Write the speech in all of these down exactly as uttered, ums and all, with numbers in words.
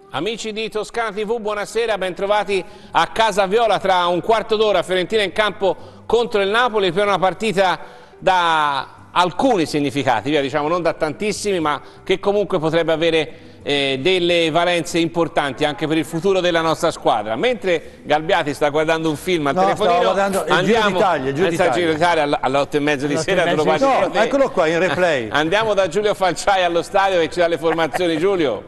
Amici di Toscana tivù, buonasera, bentrovati a Casa Viola. Tra un quarto d'ora Fiorentina in campo contro il Napoli per una partita da alcuni significati, via, diciamo non da tantissimi, ma che comunque potrebbe avere eh, delle valenze importanti anche per il futuro della nostra squadra. Mentre Galbiati sta guardando un film al no, telefonino, guardando il andiamo Giro d'Italia, il Giro Giro d'Italia alle otto e mezzo di sera. Te lo no, eccolo qua in replay. Andiamo da Giulio Falciai allo stadio che ci dà le formazioni. Giulio.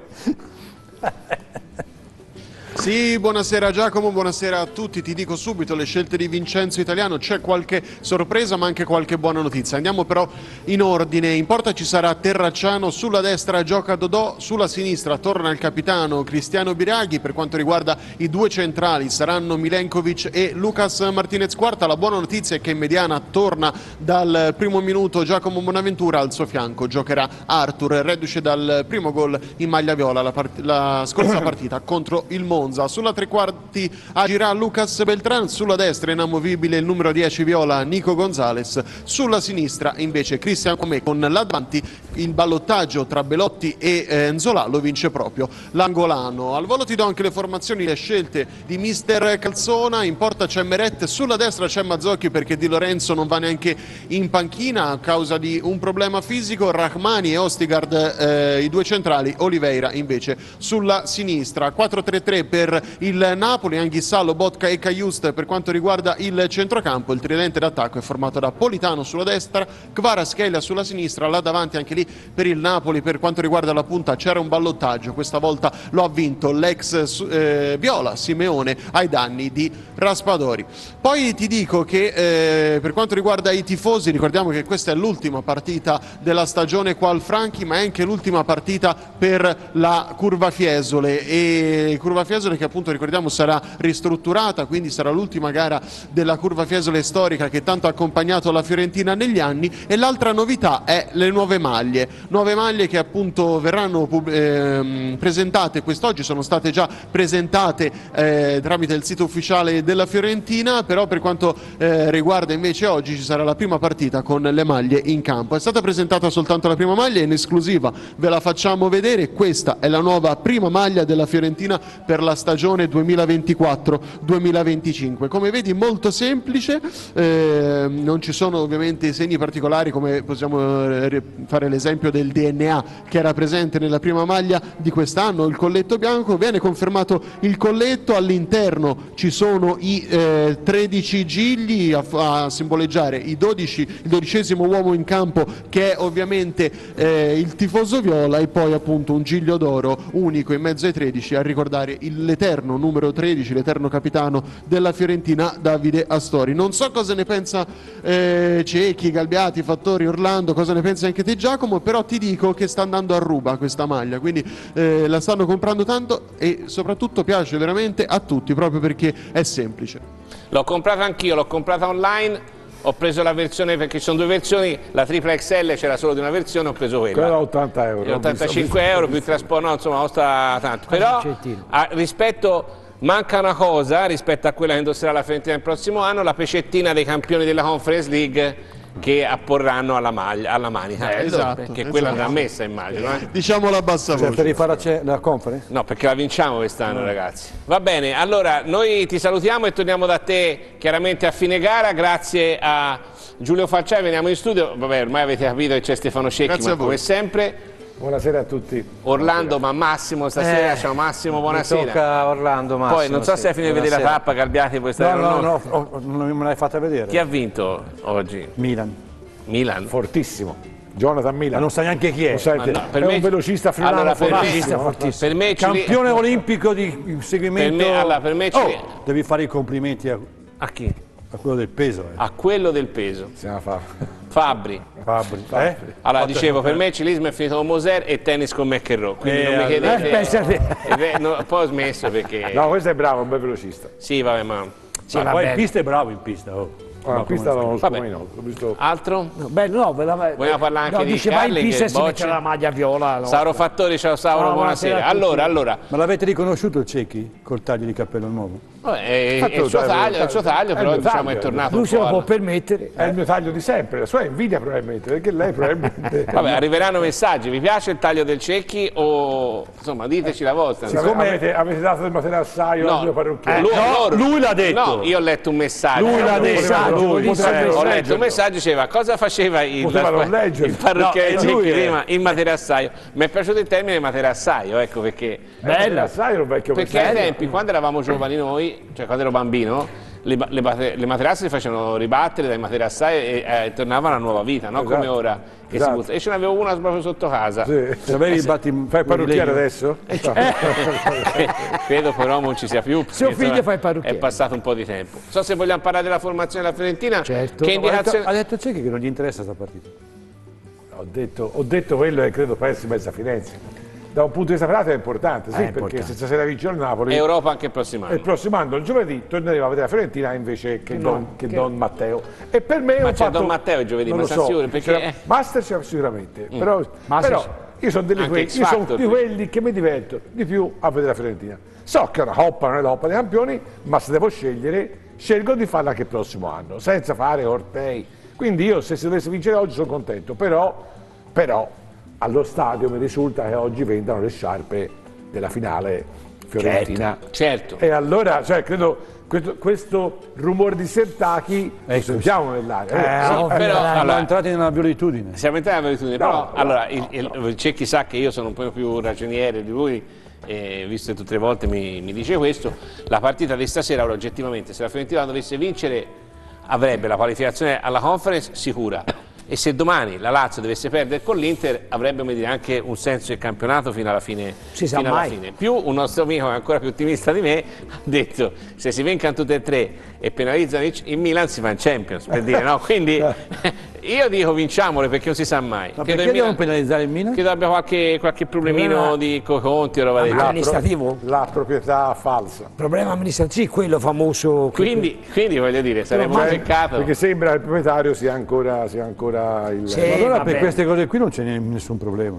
Sì, buonasera Giacomo, buonasera a tutti. Ti dico subito le scelte di Vincenzo Italiano, c'è qualche sorpresa ma anche qualche buona notizia. Andiamo però in ordine. In porta ci sarà Terracciano, sulla destra gioca Dodò, sulla sinistra torna il capitano Cristiano Biraghi. Per quanto riguarda i due centrali saranno Milenkovic e Lucas Martinez Quarta. La buona notizia è che in mediana torna dal primo minuto Giacomo Bonaventura, al suo fianco giocherà Arthur, reduce dal primo gol in maglia viola la, part- la scorsa partita contro il Monza. Sulla tre quarti agirà Lucas Beltran, sulla destra inamovibile il numero dieci viola Nico Gonzalez, sulla sinistra invece Cristian Comè. Con là davanti il ballottaggio tra Belotti e eh, Nzola lo vince proprio l'angolano. Al volo ti do anche le formazioni, le scelte di mister Calzona. In porta c'è Meret, sulla destra c'è Mazzocchi perché Di Lorenzo non va neanche in panchina a causa di un problema fisico. Rahmani e Ostigard eh, i due centrali, Oliveira invece sulla sinistra. quattro tre tre per il Napoli, Anghissà, Lobotka e Cajuste per quanto riguarda il centrocampo. Il tridente d'attacco è formato da Politano sulla destra, Kvaratskhelia sulla sinistra. Là davanti anche lì per il Napoli per quanto riguarda la punta c'era un ballottaggio, questa volta lo ha vinto l'ex eh, viola Simeone ai danni di Raspadori. Poi ti dico che eh, per quanto riguarda i tifosi, ricordiamo che questa è l'ultima partita della stagione qua al Franchi, ma è anche l'ultima partita per la Curva Fiesole, e Curva Fiesole che appunto ricordiamo sarà ristrutturata, quindi sarà l'ultima gara della Curva Fiesole storica che tanto ha accompagnato la Fiorentina negli anni. E l'altra novità è le nuove maglie, nuove maglie che appunto verranno eh, presentate quest'oggi, sono state già presentate eh, tramite il sito ufficiale della Fiorentina, però per quanto eh, riguarda invece oggi ci sarà la prima partita con le maglie in campo. È stata presentata soltanto la prima maglia, in esclusiva ve la facciamo vedere. Questa è la nuova prima maglia della Fiorentina per la stagione duemilaventiquattro duemilaventicinque. Come vedi molto semplice, eh, non ci sono ovviamente segni particolari come possiamo fare l'esempio del D N A che era presente nella prima maglia di quest'anno, il colletto bianco. Viene confermato il colletto, all'interno ci sono i eh, tredici gigli a, a simboleggiare i dodici, il dodicesimo uomo in campo che è ovviamente eh, il tifoso viola, e poi appunto un giglio d'oro unico in mezzo ai tredici a ricordare il l'eterno numero tredici, l'eterno capitano della Fiorentina, Davide Astori. Non so cosa ne pensa eh, Cecchi, Galbiati, Fattori, Orlando, cosa ne pensi anche te Giacomo, però ti dico che sta andando a ruba questa maglia, quindi eh, la stanno comprando tanto e soprattutto piace veramente a tutti proprio perché è semplice. L'ho comprata anch'io, l'ho comprata online. Ho preso la versione, perché ci sono due versioni, la tripla X L c'era solo di una versione, ho preso quella. Quella ottanta euro. ottantacinque euro più il trasporto, no, insomma costa tanto. Però a, rispetto, manca una cosa rispetto a quella che indosserà la Fiorentina il prossimo anno, la pecettina dei campioni della Conference League che apporranno alla, maglia, alla manica, eh, esatto, perché esatto. Quella andrà messa immagino. Eh? Diciamo la bassa voce. Cioè, per rifare la conference? No, perché la vinciamo quest'anno no. Ragazzi. Va bene, allora noi ti salutiamo e torniamo da te chiaramente a fine gara, grazie a Giulio Falciai, veniamo in studio, vabbè ormai avete capito che c'è Stefano Cecchi, ma come sempre. Buonasera a tutti. Orlando, ma Massimo stasera, eh, ciao Massimo, buonasera. Mi tocca Orlando, Massimo. Poi non so sì. se hai finito di vedere la tappa, Galbiati, puoi stare no, con no, noi. no, no, non me l'hai fatta vedere. Chi ha vinto oggi? Milan. Milan. Fortissimo. Jonathan Milan. Ma non sa neanche chi è. No, no, per è me... un velocista friulano allora, per fortissimo. me... per me campione li... olimpico di seguimento. Per me, allora, per me oh, ci... devi fare i complimenti a, a chi? A quello del peso. Eh. A quello del peso. Si chiama Fabri. Fabri. Fabri. Eh? Allora Fabri. Dicevo, per me il ciclismo è finito con Moser e tennis con McEnroe, quindi eh, non mi chiedete. Eh, pensate... eh, no, poi ho smesso perché. No, questo è bravo, un bel velocista. Sì, vabbè, ma. Sì, ma poi in pista è bravo in pista. Oh. Ah, in pista non lo so mai, no. Ho visto... Altro? No, beh, no, ve la... Vogliamo parlare anche no, di dice, Carli, vai in pista che e si mette la maglia viola. No. Sauro Fattori, ciao Sauro, no, buonasera. Allora, allora. Ma l'avete riconosciuto il Cecchi col taglio di cappello nuovo? Vabbè, è, è il suo taglio, è il suo taglio, però diciamo è tornato lui un se po' lo alla... può permettere. È il mio taglio di sempre, la sua è invidia probabilmente, perché lei probabilmente... Vabbè, arriveranno messaggi, vi piace il taglio del Cecchi o insomma diteci la vostra. Siccome avete, avete dato del materassaio no, al mio parrucchiere. eh, lui, no, loro, lui l'ha detto. No, io ho letto un messaggio. Lui l'ha detto. Lui, Lui Ho letto un messaggio, diceva cosa faceva il, Poteva non leggerlo. il parrucchiere No, Cecchi lui è- prima, il materassaio. Mi è piaciuto il termine materassaio, ecco perché. Bella. Il materassaio era un vecchio Perché ai messaggio. tempi, quando eravamo giovani noi, cioè quando ero bambino, le, le, mate- le materasse si facevano ribattere dai materassai e eh, tornavano a nuova vita, non Esatto. come ora che Esatto. si butta. E ce n'avevo una proprio sotto casa. Sì. Se avevi i batti Fai il parrucchiere legno. adesso? Credo però non ci sia più. Suo perché, figlio insomma, fa il parrucchiere. È passato un po' di tempo. Non so se vogliamo parlare della formazione della Fiorentina. Certo. Che No, ha detto- indicazione... ha detto Cecchi che non gli interessa sta partita. Ho detto, ho detto quello e credo pensi mezza Firenze. Da un punto di vista pratica è importante, sì, È perché importante. se stasera vince il Napoli, Europa anche il prossimo e anno. il prossimo anno, il giovedì, torneremo a vedere la Fiorentina invece che, No, Don, che che- Don Matteo. E per me è Ma un c'è fatto, Don Matteo il giovedì, non ma lo siamo so, sicuri? Perché- c'era- Masterchef sicuramente, però, Masterchef. però io sono, delle Anche que- X io sono Factor, più quindi. quelli che mi diverto di più a vedere la Fiorentina. So che è una coppa, non è la coppa dei campioni, ma se devo scegliere, scelgo di farla anche il prossimo anno, senza fare Ortei. Quindi io se si dovesse vincere oggi sono contento, però, però allo stadio mi risulta che oggi vendano le sciarpe della finale fiorentina. Certo. E allora, cioè, credo questo, questo rumore di Sertacchi lo sentiamo nell'aria. Eh, Sì, oh, però, siamo allora- entrati nella violitudine. Siamo entrati nella abitudine, però no, allora no, il, il, Cecchi sa che io sono un po' più ragioniere di lui, e visto che tutte le volte mi, mi dice questo. La partita di stasera, ora, oggettivamente, se la Fiorentina dovesse vincere avrebbe la qualificazione alla Conference sicura, e se domani la Lazio dovesse perdere con l'Inter avrebbe, come dire, anche un senso del campionato fino alla fine. Si sa fino alla mai. fine. Più un nostro amico che è ancora più ottimista di me ha detto se si vincano tutte e tre e penalizzano il il Milan si fa in Champions, per dire, no? Quindi io dico vinciamole perché non si sa mai. Ma Credo perché il devono Milan- penalizzare il Milan? Credo abbia qualche, qualche problemino Problema- di co- conti o roba del genere. Amministrativo? La proprietà falsa. Problema amministrativo, sì, quello famoso. che- Quindi, quindi voglio dire, sarebbe un Cioè, peccato. perché sembra che il proprietario sia ancora, sia ancora il... Sì. Ma allora vabbè. per queste cose qui non c'è ne- nessun problema.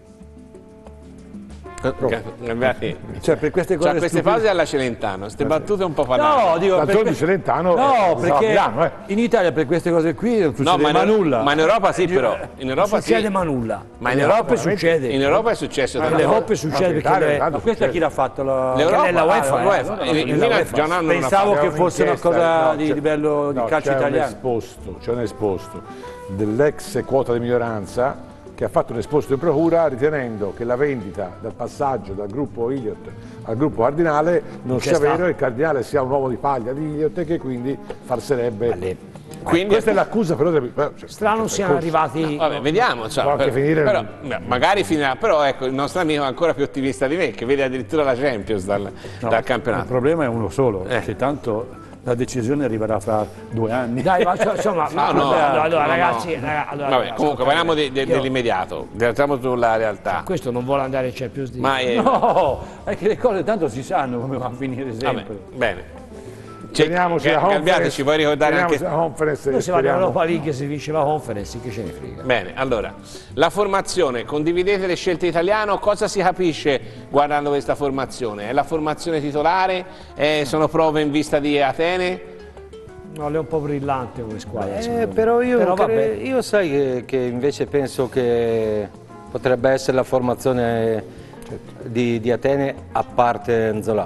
Cambiati. Cioè per queste cose Cioè, queste stupide- fasi alla Celentano, queste battute un po' parlate. No, dico per D'altronde que- Celentano No, è- perché a Milano, eh. in Italia per queste cose qui non succede No, ma, mai in, nulla. ma in Europa sì, però. In Europa succede sì. ma nulla. Ma in in Europa, Europa succede. in Europa è successo Nelle tante volte. Coppe succede in perché Italia le- tanto Ma questa chi l'ha fatto? La... L'Europa, è la UEFA, ah, eh. l'UEFA. Allora, Il- il la Milan UEFA. già un anno non ha Pensavo fatto. che fosse una un'inchiesta, cosa no, di c'è- livello di no, calcio c'è un italiano. esposto, c'è un esposto dell'ex quota di minoranza che ha fatto un esposto in procura ritenendo che la vendita dal passaggio dal gruppo Iliot al gruppo Cardinale non c'è sia stato. vero, e il Cardinale sia un uomo di paglia di Iliot e che quindi falserebbe. Quindi, Questa è l'accusa però del- però, cioè, Strano cioè, siano percorso. arrivati. vabbè, vediamo. Cioè, Può anche però, finire- però, beh, magari finirà. Però ecco, il nostro amico è ancora più ottimista di me, che vede addirittura la Champions dal, dal Il campionato. problema è uno solo, Eh. che tanto la decisione arriverà fra due anni. Dai, ma cioè, insomma, ma- no, allora, allora, no, ragazzi, no. raga- allora, Vabbè, ragazzi, comunque parliamo de- de- io- dell'immediato, entriamo sulla realtà. Questo non vuole andare in Champions League. Ma è, No, è che le cose tanto si sanno come va a finire vabbè, sempre. bene. C'è- Teniamoci la Ga- Galbiati, conference, ci puoi ricordare anche. teniamoci la conference e Noi si va speriamo- all'Europa League, si vince la Conference, che ce ne frega. Bene, allora, la formazione, condividete le scelte italiano, cosa si capisce guardando questa formazione? È la formazione titolare? Eh, sono prove in vista di Atene? No, è un po' brillante come squadra. Eh, secondo me. però io, Però cre- vabbè. io sai che, che invece penso che potrebbe essere la formazione di, di Atene a parte Nzola.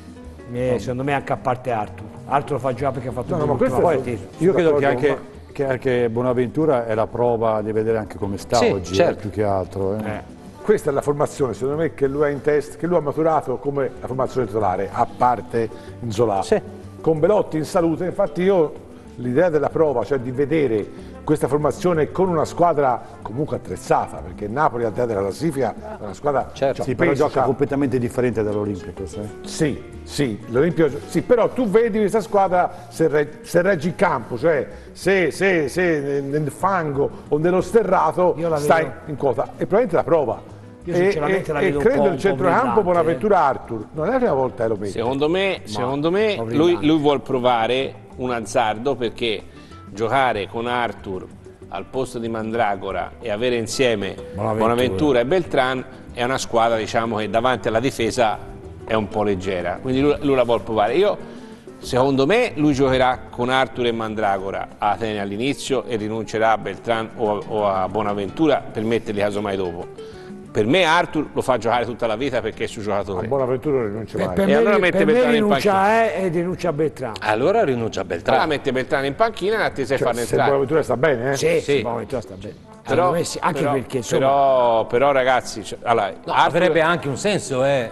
Eh, secondo me anche a parte Arthur. Arthur lo fa già perché ha fatto No, un no, ma brutto questo è- poi è teso. Io credo che d'accordo, anche, che anche Bonaventura è la prova di vedere anche come sta Sì, oggi, eh, certo. più che altro. eh. Eh. Questa è la formazione, secondo me, che lui ha in testa, che lui ha maturato come la formazione titolare, a parte Nzola. Sì. Con Belotti in salute, infatti io l'idea della prova, cioè di vedere questa formazione con una squadra comunque attrezzata, perché Napoli al di là della classifica è una squadra Certo. c'ha Sì, però peso, gioca c'ha- completamente differente dall'Olimpicos. Eh. Sì, sì, l'Olimpio, sì, però tu vedi questa squadra se, reg- se reggi in campo, cioè se, se- se nel, nel fango o nello sterrato Io la stai vedo- in quota e probabilmente la prova. Io E- sinceramente e, la e vedo un credo po'- il un po' centrocampo brillante, Bonaventura Arthur, non è la prima volta che lo vedo. Secondo me, secondo me po' lui, brillante. lui vuol provare un azzardo, perché giocare con Arthur al posto di Mandragora e avere insieme Bonaventura. Bonaventura e Beltran è una squadra, diciamo, che davanti alla difesa è un po' leggera, quindi lui, lui la vuol provare. Io secondo me lui giocherà con Arthur e Mandragora a Atene all'inizio e rinuncerà a Beltran o a, o a Bonaventura per metterli casomai dopo. Per me Arthur lo fa giocare tutta la vita perché è suo giocatore. A Bonaventura non rinuncia mai. Per, per E me, allora mette per me Beltrán in rinuncia a panchina. E e rinuncia a Beltrán. Allora rinuncia a Beltrán. Allora mette Beltrán in panchina in attesa di Cioè, farne se entrare. Bonaventura sta bene, eh? Sì, Sì. sì. Bonaventura sta bene. Però, Secondo me sì, anche però- perché insomma, però, però ragazzi, cioè, allora, No, Arthur- avrebbe anche un senso, eh,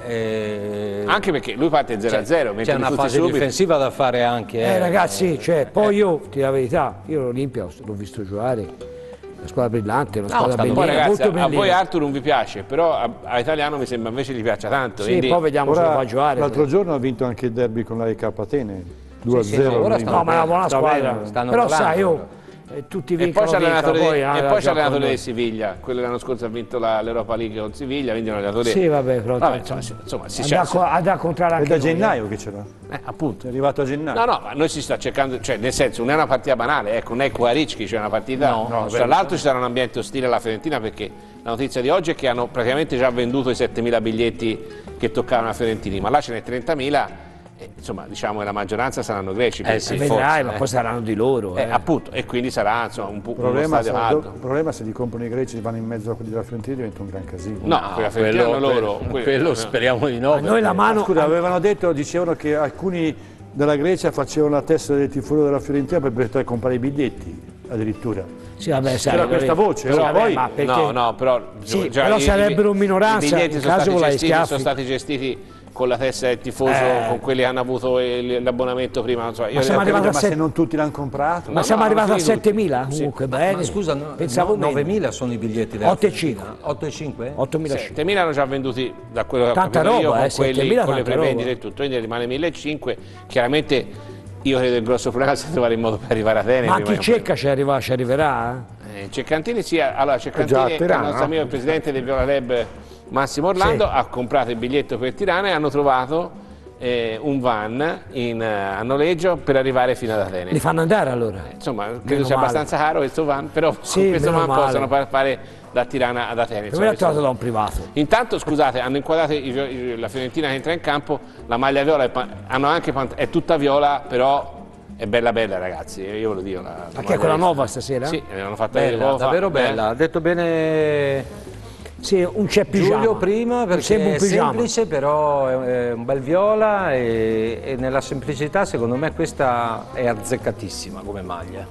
eh, anche perché lui parte zero a zero, c'è una fase difensiva da fare anche. eh, ragazzi, cioè, poi io ti dico la verità, io l'Olimpia l'ho visto giocare, una squadra brillante, una squadra sta Poi bellina, ragazzi, molto a bellina. voi Arthur non vi piace, però a, a Italiano mi sembra invece gli piaccia tanto. Sì, quindi- poi vediamo se lo Ora, fa giocare. l'altro giorno ha vinto anche il derby con la E K Atene, due a Sì, sì, zero. ora ha sta- vinto. No, ma è una buona sta squadra. bene, stanno Però volando. sai, io eh, tutti E vincono, poi c'è vincono, l'allenatore poi, e ah, poi c'è gioca con l'allenatore noi. di Siviglia, quello che l'anno scorso ha vinto la- l'Europa League con Siviglia, quindi è un allenatore. Sì, vabbè, però Vabbè, tanto- insomma, si- insomma, si ha da, sceglie- ha da contrarre È anche da noi, eh. gennaio che ce l'ha. eh, appunto. È arrivato a gennaio. No, no, ma noi si sta cercando, cioè nel senso non è una partita banale, ecco, non è Quaricchi, cioè una partita. No, no, tra l'altro ci sarà un ambiente ostile alla Fiorentina perché la notizia di oggi è che hanno praticamente già venduto i settemila biglietti che toccavano a Fiorentini, ma là ce n'è trentamila. E, insomma, diciamo che la maggioranza saranno greci. Eh perché sì, Eh, forse, vedrai, ma eh. poi saranno di loro. Eh, eh. appunto, e quindi sarà insomma, un, po' Il uno problema, stadio se, caldo. il problema se li comprano i greci e vanno in mezzo a quelli della Fiorentina diventa un gran casino. No, quella Fiorentina quello, hanno loro. quello- quello- quello speriamo di no. A noi la mano... Scusa, avevano detto, dicevano che alcuni della Grecia facevano la testa del tifoso della Fiorentina per poter comprare i biglietti, addirittura. Sì, vabbè, sai, C'era questa vabbè. voce, Sì, no? vabbè, Poi- ma perché... No, no, però, Sì, già però i- sarebbero i- minoranza, I biglietti in sono, caso stati volai gestiti, schiaffi. sono stati gestiti con la testa del tifoso, Eh. con quelli che hanno avuto il- l'abbonamento prima. Non so, io Ma siamo ho arrivati capito- a Ma set- se non tutti l'hanno comprato? Ma No, siamo no, arrivati a hanno finito settemila? Comunque, bene. Ma scusa, no, Pensavo no, meno. novemila sono i biglietti della otto e Fiorentina. cinque. otto e cinque? ottomila. settemila hanno già venduti da quello che ho Tanta capito io, roba, con, eh, quelli, settemila con le tanta prevendite roba. e tutto, quindi rimane millecinquecento. Chiaramente io credo che il grosso problema sia trovare il modo per arrivare a Atene. Ma prima chi che- Cecca ci, arriva, ci arriverà? Eh, Ceccantini sì, allora Ceccantini, già a che è il Tirana, nostro no? amico, il presidente del Viola Club Massimo Orlando, Sì. ha comprato il biglietto per Tirana e hanno trovato eh, un van in, eh, a noleggio per arrivare fino ad Atene. Li fanno andare allora? Insomma, credo Meno sia male. abbastanza caro questo van, però Sì, con questo meno van male. possono par- fare da Tirana ad Atene. Per insomma, me l'ha trovato questo- da un privato. Intanto, scusate, hanno inquadrato i- i- la Fiorentina che entra in campo, la maglia viola, è, pa- hanno anche pant- è tutta viola, però è bella bella ragazzi, io ve lo dico. La, la Ma che è maglia quella di- nuova stasera? Sì, l'hanno fatta vedere Bella, poco fa. davvero Eh. bella. Ha detto bene Sì, un c'è pigiama. Giulio prima Mi perché sembra un è pigiama. semplice, però è è un bel viola e, e nella semplicità secondo me questa è azzeccatissima come maglia.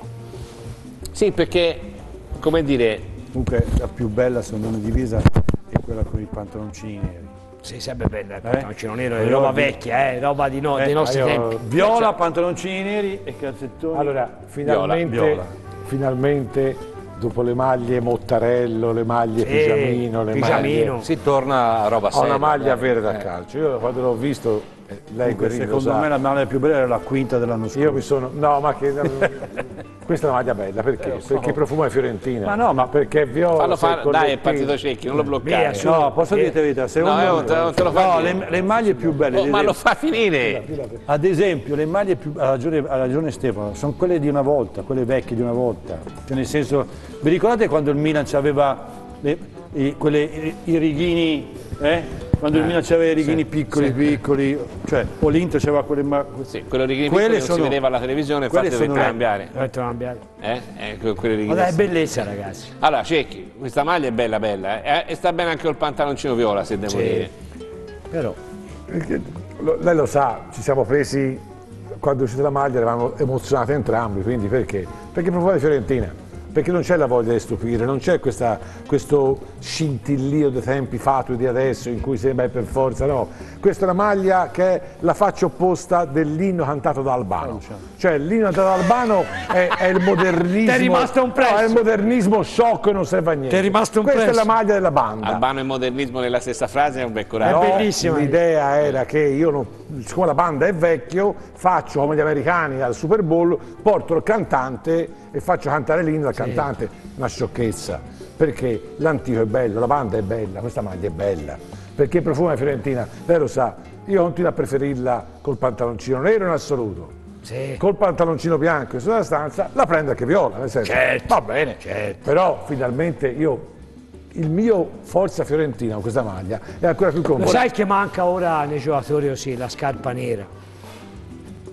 Sì, perché, come dire, Comunque la più bella secondo me divisa è quella con i pantaloncini neri. Sì, sempre bella, il Eh? pantaloncino nero, è Io roba ho- vecchia, eh, roba di no- dei Eh, nostri io- tempi. Viola, pantaloncini neri e calzettoni. Allora, finalmente, Viola. finalmente, dopo le maglie Mottarello, le maglie Sì, Pigiamino, le Pigiamino. maglie... Si torna a roba Ho seria. una maglia dai. verde da Eh. calcio. Io quando l'ho visto, eh, lei Comunque, Guerrini lo secondo sa, me la maglia più bella era la quinta dell'anno scorso. io mi sono... No, ma che... Questa è una maglia bella, perché? Perché profuma di Fiorentina. Ma no, ma- perché è viola, fallo sei fare, dai, è collettino. partito Cecchi, non lo bloccare. Via, su. No, posso Eh, dirti la verità, secondo no, io me non te- non te lo fa no, dire. le, le maglie più belle, Oh, ad ma lo esempio- fa finire! ad esempio, le maglie più ha ragione, ha ragione Stefano, sono quelle di una volta, quelle vecchie di una volta. Cioè nel senso, vi ricordate quando il Milan aveva le, i, quelle, i, i righini, eh? Quando il Milan aveva i righini piccoli, piccoli, cioè, o l'Inter aveva quelle ma- Sì, quello righini Quelle piccoli non si sono- vedeva alla televisione, quelle infatti dovete sono le- cambiare. Dovete cambiare. Eh? Eh, que- quelli righini. Ma dai, è bellezza, ragazzi. Allora, Cecchi, questa maglia è bella bella, eh, e sta bene anche col pantaloncino viola, se devo dire. Però, Perché lo- lei lo sa, ci siamo presi, quando è uscita la maglia eravamo emozionati entrambi, quindi perché? Perché profuma di Fiorentina, perché non c'è la voglia di stupire, non c'è questa- questo scintillio dei tempi fatui di adesso in cui sembra per forza, no. Questa è una maglia che è la faccia opposta dell'inno cantato da Albano. Cioè l'inno cantato da Albano è, è il modernismo. T'è rimasto impresso. No, è il modernismo sciocco e non serve a niente. T'è rimasto Questa è impresso. la maglia della banda. Albano e modernismo nella stessa frase è un bel coraggio. È No, bellissima. l'idea era che io, non- siccome la banda è vecchio, faccio come gli americani al Super Bowl, porto il cantante e faccio cantare l'inno al cantante. Una sciocchezza, perché l'antico è bello, la banda è bella, questa maglia è bella, perché profuma di Fiorentina, lei lo sa, io continuo a preferirla col pantaloncino nero in assoluto. sì. Col pantaloncino bianco in sulla stanza la prendo anche viola, nel senso, Certo, va bene, però finalmente io, il mio Forza Fiorentina con questa maglia è ancora più Lo comune. sai che manca ora nei giocatori così, la scarpa nera.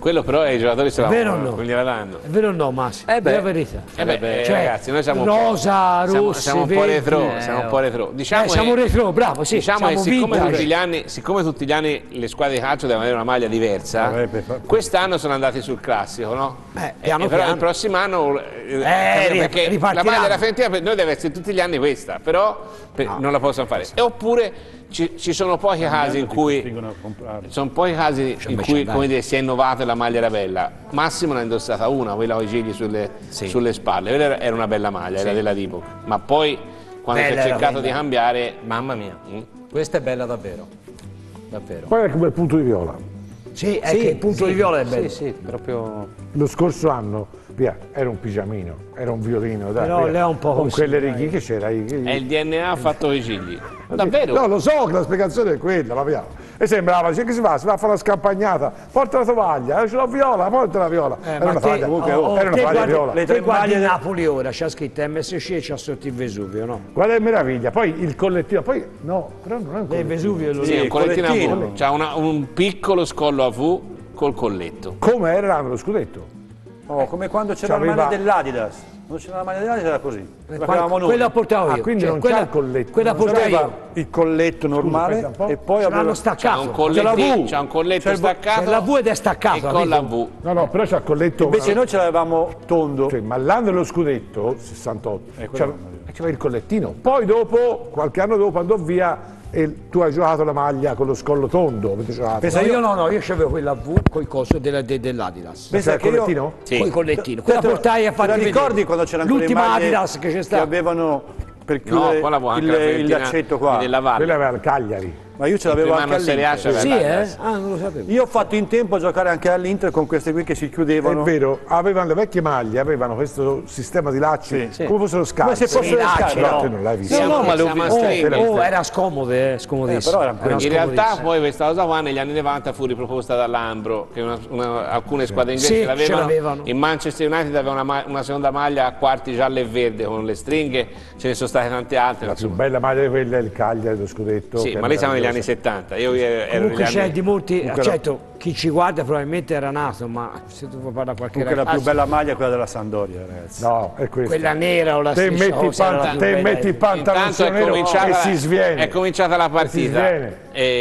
quello però i giocatori se la vero o no? non gliela danno. È vero o no, Massimo? Eh beh. È la verità. Eh beh, Cioè, ragazzi, noi siamo rosa, un po', siamo, rossi, siamo un po' verdi. retro, Eh, siamo un oh. po' retro. Diciamo Eh, siamo che- retro, bravo, sì, Diciamo che siamo siccome vintage. tutti, gli anni, siccome tutti gli anni le squadre di calcio devono avere una maglia diversa, Eh, per fa- quest'anno sono andati sul classico, no? Eh, piano E però piano. il prossimo anno, eh, ri- perché la ripartiranno. maglia della Fiorentina per noi deve essere tutti gli anni questa, però per- non la possono fare. E oppure ci, ci sono pochi casi in cui Vengono a comprare. sono pochi casi in cui come dire, si è innovato e la maglia era bella. Massimo ne ha indossata una, quella con i gigli sulle, Sì. sulle spalle. Quella era- era una bella maglia, era della Divock. Ma poi quando Bella si è era cercato quella. di cambiare, Mamma mia, Mm. questa è bella davvero. Davvero. Poi è come il punto di viola. Sì, è che il punto sì, di viola è bello. Sì, sì, proprio. Lo scorso anno, via, era un pigiamino, era un violino, dai, Però via. lei è un po' con così, quelle dai. righe che c'era. i- i- è il D N A fatto con i gigli. Davvero? No, lo so che la spiegazione è quella, ma via. E sembrava, dice che si fa? Si va a fare una scampagnata, porta la tovaglia, eh, ce l'ho viola, porta la viola. Eh, era ma una te, faglia, oh, oh, era una te faglia guardi, viola. Le te tre guardi maglie- Napoli ora, c'ha scritto M S C e c'ha sotto il Vesuvio, no? Guarda che meraviglia, poi il collettino, poi no, però non è un Il collettino. Vesuvio lo Sì, è un il collettino a collettino. V, c'ha una- un piccolo scollo a V col colletto. Come era l'anno lo scudetto? Oh, come quando c'era C'aveva- la maglia dell'Adidas. Quando c'era la maglia dell'Adidas era così. La Qua- chiamavamo noi. quella portavo io. Ah, quindi cioè, non c'ha quella, il colletto. Quella Non portavo Aveva io. il colletto normale aspetta un po'. e poi Ce l'hanno aveva C'ha staccato. un, C'è la collettino, V. c'ha un colletto C'è il- staccato c'è la V ed è staccato, e con la capito? V. No, no, però c'ha il colletto. invece noi ce l'avevamo tondo. Cioè, ma l'anno dello scudetto, sessantotto, Eh, quello c'aveva non lo c'aveva il collettino. Poi dopo, qualche anno dopo, andò via e tu hai giocato la maglia con lo scollo tondo. Avete giocato. Pensa No, io- io no, no, io c'avevo quella V con i coso della- de- dell'Adidas. Pensa C'era il che io- collettino? Sì. Con i collettini. Te- Quella te- portai a te farti la vedere. ricordi quando c'erano quelle l'ultima maglie Adidas che c'è che stata? avevano per No, chiudere poi la può anche il, la il Fiorentina laccetto qua? della Valle. Quella aveva il Cagliari. Ma io ce l'avevo Prima anche anno Serie A all'Inter. c'aveva Sì, il eh? Adidas. Ah, non lo sapevo. Io ho fatto in tempo a giocare anche all'Inter con queste qui che si È chiudevano. vero, avevano le vecchie maglie, avevano questo sistema di lacci Sì, sì. come fossero Come scarpe. se fossero Sì, le lacci, scarpe. no. No, te non l'hai visto. Siamo- No, no, ma siamo lo a oh, stringhe. oh, era scomode, eh, scomodissimo. Eh, però erano Era In realtà scomodissimo. poi questa cosa qua negli anni novanta fu riproposta dall'Ambro, che una- una- alcune squadre inglesi Sì, ce l'avevano. ce l'avevano. In Manchester United aveva una, ma- una seconda maglia a quarti gialla e verde con le stringhe, ce ne sono state tante altre. La più insomma. bella maglia di quella è il Cagliari, lo scudetto. Sì, che ma è lì siamo negli anni meravigliosa. settanta. Io ero ero Comunque negli c'è anni... di molti, Comunque certo, chi ci guarda probabilmente era nato, ma se tu vuoi parlare a qualche Comunque la più ragazzo, bella maglia è quella della Sampdoria, ragazzi. No, è questa. quella nera o la Te striscia metti il, rosa era pant- la più te bella. metti il pantalone Intanto è nero cominciata, e la- si sviene. è cominciata la partita. sviene.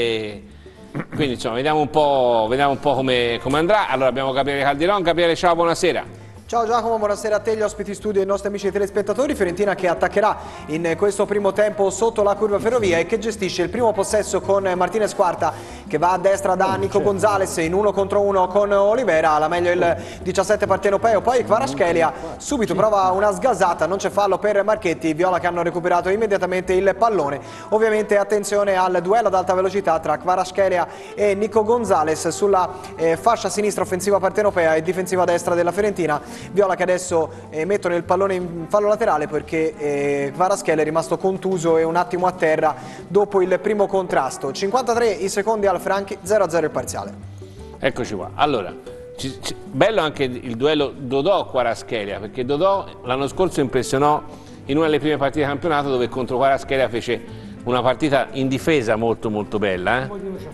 E quindi insomma, vediamo un po', vediamo un po' come, come andrà. Allora abbiamo Gabriele Calderon. Gabriele, ciao, buonasera. Ciao Giacomo, buonasera a te, gli ospiti studio e i nostri amici telespettatori. Fiorentina che attaccherà in questo primo tempo sotto la curva Ferrovia e che gestisce il primo possesso con Martinez Quarta che va a destra da Nico Gonzalez in uno contro uno con Olivera, la meglio il diciassette partenopeo. Poi Kvaratskhelia subito prova una sgasata, non c'è fallo per Marchetti, Viola che hanno recuperato immediatamente il pallone. Ovviamente attenzione al duello ad alta velocità tra Kvaratskhelia e Nico Gonzalez sulla eh, fascia sinistra offensiva partenopea e difensiva destra della Fiorentina. Viola che adesso eh, mettono il pallone in fallo laterale perché eh, Kvaratskhelia è rimasto contuso e un attimo a terra dopo il primo contrasto. cinquantatré i secondi al Franchi, zero a zero il parziale. Eccoci qua. Allora, ci- ci- bello anche il duello Dodò-Kvaratskhelia, perché Dodò l'anno scorso impressionò in una delle prime partite di campionato dove contro Kvaratskhelia fece una partita in difesa molto molto bella.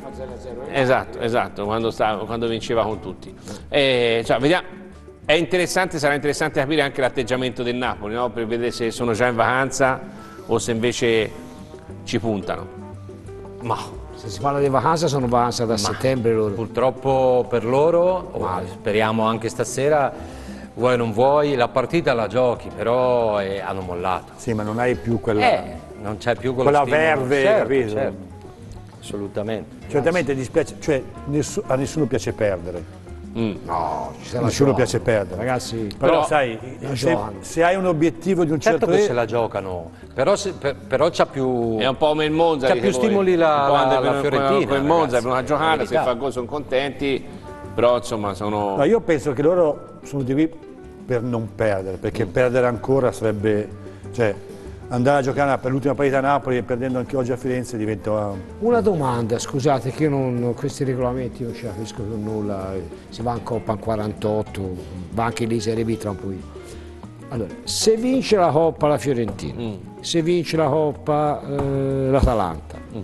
Eh? Esatto, esatto, quando, stava, quando vinceva con tutti. E, cioè, vediamo. È interessante, sarà interessante capire anche l'atteggiamento del Napoli, no? Per vedere se sono già in vacanza o se invece ci puntano. Ma Se si parla di vacanza sono in vacanza da settembre loro. purtroppo per loro, o speriamo anche stasera, vuoi o non vuoi, la partita la giochi, però eh, hanno mollato. Sì, ma non hai più quella... Eh, non c'è più quello Quella stimolo. verve, certo, capito? certo. Assolutamente. Certamente dispiace, cioè nessu- a nessuno piace perdere. No, ci sarà Nessuno gioco. piace perdere. Ragazzi, Però, Però sai, la se, giocano. se hai un obiettivo di un Certo certo che re- se la giocano, però, se- per- però c'ha più... È un po' come il Monza. C'ha dite più voi. stimoli la- Un po' quando la- è la venuto- Fiorentina, Con il Monza è ragazzi, venuto a la giocare, se verità. fa gol sono contenti, però insomma sono... No, io penso che loro sono di qui per non perdere, perché perdere ancora sarebbe, cioè andare a giocare per l'ultima partita a Napoli e perdendo anche oggi a Firenze diventa... una domanda, scusate che io non, questi regolamenti non ci capisco per nulla, eh, si va in Coppa in quarantotto, va anche lì Serie B tra un po'. Allora, se vince la Coppa la Fiorentina, se vince la Coppa eh, l'Atalanta,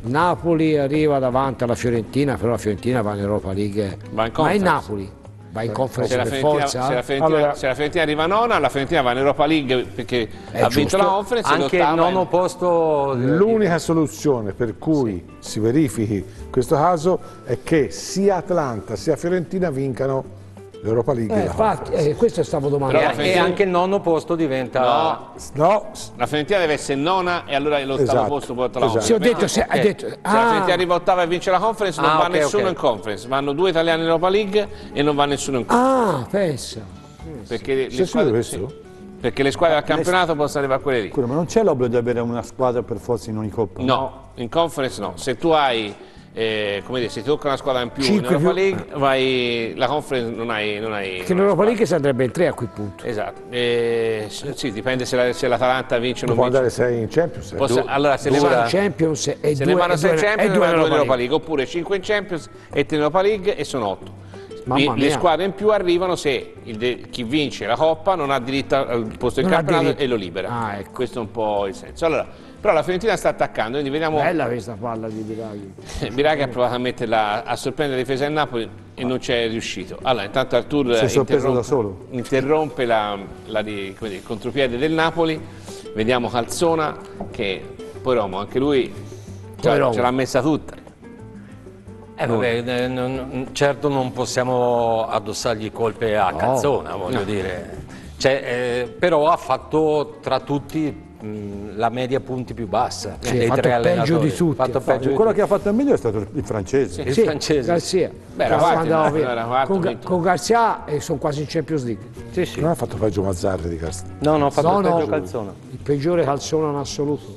Napoli arriva davanti alla Fiorentina, però la Fiorentina va in Europa League, Va in ma è Conference. Napoli, va in Conference Se la, per Fiorentina, forza. se, la Fiorentina, Allora- se la Fiorentina arriva nona, la Fiorentina va in Europa League perché È ha vinto giusto. la Conference e Anche il l'ottava nono è- posto... L'unica soluzione per cui si verifichi questo caso è che sia Atlanta sia Fiorentina vincano l'Europa League. Eh, e la infatti, Conference. eh, questo stavo Però domandando. la E Fiorentina- anche il nono posto diventa... No, No, la Fiorentina deve essere nona e allora l'ottavo Esatto, posto porta la esatto. Sì, ho Conference. detto, se, Ok. ha detto, Se la Fiorentina ah, arriva ottava e vince la Conference non Ah, va ok, nessuno ok. in Conference, vanno due italiani in Europa League e non va nessuno in Conference. ah, pensa. Perché le, sei le sicuro squadre, di questo? sì. Perché le squadre al campionato possono arrivare a quelle lì. Scusa, ma non c'è l'obbligo di avere una squadra per forza in ogni coppa? No, in Conference no. Se tu hai, eh, come dire, se ti tocca una squadra in più Cinque in Europa più- League, vai, la Conference non hai... Non hai Che in non hai Europa League squadra. sarebbe in tre a quel punto. Esatto. Eh, sì, dipende se la- se l'Atalanta vince o non può vince. andare sei in Champions. eh. Posso- allora, se ne Sei vanno in Champions e se due, ne vanno e sei in due- Champions e ne due vanno in due in Europa League. League, oppure cinque in Champions e tre in Europa League e sono otto. Mamma Le mia. squadre in più arrivano se il de- chi vince la Coppa non ha diritto al posto in Non ha campionato diritto. e lo libera. Ah, ecco. Questo è un po' il senso. Allora, però la Fiorentina sta attaccando, quindi vediamo. Bella questa palla di Biraghi. Biraghi ha provato a metterla a sorprendere la difesa del Napoli e non c'è riuscito. Allora, intanto Artur Si è sorpreso interrompe, da solo. interrompe la, la di- come dire, il contropiede del Napoli. Vediamo Calzona che poi Romo, anche lui ce, Romo. ce l'ha messa tutta. Eh, vabbè, eh, non- certo non possiamo addossargli colpe a Calzona, voglio dire. Cioè, eh, però ha fatto tra tutti mh, la media punti più bassa Sì, dei ha fatto tre peggio allenatori. di tutti, Ha fatto ha fatto. peggio di Quello tutti. che ha fatto il meglio è stato il francese. Il Sì, francese. Garcia. Beh, era Quando quarto, andava no? via. Era quarto, con, vinto. con Garcia e sono quasi in Champions League. Sì, sì. Non ha fatto peggio Mazzarri di Castro. No, no, ha fatto No, no. peggio Calzona. Il peggiore Calzona in assoluto.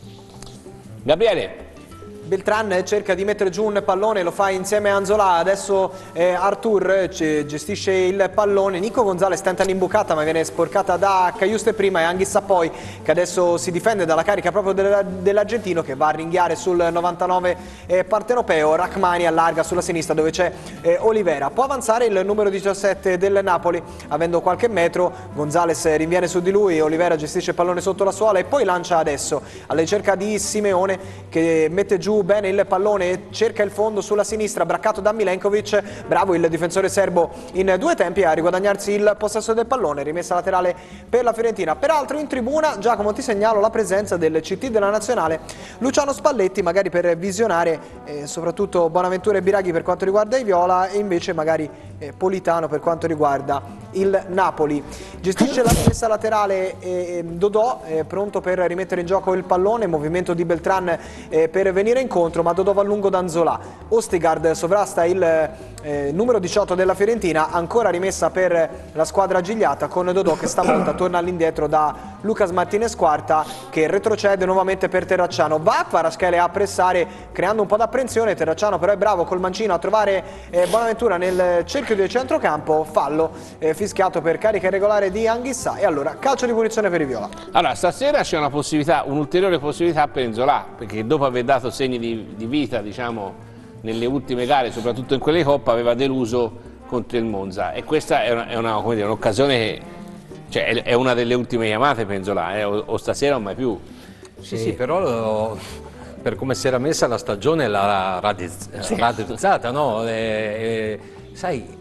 Gabriele, Beltran cerca di mettere giù un pallone, lo fa insieme a Anzola, adesso eh, Artur eh, gestisce il pallone, Nico Gonzalez tenta un'imbucata ma viene sporcata da Caiuste prima e Anghissa poi che adesso si difende dalla carica proprio della- dell'argentino che va a ringhiare sul novantanove eh, partenopeo. Rachmani allarga sulla sinistra dove c'è eh, Olivera, può avanzare il numero diciassette del Napoli avendo qualche metro, Gonzalez rinviene su di lui, Olivera gestisce il pallone sotto la suola e poi lancia adesso alla ricerca di Simeone che mette giù bene il pallone e cerca il fondo sulla sinistra, braccato da Milenkovic, bravo il difensore serbo in due tempi a riguadagnarsi il possesso del pallone, rimessa laterale per la Fiorentina. Peraltro in tribuna, Giacomo, ti segnalo la presenza del C T della Nazionale Luciano Spalletti, magari per visionare eh, soprattutto Bonaventura e Biraghi per quanto riguarda i viola e invece magari eh, Politano per quanto riguarda il Napoli. Gestisce la rimessa laterale eh, Dodò, eh, pronto per rimettere in gioco il pallone, movimento di Beltran eh, per venire incontro, ma Dodò va lungo da Anzola. Ostigard sovrasta il eh, numero diciotto della Fiorentina, ancora rimessa per la squadra gigliata con Dodò che stavolta torna all'indietro da Lucas Martinez Quarta che retrocede nuovamente per Terracciano. Va Kvaratskhelia a pressare creando un po' d'apprensione, Terracciano però è bravo col mancino a trovare eh, Bonaventura nel cerchio del centrocampo, fallo eh, fischiato per carica irregolare di Anghissà e allora calcio di punizione per i viola. allora stasera c'è una possibilità, un'ulteriore possibilità per Nzola, perché dopo aver dato segni di, di vita, diciamo, nelle ultime gare, soprattutto in quelle di Coppa, aveva deluso contro il Monza e questa è una- è una- come dire, un'occasione che cioè, è, è una delle ultime chiamate per Nzola, eh, o, o stasera o mai più. Sì, sì, però lo- per come si era messa la stagione l'ha radizz- raddrizzata, no? E- e- sai,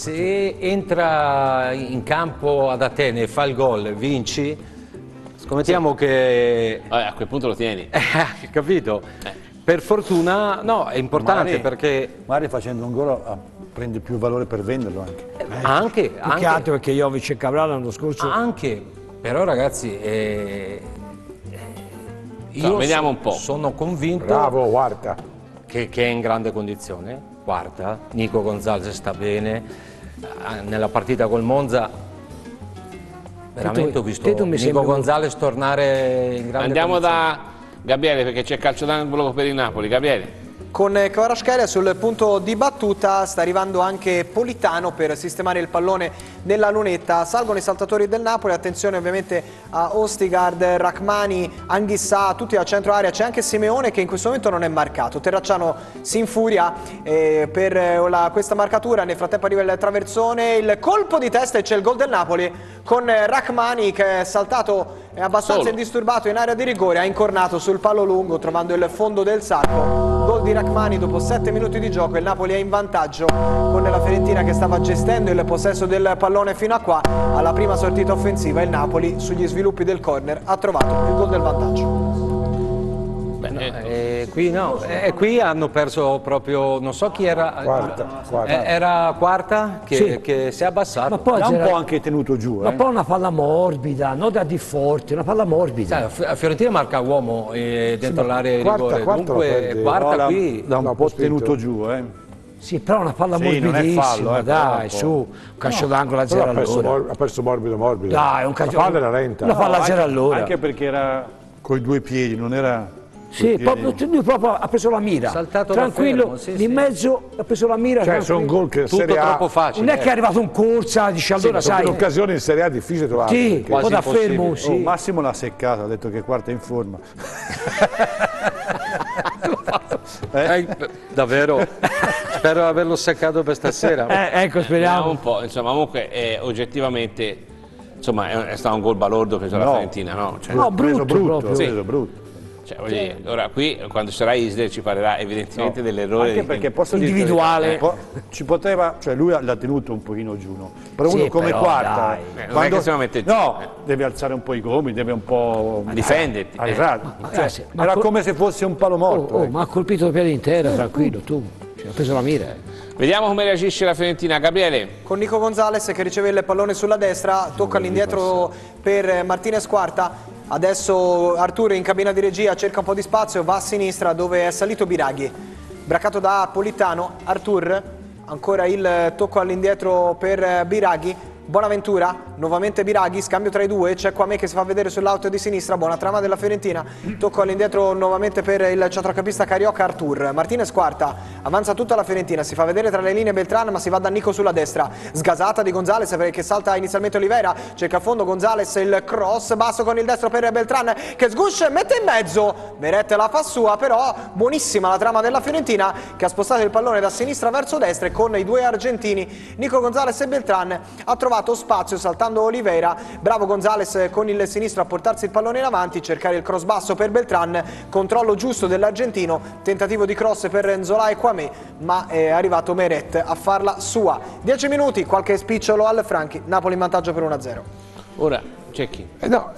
se entra in campo ad Atene e fa il gol, vinci, scommettiamo che... Vabbè, a quel punto lo tieni. Eh, capito? Per fortuna, no, è importante Magari- perché Magari facendo un gol ah, prende più valore per venderlo anche. anche, Più che anche, altro perché Jovic e Cabral l'anno scorso anche, però ragazzi, eh, eh, io No, vediamo so- un po'. sono convinto Bravo, guarda. che, che è in grande condizione, quarta, Nico Gonzalez sta bene, eh, nella partita col Monza veramente ho visto Teto mi Nico sembra un- Gonzalez tornare in grande Andiamo condizione. da Gabriele perché c'è calcio d'angolo per il Napoli. Gabriele. Con Kvaratskhelia sul punto di battuta sta arrivando anche Politano per sistemare il pallone nella lunetta. Salgono i saltatori del Napoli, attenzione ovviamente a Ostigard, Rachmani, Anghissà, tutti a centro area. C'è anche Simeone che in questo momento non è marcato. Terracciano si infuria eh, per eh, la- questa marcatura, nel frattempo arriva il traversone, il colpo di testa e c'è il gol del Napoli con eh, Rachmani che è saltato è abbastanza Solo. indisturbato in area di rigore, ha incornato sul palo lungo trovando il fondo del sacco. Gol di Rachmani dopo sette minuti di gioco, il Napoli è in vantaggio con la Fiorentina che stava gestendo il possesso del pallone fino a qua. Alla prima sortita offensiva il Napoli sugli sviluppi del corner ha trovato il gol del vantaggio. Beh, no, eh, qui no, eh, qui hanno perso proprio, non so chi era, Quarta, quarta. Eh, era Quarta che, Sì. che si è abbassato. Ma poi L'ha un c'era- po' anche tenuto giù, ma eh. poi una palla morbida, non da di forte, una palla morbida. Sai, la F- la Fiorentina marca uomo eh, dentro l'area di quarta- rigore, quarta lo dunque perde. Quarta No, l'ha- qui l'ha un l'ha po' spinto. tenuto giù, eh. Sì, però una palla Sì, non è morbidissima, fallo, eh, però dai, un po'. su, un calcio d'angolo a Però zero ha perso, all'ora. mor- ha perso morbido morbido. Dai, un calcio- La palla era lenta. Una palla a anche- zero all'ora. Anche perché era coi due piedi, non era... Sì, coi proprio, piedi. lui proprio ha preso la mira, Saltato da tranquillo, fermo, sì, di sì. mezzo ha preso la mira, Cioè, sono tranquillo. gol che in tutto Serie A... troppo facile. Non è che è arrivato in corsa, dice allora sono sai, quelle occasioni in Serie A difficile trovare. sì, perché- un po' da Quasi fermo, impossibile. sì. Oh, Massimo l'ha seccato, ha detto che Quarta è in forma. Eh, davvero, spero di averlo seccato per stasera. Eh, ecco, Vediamo speriamo. un po', insomma, comunque eh, oggettivamente insomma, è, è stato un gol balordo preso dalla No. Fiorentina, no? Cioè, No, Preso brutto, brutto, proprio. Sì. preso brutto. cioè, voglio dire, ora qui quando sarà Isler ci parlerà evidentemente dell'errore Anche di- perché posso dire- Individuale. po- ci poteva, cioè lui l'ha tenuto un pochino giù, no? Però Sì, uno come però, Quarta, dai. Eh, non è che se lo mette giù, no, eh. deve alzare un po' i gomiti, deve un po' A difenderti, Ah, eh. esatto. Cioè, eh, sì, ma era col- come se fosse un palo Oh, morto. oh, eh. ma ha colpito il piede intero, tranquillo, tu. Cioè, ha preso la mira. eh. Vediamo come reagisce la Fiorentina. Gabriele, Con Nico Gonzalez che riceve il pallone sulla destra, tocca all'indietro per Martinez Quarta. Adesso Arturo in cabina di regia cerca un po' di spazio, va a sinistra dove è salito Biraghi. Braccato da Politano, Artur, ancora il tocco all'indietro per Biraghi. Bonaventura, nuovamente Biraghi, scambio tra i due, c'è Quame che si fa vedere sull'auto di sinistra, buona trama della Fiorentina, tocco all'indietro nuovamente per il centrocampista carioca Artur. Martinez Quarta, avanza tutta la Fiorentina, si fa vedere tra le linee Beltran ma si va da Nico sulla destra, sgasata di Gonzalez che salta inizialmente Olivera, cerca a fondo Gonzalez, il cross basso con il destro per Beltran che sguscia e mette in mezzo, Meret la fa sua, però buonissima la trama della Fiorentina che ha spostato il pallone da sinistra verso destra e con i due argentini Nico Gonzalez e Beltran ha trovato spazio saltando Oliveira, bravo Gonzalez con il sinistro a portarsi il pallone in avanti, cercare il cross basso per Beltran, controllo giusto dell'argentino, tentativo di cross per Nzola e Quame, ma è arrivato Meret a farla sua. dieci minuti, qualche spicciolo al Franchi, Napoli in vantaggio per uno a zero. ora Cecchi. Eh no,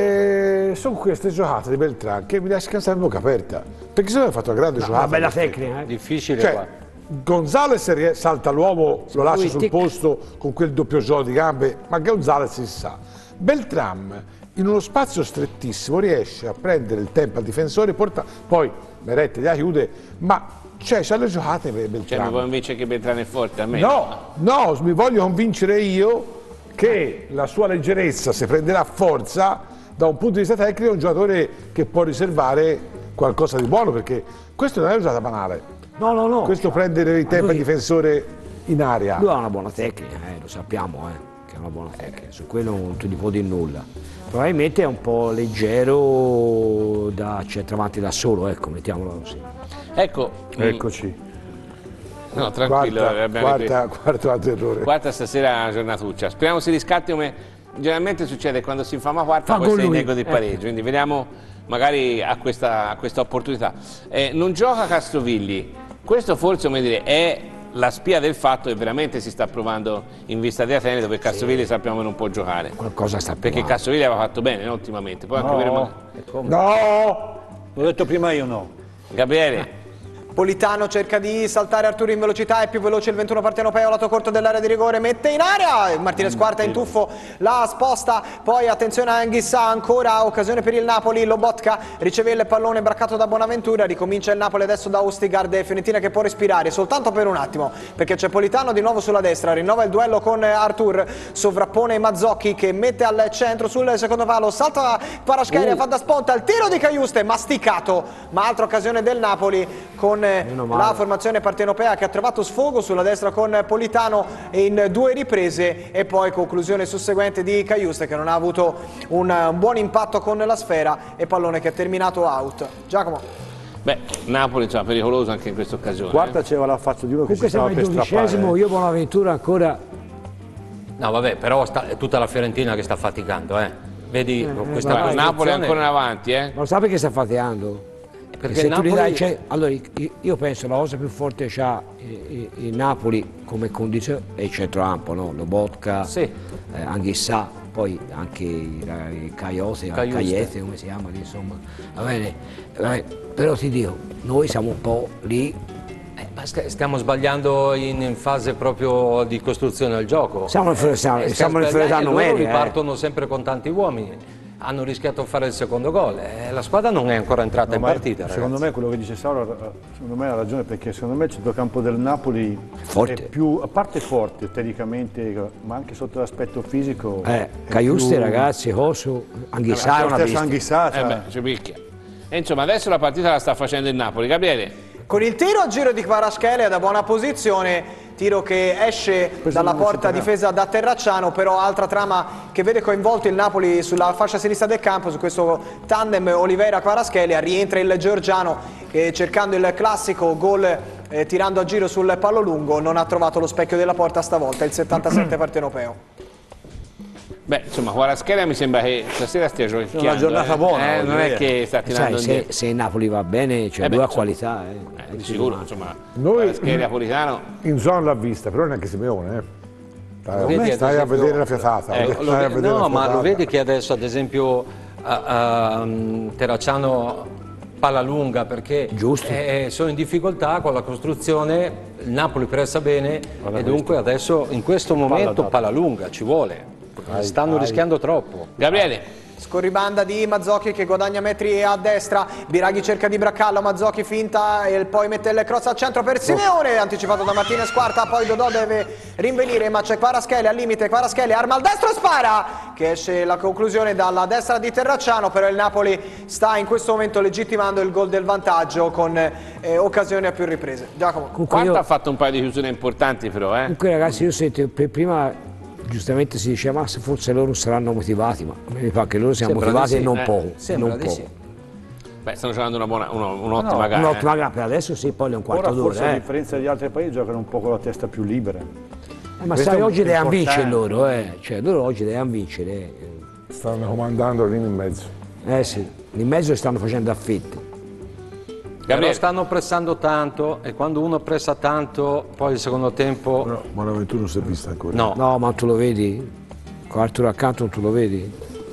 eh, sono queste giocate di Beltran che mi lasciano stare in bocca aperta. Perché se no ha fatto una grande giocata. Una bella tecnica, eh. Difficile Cioè, qua. Gonzalez rie- salta l'uomo, lo lascia lui sul tic. posto con quel doppio gioco di gambe, ma Gonzalez si sa. Beltram in uno spazio strettissimo riesce a prendere il tempo al difensore, porta, poi Meret la chiude, ma cioè, c'ha le giocate per Cioè, mi Beltram. può convincere che Beltrán è forte? A me? No, no, mi voglio convincere io che la sua leggerezza, se prenderà forza, da un punto di vista tecnico, è un giocatore che può riservare qualcosa di buono, perché questo non è una giocata banale. No, no, no. Questo prendere il tempo al lui- difensore in aria. Lui ha una buona tecnica, eh, lo sappiamo, eh, che ha una buona tecnica, su quello non ti può dire nulla. Probabilmente è un po' leggero da centravanti da solo, ecco, mettiamolo così. Ecco, mm, Eccoci. no, tranquillo, Quarta, abbiamo ripreso. quarta, quarto altro errore. Quarta stasera è una giornatuccia. Speriamo si riscatti come generalmente succede quando si infama quarta, Fa poi gol sei in lui, nego di ecco. pareggio. Quindi vediamo magari a questa, a questa opportunità. Eh, non gioca Castrovilli. Questo forse, come dire, è la spia del fatto che veramente si sta provando in vista di Atene, dove Castrovilli sappiamo che non può giocare. Qualcosa sta Perché provando. Castrovilli aveva fatto bene, no, ultimamente. Poi anche vedremo- No! L'ho detto prima io no. Gabriele. Politano cerca di saltare Arturo in velocità, è più veloce il ventuno partenopeo, lato corto dell'area di rigore, mette in area, Martinez Quarta in tuffo, la sposta, poi attenzione a Anghissà, ancora occasione per il Napoli, Lobotka riceve il pallone braccato da Bonaventura, ricomincia il Napoli adesso da Ostigard e Fiorentina che può respirare soltanto per un attimo, perché c'è Politano di nuovo sulla destra, rinnova il duello con Artur, sovrappone Mazzocchi che mette al centro sul secondo palo, salta Parascheria, fa da sponta, il tiro di Caiuste, masticato, ma altra occasione del Napoli con la formazione partenopea che ha trovato sfogo sulla destra con Politano in due riprese e poi conclusione susseguente di Caiuste che non ha avuto un, un buon impatto con la sfera e pallone che ha terminato out. Giacomo. Beh, Napoli insomma pericoloso anche in questa occasione. Quarta eh. c'era la faccia di uno che Comunque si stava siamo per al dodicesimo, strappare. io Bonaventura ancora... No, vabbè, però sta- è tutta la Fiorentina che sta faticando, eh. vedi Eh, questa Guarda, il Napoli è costruzione- ancora in avanti, eh? Ma lo sai perché sta faticando? Perché se il tu gli Napoli- dai, cioè, allora, io- io penso la cosa più forte che ha il, il Napoli come condizione è il centrocampo, no? Lobotka, Sì. eh, Anghissà, poi anche i, i Caiote, Caiuste. Caiete, come si chiama lì, insomma. Va bene, va bene, però ti dico, noi siamo un po' lì. Eh, ma st- stiamo sbagliando in, in fase proprio di costruzione del gioco. Siamo in inferiorità- Eh, siamo in sbagliando, inferiorità e loro numerica, eh. ripartono sempre con tanti uomini. Hanno rischiato di fare il secondo gol. Eh, la squadra non è ancora entrata in Ma partita. secondo ragazzi. me quello che dice Saulo, secondo me ha ragione, perché secondo me il centrocampo del Napoli Forte. è più, a parte forte tecnicamente, ma anche sotto l'aspetto fisico. Eh, è Caiuste, più- ragazzi, Coso, Anghissà è Lo una stesso bestia. Anghissà, Eh cioè, beh, ci picchia. E insomma, adesso la partita la sta facendo il Napoli, Gabriele. Con il tiro a giro di Kvaratskhelia da buona posizione, tiro che esce dalla non porta si terrà. difesa da Terracciano, però altra trama che vede coinvolto il Napoli sulla fascia sinistra del campo, su questo tandem Oliveira-Kvaratskhelia, rientra il georgiano che cercando il classico gol eh, tirando a giro sul pallo lungo non ha trovato lo specchio della porta stavolta, il settantasette partenopeo. Beh, insomma, Kvaratskhelia mi sembra che stasera stia giocando. Una giornata eh. buona, Eh, voglio non è dire. che sta tirando Sai, se, indietro. se il Napoli va bene, c'è Eh beh, due a insomma, qualità. Eh. Eh, di sicuro, insomma, Noi- Kvaratskhelia Napolitano. In zona l'ha vista, però neanche Simeone. Eh. Stai, Vedi, ad stai a esempio- vedere la fiatata. Eh, stai lo a ve- vedere no, la ma lo fiatata. vedi che adesso ad esempio a- a- Terracciano palla lunga perché Giusto. eh, sono in difficoltà con la costruzione, il Napoli pressa bene e dunque adesso in questo momento palla lunga ci vuole, stanno rischiando troppo. Gabriele, Scorribanda di Mazzocchi che guadagna metri a destra, Biraghi cerca di braccarlo, Mazzocchi finta e poi mette il cross al centro per Simeone, anticipato da Martinez Quarta, poi Dodò deve rinvenire ma c'è Kvaratskhelia al limite, Kvaratskhelia arma al destro e spara, che esce la conclusione dalla destra di Terracciano, però il Napoli sta in questo momento legittimando il gol del vantaggio con eh, occasioni a più riprese. Giacomo. Comunque, Quarta io- ha fatto un paio di chiusure importanti però, eh. comunque ragazzi, io sento, per prima giustamente si diceva ma se forse loro saranno motivati, ma a me mi pare che loro siano Sembra motivati di e sì, non eh. poco. Sembra non di poco. sì. Beh, stanno giocando una buona, uno- un'ottima No, gara. Un'ottima eh. gara per adesso, sì, poi è un quarto ora forse a d'ora. Eh. differenza degli altri paesi giocano un po' con la testa più libera. Eh, ma Questo sai, è oggi devono importante. vincere loro, eh. Cioè, loro oggi devono vincere. eh. Stanno comandando lì in mezzo. Eh sì, in mezzo stanno facendo affetti. Però Gabriele, stanno pressando tanto e quando uno pressa tanto poi il secondo tempo Però Bonaventura non si è vista ancora. no. No, ma tu lo vedi? Con Arturo accanto non tu lo vedi?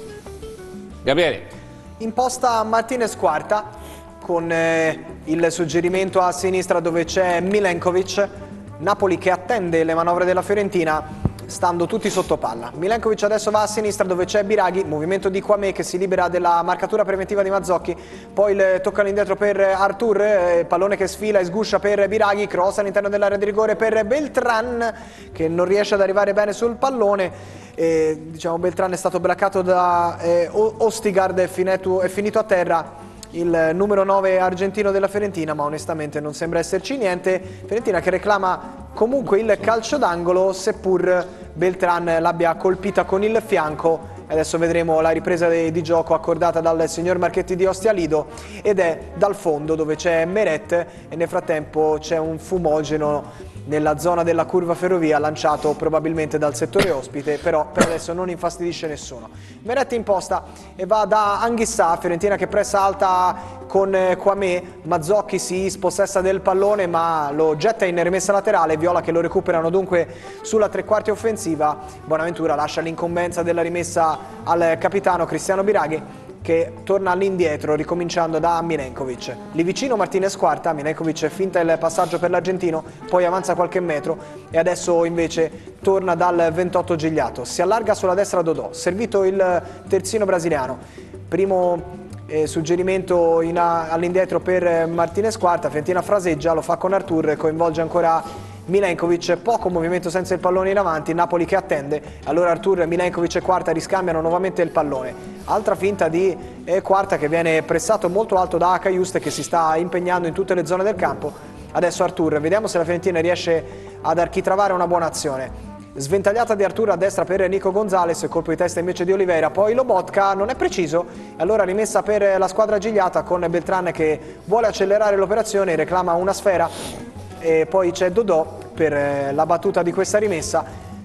Gabriele, Imposta Martinez Quarta con eh, il suggerimento a sinistra dove c'è Milenkovic, Napoli che attende le manovre della Fiorentina stando tutti sotto palla. Milenkovic adesso va a sinistra dove c'è Biraghi, movimento di Kwame che si libera della marcatura preventiva di Mazzocchi, poi il tocca all'indietro per Artur, eh, pallone che sfila e sguscia per Biraghi, cross all'interno dell'area di rigore per Beltran che non riesce ad arrivare bene sul pallone. E, diciamo Beltran è stato braccato da eh, Ostigard, è finito, è finito a terra il numero nove argentino della Fiorentina, ma onestamente non sembra esserci niente. Fiorentina che reclama comunque il calcio d'angolo, seppur Beltran l'abbia colpita con il fianco. Adesso vedremo la ripresa di, di gioco accordata dal signor Marchetti di Ostia Lido ed è dal fondo dove c'è Meret e nel frattempo c'è un fumogeno nella zona della curva Ferrovia lanciato probabilmente dal settore ospite, però per adesso non infastidisce nessuno. Meret imposta e va da Anghissà, Fiorentina che pressa alta con Kwame, Mazzocchi si spossessa del pallone ma lo getta in rimessa laterale, Viola che lo recuperano dunque sulla tre quarti offensiva, Bonaventura lascia l'incombenza della rimessa al capitano Cristiano Biraghi che torna all'indietro ricominciando da Milenkovic. Lì vicino Martinez Quarta, Milenkovic finta il passaggio per l'argentino, poi avanza qualche metro e adesso invece torna dal ventotto Gigliato. Si allarga sulla destra Dodò, servito il terzino brasiliano. Primo eh, suggerimento in a- all'indietro per Martinez Quarta, Fiorentina fraseggia, lo fa con Artur, coinvolge ancora Milenkovic, poco movimento senza il pallone in avanti, Napoli che attende, allora Artur, Milenkovic e Quarta riscambiano nuovamente il pallone, altra finta di eh, Quarta che viene pressato molto alto da Caiuste che si sta impegnando in tutte le zone del campo, adesso Artur, vediamo se la Fiorentina riesce ad architravare una buona azione. Sventagliata di Artur a destra per Nico Gonzalez, colpo di testa invece di Oliveira, poi Lobotka non è preciso, allora rimessa per la squadra gigliata con Beltran che vuole accelerare l'operazione, reclama una sfera e poi c'è Dodò per la battuta di questa rimessa.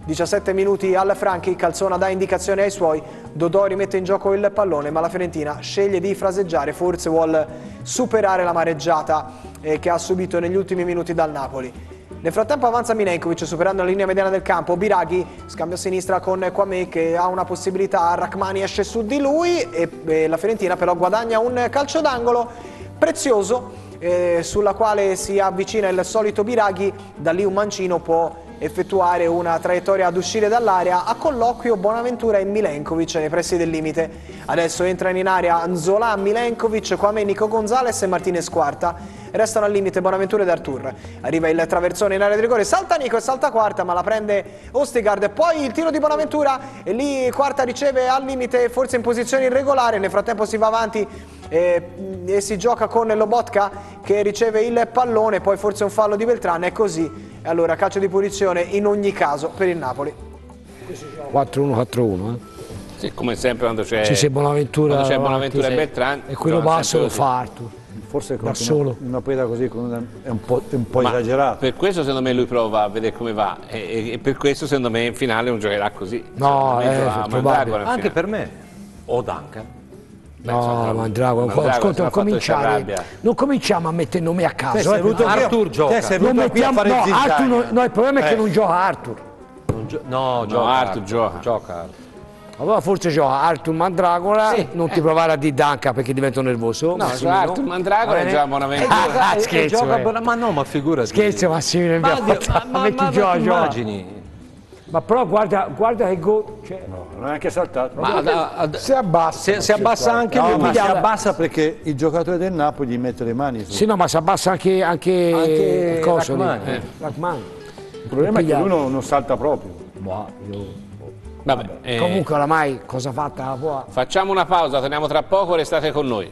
diciassette minuti al Franchi, Calzona dà indicazione ai suoi, Dodò rimette in gioco il pallone, ma la Fiorentina sceglie di fraseggiare, forse vuol superare la mareggiata eh, che ha subito negli ultimi minuti dal Napoli. Nel frattempo avanza Milenkovic superando la linea mediana del campo, Biraghi scambio a sinistra con Kwame che ha una possibilità, Rachmani esce su di lui e, e la Fiorentina però guadagna un calcio d'angolo prezioso eh, sulla quale si avvicina il solito Biraghi, da lì un mancino può effettuare una traiettoria ad uscire dall'area, a colloquio Bonaventura e Milenkovic nei pressi del limite. Adesso entrano in area Nzola, Milenkovic, Kwame, Nico Gonzalez e Martinez Quarta. Restano al limite Bonaventura ed Artur. Arriva il traversone in area di rigore, salta Nico e salta Quarta, ma la prende Ostigard. Poi il tiro di Bonaventura e lì Quarta riceve al limite, forse in posizione irregolare. Nel frattempo si va avanti e, e si gioca con Lobotka che riceve il pallone, poi forse un fallo di Beltran, è così. E allora calcio di punizione in ogni caso per il Napoli. quattro uno quattro uno eh. Sì, come sempre quando c'è Ci sei Bonaventura, quando c'è avanti, Bonaventura sì. e Beltran. E quello basso lo fa Artur. Forse da solo. Una preda così con una, è un po', un po' Ma esagerato. per questo secondo me lui prova a vedere come va e, e, e per questo secondo me in finale non giocherà così. No, Secondo me eh, gioca è Mandragora probabile. in Anche finale. per me. O Duncan. No, Mandragora, ascolta, non cominciare, non cominciamo a mettere nomi a caso. Te sei eh, venuto qui a- Arthur gioca. te sei non venuto qui a mettiamo, fare no, zizzania. Arthur non- no, il problema è che Eh. non gioca Arthur. Non gio- no, gioca. Arthur gioca. Gioca Arthur. Allora forse gioca Arthur Mandragora, Sì, non ti provare a dire Danca perché divento nervoso. No, Massimino. Arthur Mandragora Va è bene? già Bonaventura. Ah, E scherzo, gioca eh. buona- ma no, ma figurati. Scherzo Massimino, non Ma, abbiamo Dio, fatto- ma, ma, metti ma, gioca, ma gioca. immagini. Ma però guarda, guarda che go... Cioè, No, non è anche saltato. Ma da- ad- Si abbassa. si, si abbassa anche No, lui. ma si pigliava- abbassa perché il giocatore del Napoli gli mette le mani su. sì, no, ma si abbassa anche, anche, Anche il coso lì. Rachmani. Eh, Rachmani. Il problema è che lui non, non salta proprio. Boh, io- Vabbè, eh, Comunque oramai cosa fatta la può. facciamo una pausa, torniamo tra poco, restate con noi.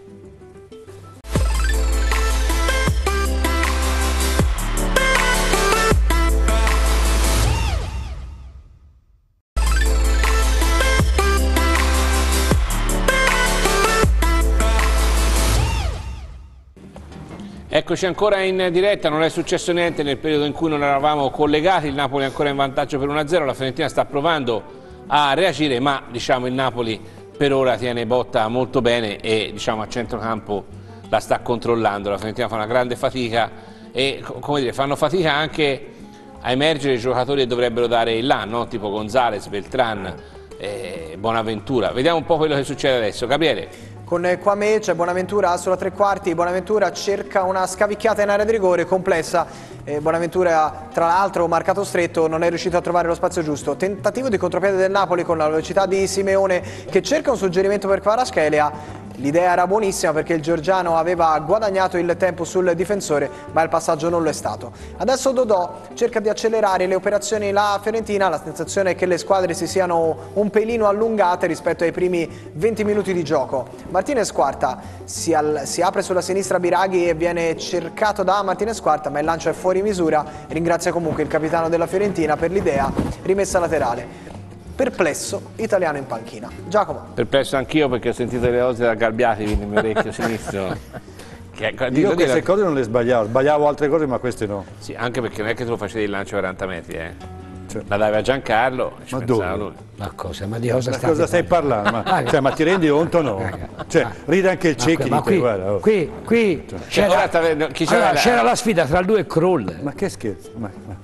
Eccoci ancora in diretta, non è successo niente nel periodo in cui non eravamo collegati, il Napoli è ancora in vantaggio per uno a zero, la Fiorentina sta provando a reagire, ma diciamo il Napoli per ora tiene botta molto bene e diciamo a centrocampo la sta controllando, la Fiorentina fa una grande fatica e co- come dire, fanno fatica anche a emergere i giocatori che dovrebbero dare il là, no? Tipo Gonzalez, Beltran, eh, Bonaventura. Vediamo un po' quello che succede adesso. Gabriele. Con Kwame c'è Bonaventura sulla tre quarti, Bonaventura cerca una scavicchiata in area di rigore complessa, eh, Bonaventura tra l'altro marcato stretto non è riuscito a trovare lo spazio giusto, tentativo di contropiede del Napoli con la velocità di Simeone che cerca un suggerimento per Kvaratskhelia. L'idea era buonissima perché il georgiano aveva guadagnato il tempo sul difensore, ma il passaggio non lo è stato. Adesso Dodò cerca di accelerare le operazioni la Fiorentina, la sensazione è che le squadre si siano un pelino allungate rispetto ai primi venti minuti di gioco. Martinez Quarta si, al, si apre sulla sinistra Biraghi e viene cercato da Martinez Quarta, ma il lancio è fuori misura. Ringrazia comunque il capitano della Fiorentina per l'idea, rimessa laterale. Perplesso, Italiano in panchina. Giacomo. Perplesso anch'io perché ho sentito le cose da Galbiati nel mio orecchio sinistro. Che, Io dico queste dire- cose non le sbagliavo, sbagliavo altre cose ma queste no. Sì, anche perché non è che tu lo facevi il lancio a quaranta metri, eh. Cioè. La dava a Giancarlo, ci Ma pensava dove? lui. Ma cosa? Ma di cosa Ma state cosa stai parlando? Ma, cioè, ma ti rendi conto o no? Cioè, ride anche il Ma Cecchi qui, ma di te, qui, guarda. oh. qui, qui c'era, Ora sta vedendo- chi c'era allora, la- c'era la sfida tra lui e Kroll. Ma che scherzo? Ma, ma-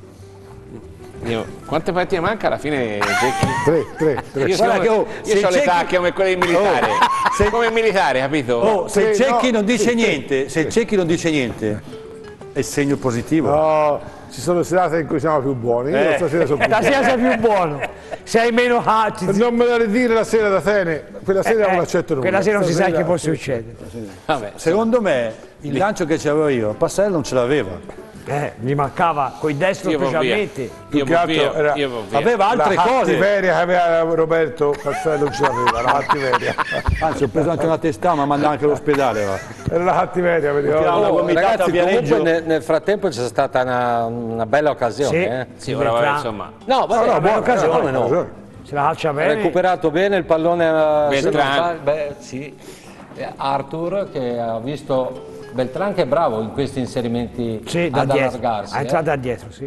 Io, quante partite manca alla fine? Zecchi? Tre, tre, tre. Io, Guarda sono, che, oh, io se ho le Zecchi- tacche come quelle del militare. Oh, se- Come il militare, capito? Oh, se il Sì, Cecchi no, non dice sì, niente, se il Cecchi non dice niente, è segno positivo. No, ci sono serate in cui siamo più buoni. Io Eh. stasera sono più Stasera sei più buono, sei meno hati. Non me la ridire la sera da Tene, quella sera non accetto nulla. Quella sera non si sa Stasera- che può succedere. Vabbè, Secondo me il lancio che c'avevo io, Passarello non ce l'aveva. Eh, mi mancava coi destro io vado via. specialmente. Più Io che vado altro via. era- Io vado via. Aveva altre la cose. cattiveria che aveva Roberto Passello non ce l'aveva, la cattiveria. Anzi, ho preso anche una testata, ma manda anche all'ospedale. va. Era la cattiveria, vedi? Tirava una Oh, gomitata a Ragazzi, Viareggio. comunque nel, nel frattempo c'è stata una, una bella occasione. Sì. eh. sì, ora vabbè, insomma. No, vabbè, no, vabbè, buona occasione, occasione, no. ragione. Se la calcia Ha bene. recuperato bene il pallone. eh, Beltran. se non sbaglio- beh, sì. Eh, Arthur che ha visto Beltran che è bravo in questi inserimenti Sì, da ad dietro, allargarsi. è entrato eh. da dietro, sì.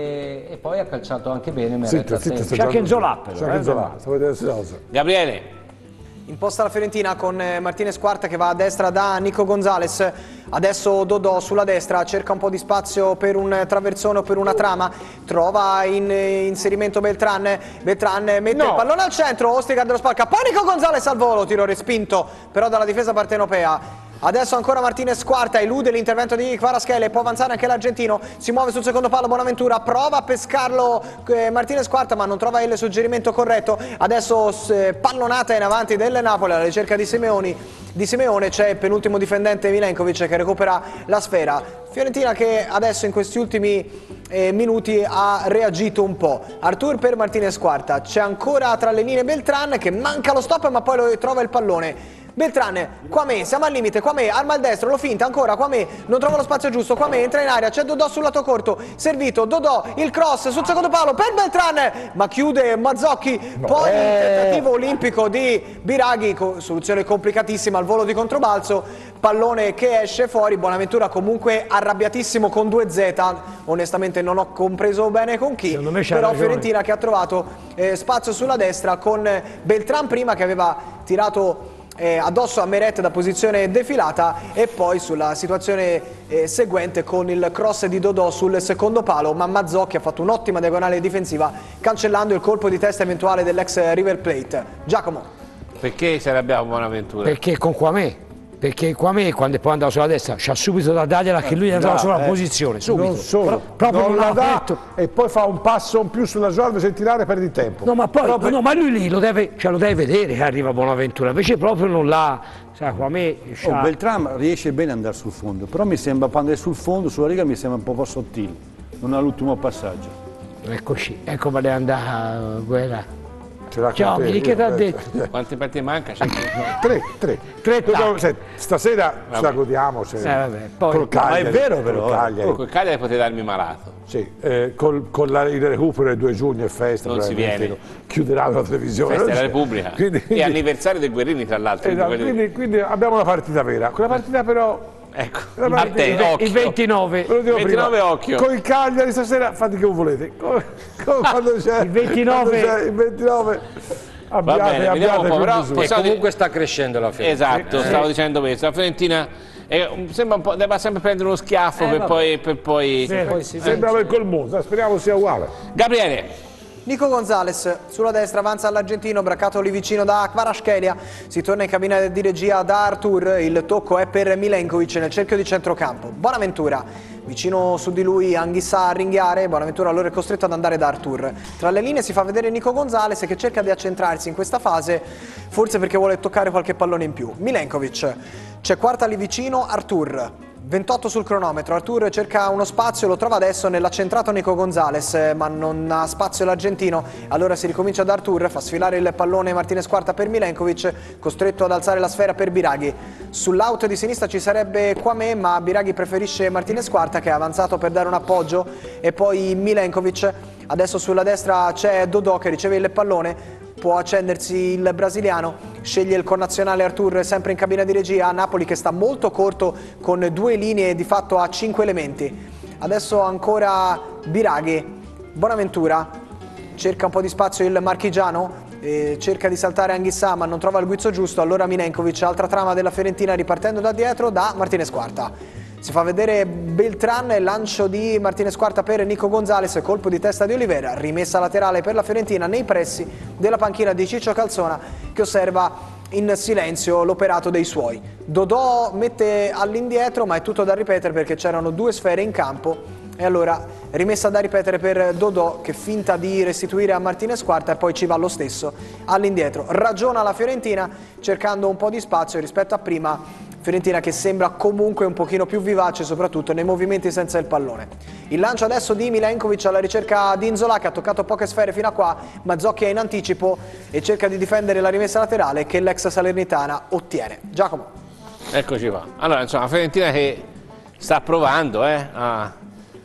E, e poi ha calciato anche bene Zitta, Meret zitta, attento. sta C'è anche Nzola, però, C'è anche eh, Nzola, sta vedendo queste cose. Gabriele, Imposta la Fiorentina con eh, Martinez Quarta che va a destra da Nico Gonzalez. Adesso Dodò sulla destra, cerca un po' di spazio per un traversone o per una trama. Trova in eh, inserimento Beltran. Beltran mette No. il pallone al centro, Ostergaard lo spalca. Poi Nico Gonzalez al volo, tiro respinto però dalla difesa partenopea. Adesso ancora Martinez Quarta, elude l'intervento di Kvaratskhelia, può avanzare anche l'argentino, si muove sul secondo palo Bonaventura, prova a pescarlo eh, Martinez Quarta ma non trova il suggerimento corretto. Adesso eh, pallonata in avanti del Napoli alla ricerca di Simeoni. Di Simeone c'è il penultimo difendente Milenkovic che recupera la sfera. Fiorentina che adesso in questi ultimi eh, minuti ha reagito un po'. Artur per Martinez Quarta, c'è ancora tra le linee Beltran che manca lo stop ma poi lo trova il pallone. Beltran, Quame, siamo al limite, Quame, arma al destro, lo finta ancora, Quame, non trova lo spazio giusto, Quame entra in area, c'è Dodò sul lato corto, servito, Dodò, il cross sul secondo palo per Beltran, ma chiude Mazzocchi, poi il tentativo olimpico di Biraghi, co- soluzione complicatissima al volo di controbalzo, pallone che esce fuori, Bonaventura comunque arrabbiatissimo con due Z, onestamente non ho compreso bene con chi, Secondo me c'ha però ragione. Fiorentina che ha trovato eh, spazio sulla destra con Beltran prima che aveva tirato Eh, addosso a Meret da posizione defilata e poi sulla situazione eh, seguente con il cross di Dodò sul secondo palo, ma Mazzocchi ha fatto un'ottima diagonale difensiva cancellando il colpo di testa eventuale dell'ex River Plate. Giacomo. perché ci arrabbiamo Bonaventura? Perché con Quame, perché Quame quando poi andava sulla destra c'ha subito da dargliela che lui andava sulla eh, posizione, subito. Non solo, Pro- proprio non non la l'ha dà detto. e poi fa un passo in più sulla giornata senza tirare per il tempo. No, ma poi Proprio- no, ma lui lì lo deve, cioè, lo deve vedere che arriva Bonaventura, invece proprio non l'ha, sai, Quame Oh, c'ha- Beltram riesce bene ad andare sul fondo, però mi sembra quando è sul fondo, sulla riga mi sembra un po' sottile, non ha l'ultimo passaggio. eccoci, ecco come deve andare uh, quella. Ce l'ha con Ciao, te, Miri, che io, ti ha eh, detto? Quante partite manca? C'è- Tre, tre. Tre Dobbiamo- tacchi. senti, stasera ce la godiamo. Se, Eh, vabbè, poi- col Cagliari, Ma è vero, però, col eh. Cagliari. Con il Cagliari potete darmi malato. Sì, eh, col, con la- il recupero del due giugno e festa, Non si probabilmente viene. chiuderanno la televisione. Festa non della c'è. Repubblica. Quindi, E quindi- anniversario dei Guerrini, tra l'altro. esatto, quindi- quindi, quindi abbiamo una partita vera. Quella partita però... Ecco, la partita- attento, occhio. Il ventinove, ve lo dico ventinove prima, occhio. con il Cagliari stasera fate che volete. Come, come quando c'è Il ventinove. quando c'è il ventinove abbiate, bene, vediamo abbiate un po', più però misura. E possiamo comunque sta crescendo la Fiorentina. Esatto, stavo dicendo questo. La Fiorentina è- sembra un po', deve sempre prendere uno schiaffo Eh, per, vabbè. poi, per poi... Poi si Sembra per col Monza, speriamo sia uguale. Gabriele, Nico Gonzalez sulla destra avanza all'argentino, braccato lì vicino da Kvaratskhelia, si torna in cabina di regia da Artur, il tocco è per Milenkovic nel cerchio di centrocampo. Bonaventura vicino su di lui Anghissà a ringhiare, Bonaventura allora è costretto ad andare da Artur. Tra le linee si fa vedere Nico Gonzalez che cerca di accentrarsi in questa fase, forse perché vuole toccare qualche pallone in più. Milenkovic, c'è Quarta lì vicino, Artur. ventotto sul cronometro, Artur cerca uno spazio, lo trova adesso nell'accentrato Nico Gonzalez, eh, ma non ha spazio l'argentino, allora si ricomincia da Artur, fa sfilare il pallone Martinez Quarta per Milenkovic, costretto ad alzare la sfera per Biraghi. Sull'out di sinistra ci sarebbe Quame, ma Biraghi preferisce Martinez Quarta che è avanzato per dare un appoggio, e poi Milenkovic. Adesso sulla destra c'è Dodò che riceve il pallone, può accendersi il brasiliano, sceglie il connazionale Artur sempre in cabina di regia. Napoli che sta molto corto con due linee di fatto a cinque elementi. Adesso ancora Biraghi, Bonaventura cerca un po' di spazio il marchigiano, eh, cerca di saltare Anghissà ma non trova il guizzo giusto, allora Milenkovic, altra trama della Fiorentina ripartendo da dietro da Martinez Quarta. Si fa vedere Beltran, lancio di Martinez Quarta per Nico Gonzalez, colpo di testa di Olivera, rimessa laterale per la Fiorentina nei pressi della panchina di Ciccio Calzona che osserva in silenzio l'operato dei suoi. Dodò mette all'indietro ma è tutto da ripetere perché c'erano due sfere in campo e allora rimessa da ripetere per Dodò che finta di restituire a Martinez Quarta e poi ci va lo stesso all'indietro. Ragiona la Fiorentina cercando un po' di spazio rispetto a prima. Fiorentina che sembra comunque un pochino più vivace soprattutto nei movimenti senza il pallone. Il lancio adesso di Milenkovic alla ricerca di Nzola che ha toccato poche sfere fino a qua, Mazzocchi è in anticipo e cerca di difendere la rimessa laterale che l'ex Salernitana ottiene. Giacomo. eccoci qua. Allora, insomma, la Fiorentina che sta provando eh, a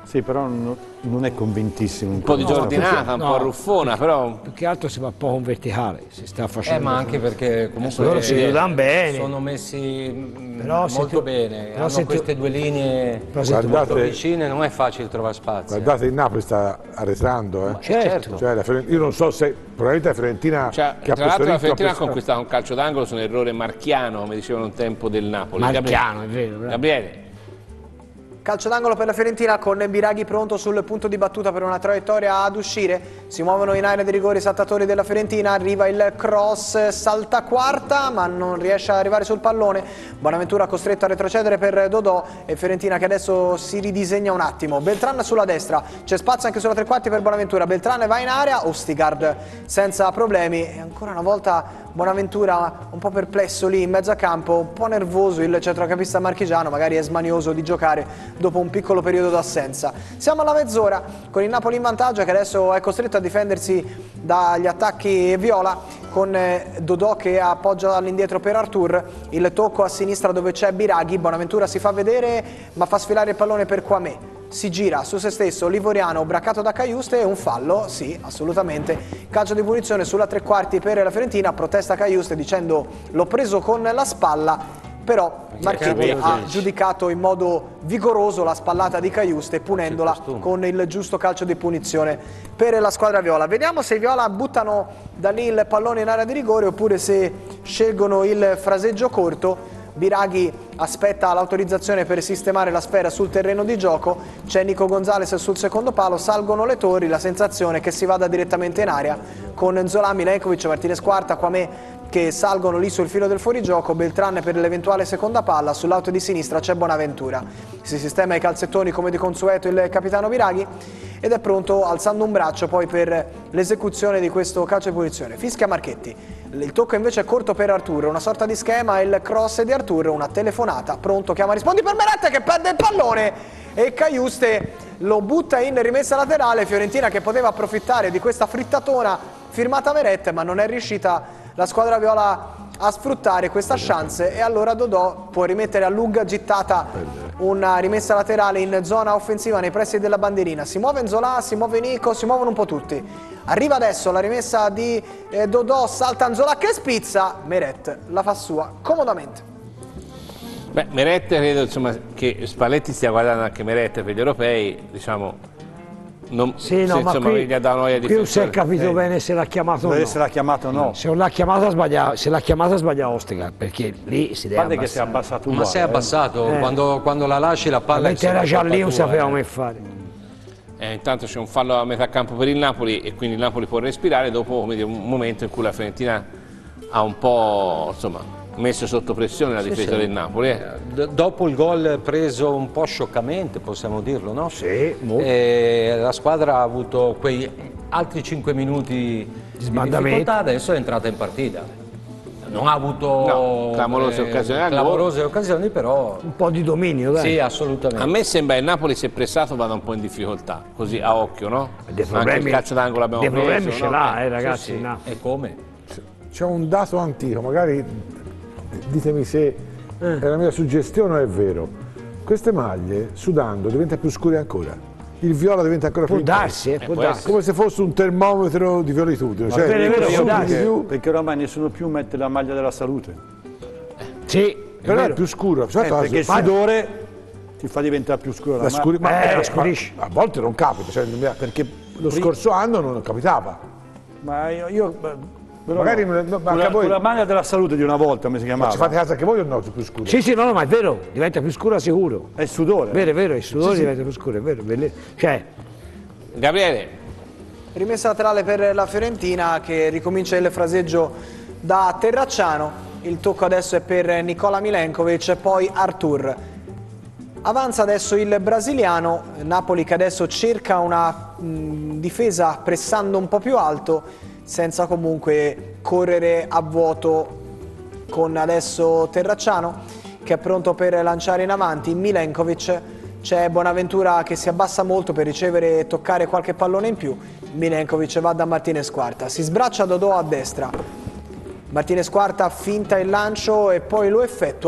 Sì, però non, non è convintissimo. Un po' di giardinata, un no. po' ruffona, però... Più che altro si va poco in verticale, si sta facendo. Eh, ma anche perché comunque loro si aiutano bene. sono messi mm, Però se molto tu- bene, però hanno se tu- queste due linee Però se tu- molto Guardate- vicine, non è facile trovare spazio. Guardate, il Napoli sta arretrando, eh. Certo. Cioè, la Fiorentina- io non so se probabilmente la Fiorentina Cioè, che ha tra l'altro posto la Fiorentina ha ritmo- conquistato un calcio d'angolo su un errore marchiano, come dicevano un tempo del Napoli. Marchiano, è vero, bravo. Gabriele. Calcio d'angolo per la Fiorentina con Biraghi pronto sul punto di battuta per una traiettoria ad uscire. Si muovono in area di rigore i saltatori della Fiorentina, arriva il cross, salta quarta ma non riesce ad arrivare sul pallone. Bonaventura costretto a retrocedere per Dodò e Fiorentina che adesso si ridisegna un attimo. Beltran sulla destra, c'è spazio anche sulla tre quarti per Bonaventura. Beltran va in area, Ostigard senza problemi e ancora una volta Bonaventura un po' perplesso lì in mezzo a campo, un po' nervoso il centrocampista marchigiano, magari è smanioso di giocare dopo un piccolo periodo d'assenza. Siamo alla mezz'ora con il Napoli in vantaggio che adesso è costretto a difendersi dagli attacchi viola con Dodò che appoggia all'indietro per Artur, il tocco a sinistra dove c'è Biraghi, Bonaventura si fa vedere ma fa sfilare il pallone per Quamé. Si gira su se stesso, Livoriano braccato da Caiuste e un fallo, sì, assolutamente. Calcio di punizione sulla tre quarti per la Fiorentina, protesta Caiuste dicendo l'ho preso con la spalla, però Marchetti ha giudicato in modo vigoroso la spallata di Caiuste punendola con il giusto calcio di punizione per la squadra viola. Vediamo se i viola buttano da lì il pallone in area di rigore oppure se scelgono il fraseggio corto. Biraghi aspetta l'autorizzazione per sistemare la sfera sul terreno di gioco, c'è Nico Gonzalez sul secondo palo, salgono le torri, la sensazione è che si vada direttamente in aria con Zola, Milenkovic, Martinez Quarta, Quamé che salgono lì sul filo del fuorigioco, Beltran per l'eventuale seconda palla, sull'auto di sinistra c'è Bonaventura. Si sistema i calzettoni come di consueto il capitano Biraghi ed è pronto alzando un braccio poi per l'esecuzione di questo calcio di punizione. Fischia Marchetti, il tocco invece è corto per Artur, una sorta di schema, il cross di Artur, una telefonata, pronto, chiama rispondi per Meret che perde il pallone e Caiuste lo butta in rimessa laterale. Fiorentina che poteva approfittare di questa frittatona firmata Meret ma non è riuscita la squadra viola a sfruttare questa chance e allora Dodò può rimettere a lunga gittata una rimessa laterale in zona offensiva nei pressi della bandierina. Si muove Nzola, si muove Nico, si muovono un po' tutti. Arriva adesso la rimessa di eh, Dodò, salta Nzola che spizza, Meret la fa sua comodamente. Beh, Meret credo insomma, che Spalletti stia guardando anche Meret per gli europei, diciamo... Non, Sì, no, se, ma insomma, qui, gli ha dato noia di qui non si è difensore. capito Eh. bene se l'ha chiamato o Deve no. essere l'ha chiamato o no. Se non l'ha chiamata sbaglia, se l'ha chiamata sbaglia Ostegard, perché lì si deve Guarda che si è abbassare. abbassato Ma uguale. sei abbassato, Eh. quando, quando la lasci la palla... è Mentre era sempre già colpa lì non tua, sapeva eh. come fare. Eh, intanto c'è un fallo a metà campo per il Napoli e quindi il Napoli può respirare dopo come dire, un momento in cui la Fiorentina ha un po' insomma, messo sotto pressione la difesa del Napoli. Eh. D- dopo il gol preso un po' scioccamente, possiamo dirlo, no? Sì, molto. E la squadra ha avuto quei altri cinque minuti di sbandamento. difficoltà, adesso è entrata in partita. Non ha avuto No, clamorose occasioni al gol. clamorose occasioni, però Un po' di dominio, dai. sì, assolutamente. A me sembra che il Napoli se pressato vada un po' in difficoltà, così a occhio, no? Dei Anche problemi, il calcio d'angolo abbiamo dei preso, problemi ce no? l'ha, eh, Sì, ragazzi. sì. no. E come? C'è un dato antico, magari ditemi se Eh. è la mia suggestione o è vero. Queste maglie sudando diventano più scure ancora. Il viola diventa ancora Può più intenso. darsi, eh, può può darsi. Come se fosse un termometro di fioritudo. Cioè, vero, è vero, sudi può di darsi. più, Perché oramai nessuno più mette la maglia della salute. Sì, è però è vero. più scuro. Eh, Certo, perché il ma- sudore ti fa diventare più scuro la la maglia. scuri- ma, Eh, eh, la scurisce. ma a volte non capita, cioè, non mi- perché lo scorso anno non capitava. Ma io, io beh, però Magari no. non- no, ma Quella- anche voi- quella maglia della salute di una volta, come si Ma chiamava? ci fate caso anche voi o no? Più scuro? Sì, sì, no, no, ma è vero, diventa più scura sicuro. È il sudore. È vero, è vero, il sudore diventa più scuro, è vero. belle- Cioè, Gabriele, Rimessa laterale per la Fiorentina che ricomincia il fraseggio da Terracciano. Il tocco adesso è per Nicola Milenkovic, poi Artur. Avanza adesso il brasiliano, Napoli che adesso cerca una mh, difesa pressando un po' più alto, senza comunque correre a vuoto con adesso Terracciano che è pronto per lanciare in avanti. Milenkovic, c'è Bonaventura che si abbassa molto per ricevere e toccare qualche pallone in più. Milenkovic va da Martinez Quarta, si sbraccia Dodò a destra. Martinez Quarta finta il lancio e poi lo effettua.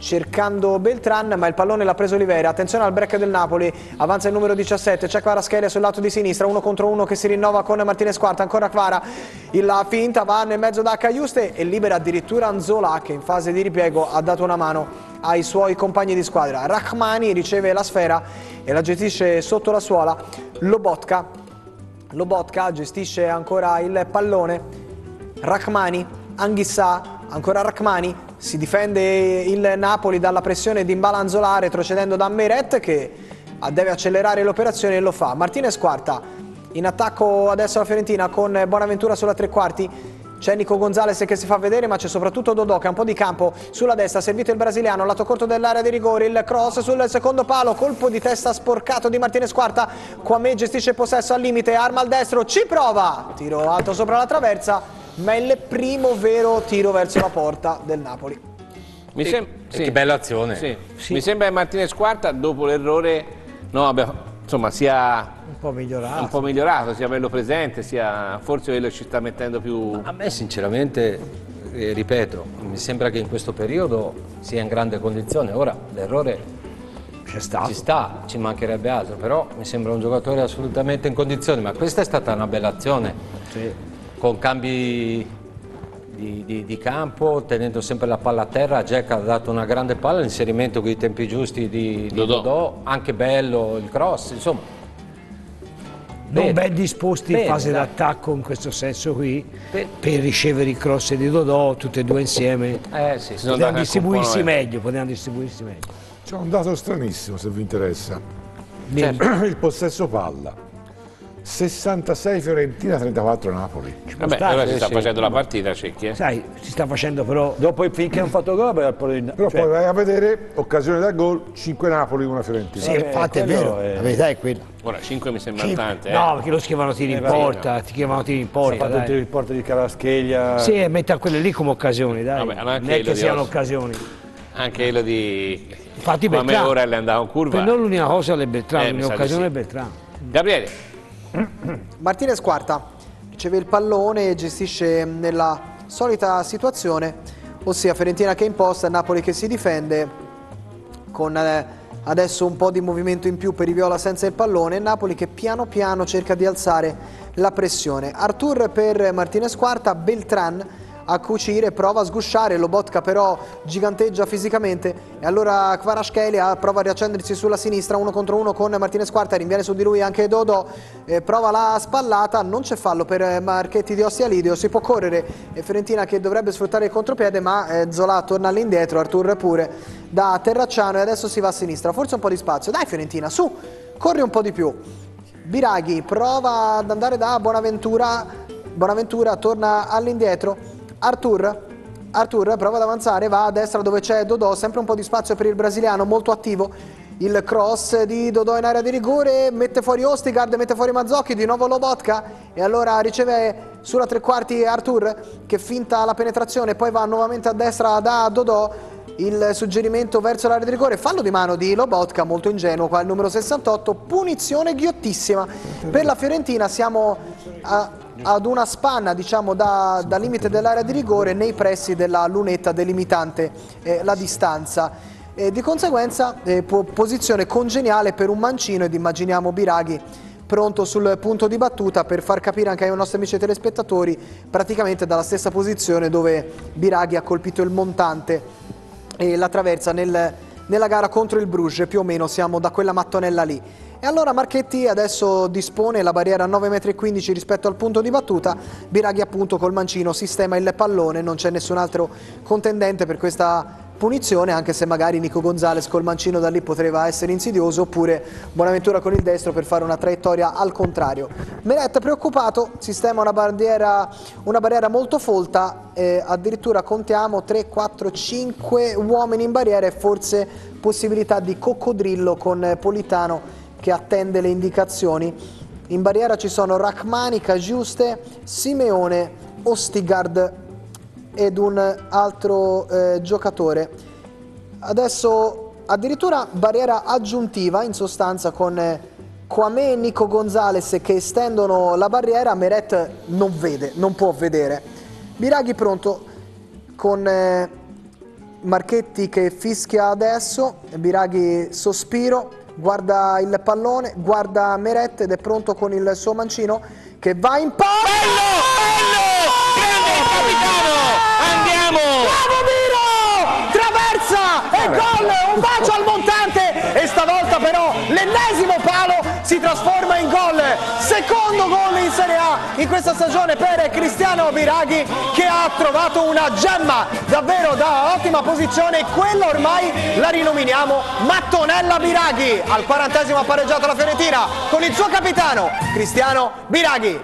cercando Beltran, ma il pallone l'ha preso Oliveira. Attenzione al break del Napoli, avanza il numero diciassette, c'è Kvaratskhelia sul lato di sinistra, uno contro uno che si rinnova con Martinez Quarta, ancora Kvara, la finta va nel mezzo da Cagliuste e libera addirittura Nzola, che in fase di ripiego ha dato una mano ai suoi compagni di squadra. Rahmani riceve la sfera e la gestisce sotto la suola. Lobotka, Lobotka gestisce ancora il pallone. Rahmani, Anghissà, ancora Rahmani, si difende il Napoli dalla pressione di Mbala Nzola, retrocedendo da Meret che deve accelerare l'operazione e lo fa. Martinez Quarta in attacco adesso la Fiorentina con Bonaventura sulla tre quarti. C'è Nico Gonzalez che si fa vedere, ma c'è soprattutto Dodò che ha un po' di campo sulla destra, servito il brasiliano, lato corto dell'area di rigore, il cross sul secondo palo, colpo di testa sporcato di Martinez Quarta. Kwame gestisce il possesso al limite, arma al destro, ci prova, tiro alto sopra la traversa, ma è il primo vero tiro verso la porta del Napoli. Mi sem- e sì. che bella azione. Sì. Sì. Mi sembra che Martinez Quarta dopo l'errore no, abbia, insomma, sia Un po' migliorato. un po' migliorato, sia bello presente, sia forse quello che ci sta mettendo più... A me sinceramente, eh, ripeto, mi sembra che in questo periodo sia in grande condizione. Ora l'errore C'è stato. ci sta, ci mancherebbe altro, però mi sembra un giocatore assolutamente in condizione. Ma questa è stata una bella azione, Sì. con cambi di, di- di campo, tenendo sempre la palla a terra. Jack ha dato una grande palla, l'inserimento con i tempi giusti di, di Dodò. Dodò, anche bello il cross, insomma. Non Bene. ben disposti in Bene, fase dai. d'attacco in questo senso qui, Bene. per ricevere i cross di Dodò, tutte e due insieme. Eh sì, sì. sono Potevano dati anche distribuirsi un po' noi. meglio, potevano distribuirsi meglio. C'è un dato stranissimo se vi interessa. Bene. Il possesso palla. sessantasei Fiorentina, trentaquattro Napoli. Vabbè, stare, ora si sì, sta sì. facendo la partita, Cecchi. Eh? Sai, si sta facendo però... Dopo finché hanno fatto gol, poi al poi- Però cioè, poi vai a vedere, occasione da gol, cinque Napoli, una Fiorentina. Sì, Vabbè, infatti è quello vero, è- la verità è quella. Ora cinque mi sembra Cinque. tante, eh? No, perché lo scrivono tiri in vabbè, porta, ti chiamano tiri in ha porta, fatto dai. il porto di Kvaratskhelia. Sì, e mette a quelle lì come occasioni, dai. Vabbè, ma anche non è quello che di siano oggi. occasioni. Anche quello di... Infatti Come Beltrán. ora le andava in curva. Per noi l'unica cosa è Beltrán, Eh, mi l'unica sa di occasione sì. è Beltrán. Gabriele, Martinez Quarta riceve il pallone e gestisce nella solita situazione, ossia Fiorentina che imposta, Napoli che si difende con eh, adesso un po' di movimento in più per i viola senza il pallone, Napoli che piano piano cerca di alzare la pressione. Artur per Martinez Quarta, Beltrán a cucire, prova a sgusciare, Lobotka però giganteggia fisicamente e allora Kvaratskhelia prova a riaccendersi sulla sinistra, uno contro uno con Martinez Quarta, rinviene su di lui anche Dodò, eh, prova la spallata, non c'è fallo per Marchetti di Ostia Lidio, si può correre, e Fiorentina che dovrebbe sfruttare il contropiede, ma eh, Zola torna all'indietro, Artur pure da Terracciano e adesso si va a sinistra, forse un po' di spazio, dai Fiorentina, su, corri un po' di più. Biraghi prova ad andare da Bonaventura, Bonaventura torna all'indietro, Artur, Artur prova ad avanzare, va a destra dove c'è Dodò, sempre un po' di spazio per il brasiliano, molto attivo, il cross di Dodò in area di rigore, mette fuori Ostigard, mette fuori Mazzocchi, di nuovo Lobotka e allora riceve sulla tre quarti Artur che finta la penetrazione, poi va nuovamente a destra da Dodò, il suggerimento verso l'area di rigore, fallo di mano di Lobotka, molto ingenuo qua il numero sessantotto, punizione ghiottissima per la Fiorentina, siamo a, ad una spanna diciamo da, da limite dell'area di rigore nei pressi della lunetta delimitante eh, la distanza. E di conseguenza eh, po- posizione congeniale per un mancino ed immaginiamo Biraghi pronto sul punto di battuta per far capire anche ai nostri amici telespettatori praticamente dalla stessa posizione dove Biraghi ha colpito il montante e la traversa nel, nella gara contro il Bruges, più o meno siamo da quella mattonella lì. E allora Marchetti adesso dispone la barriera a nove virgola quindici metri rispetto al punto di battuta, Biraghi appunto col mancino sistema il pallone, non c'è nessun altro contendente per questa punizione, anche se magari Nico Gonzalez col mancino da lì poteva essere insidioso, oppure Bonaventura con il destro per fare una traiettoria al contrario. Meret preoccupato, sistema una barriera, una barriera molto folta, eh, addirittura contiamo tre, quattro, cinque uomini in barriera e forse possibilità di coccodrillo con Politano che attende le indicazioni. In barriera ci sono Rahmani, Cagiuste, Simeone, Ostigard ed un altro eh, giocatore. Adesso addirittura barriera aggiuntiva in sostanza con eh, Kwame e Nico Gonzalez che estendono la barriera, Meret non vede, non può vedere. Biraghi pronto con eh, Marchetti che fischia adesso, Biraghi sospiro, guarda il pallone, guarda Meret ed è pronto con il suo mancino che va in palla. Bello! Grande il capitano! Andiamo! Bravo Miro! Traversa e gol! Un bacio al montante e stavolta però l'ennesimo palo si trasforma in gol. Secondo gol in Serie A in questa stagione per Cristiano Biraghi, che ha trovato una gemma davvero da ottima posizione. Quella ormai la rinominiamo Mattonella Biraghi. Al quarantesimo ha pareggiato la Fiorentina con il suo capitano Cristiano Biraghi.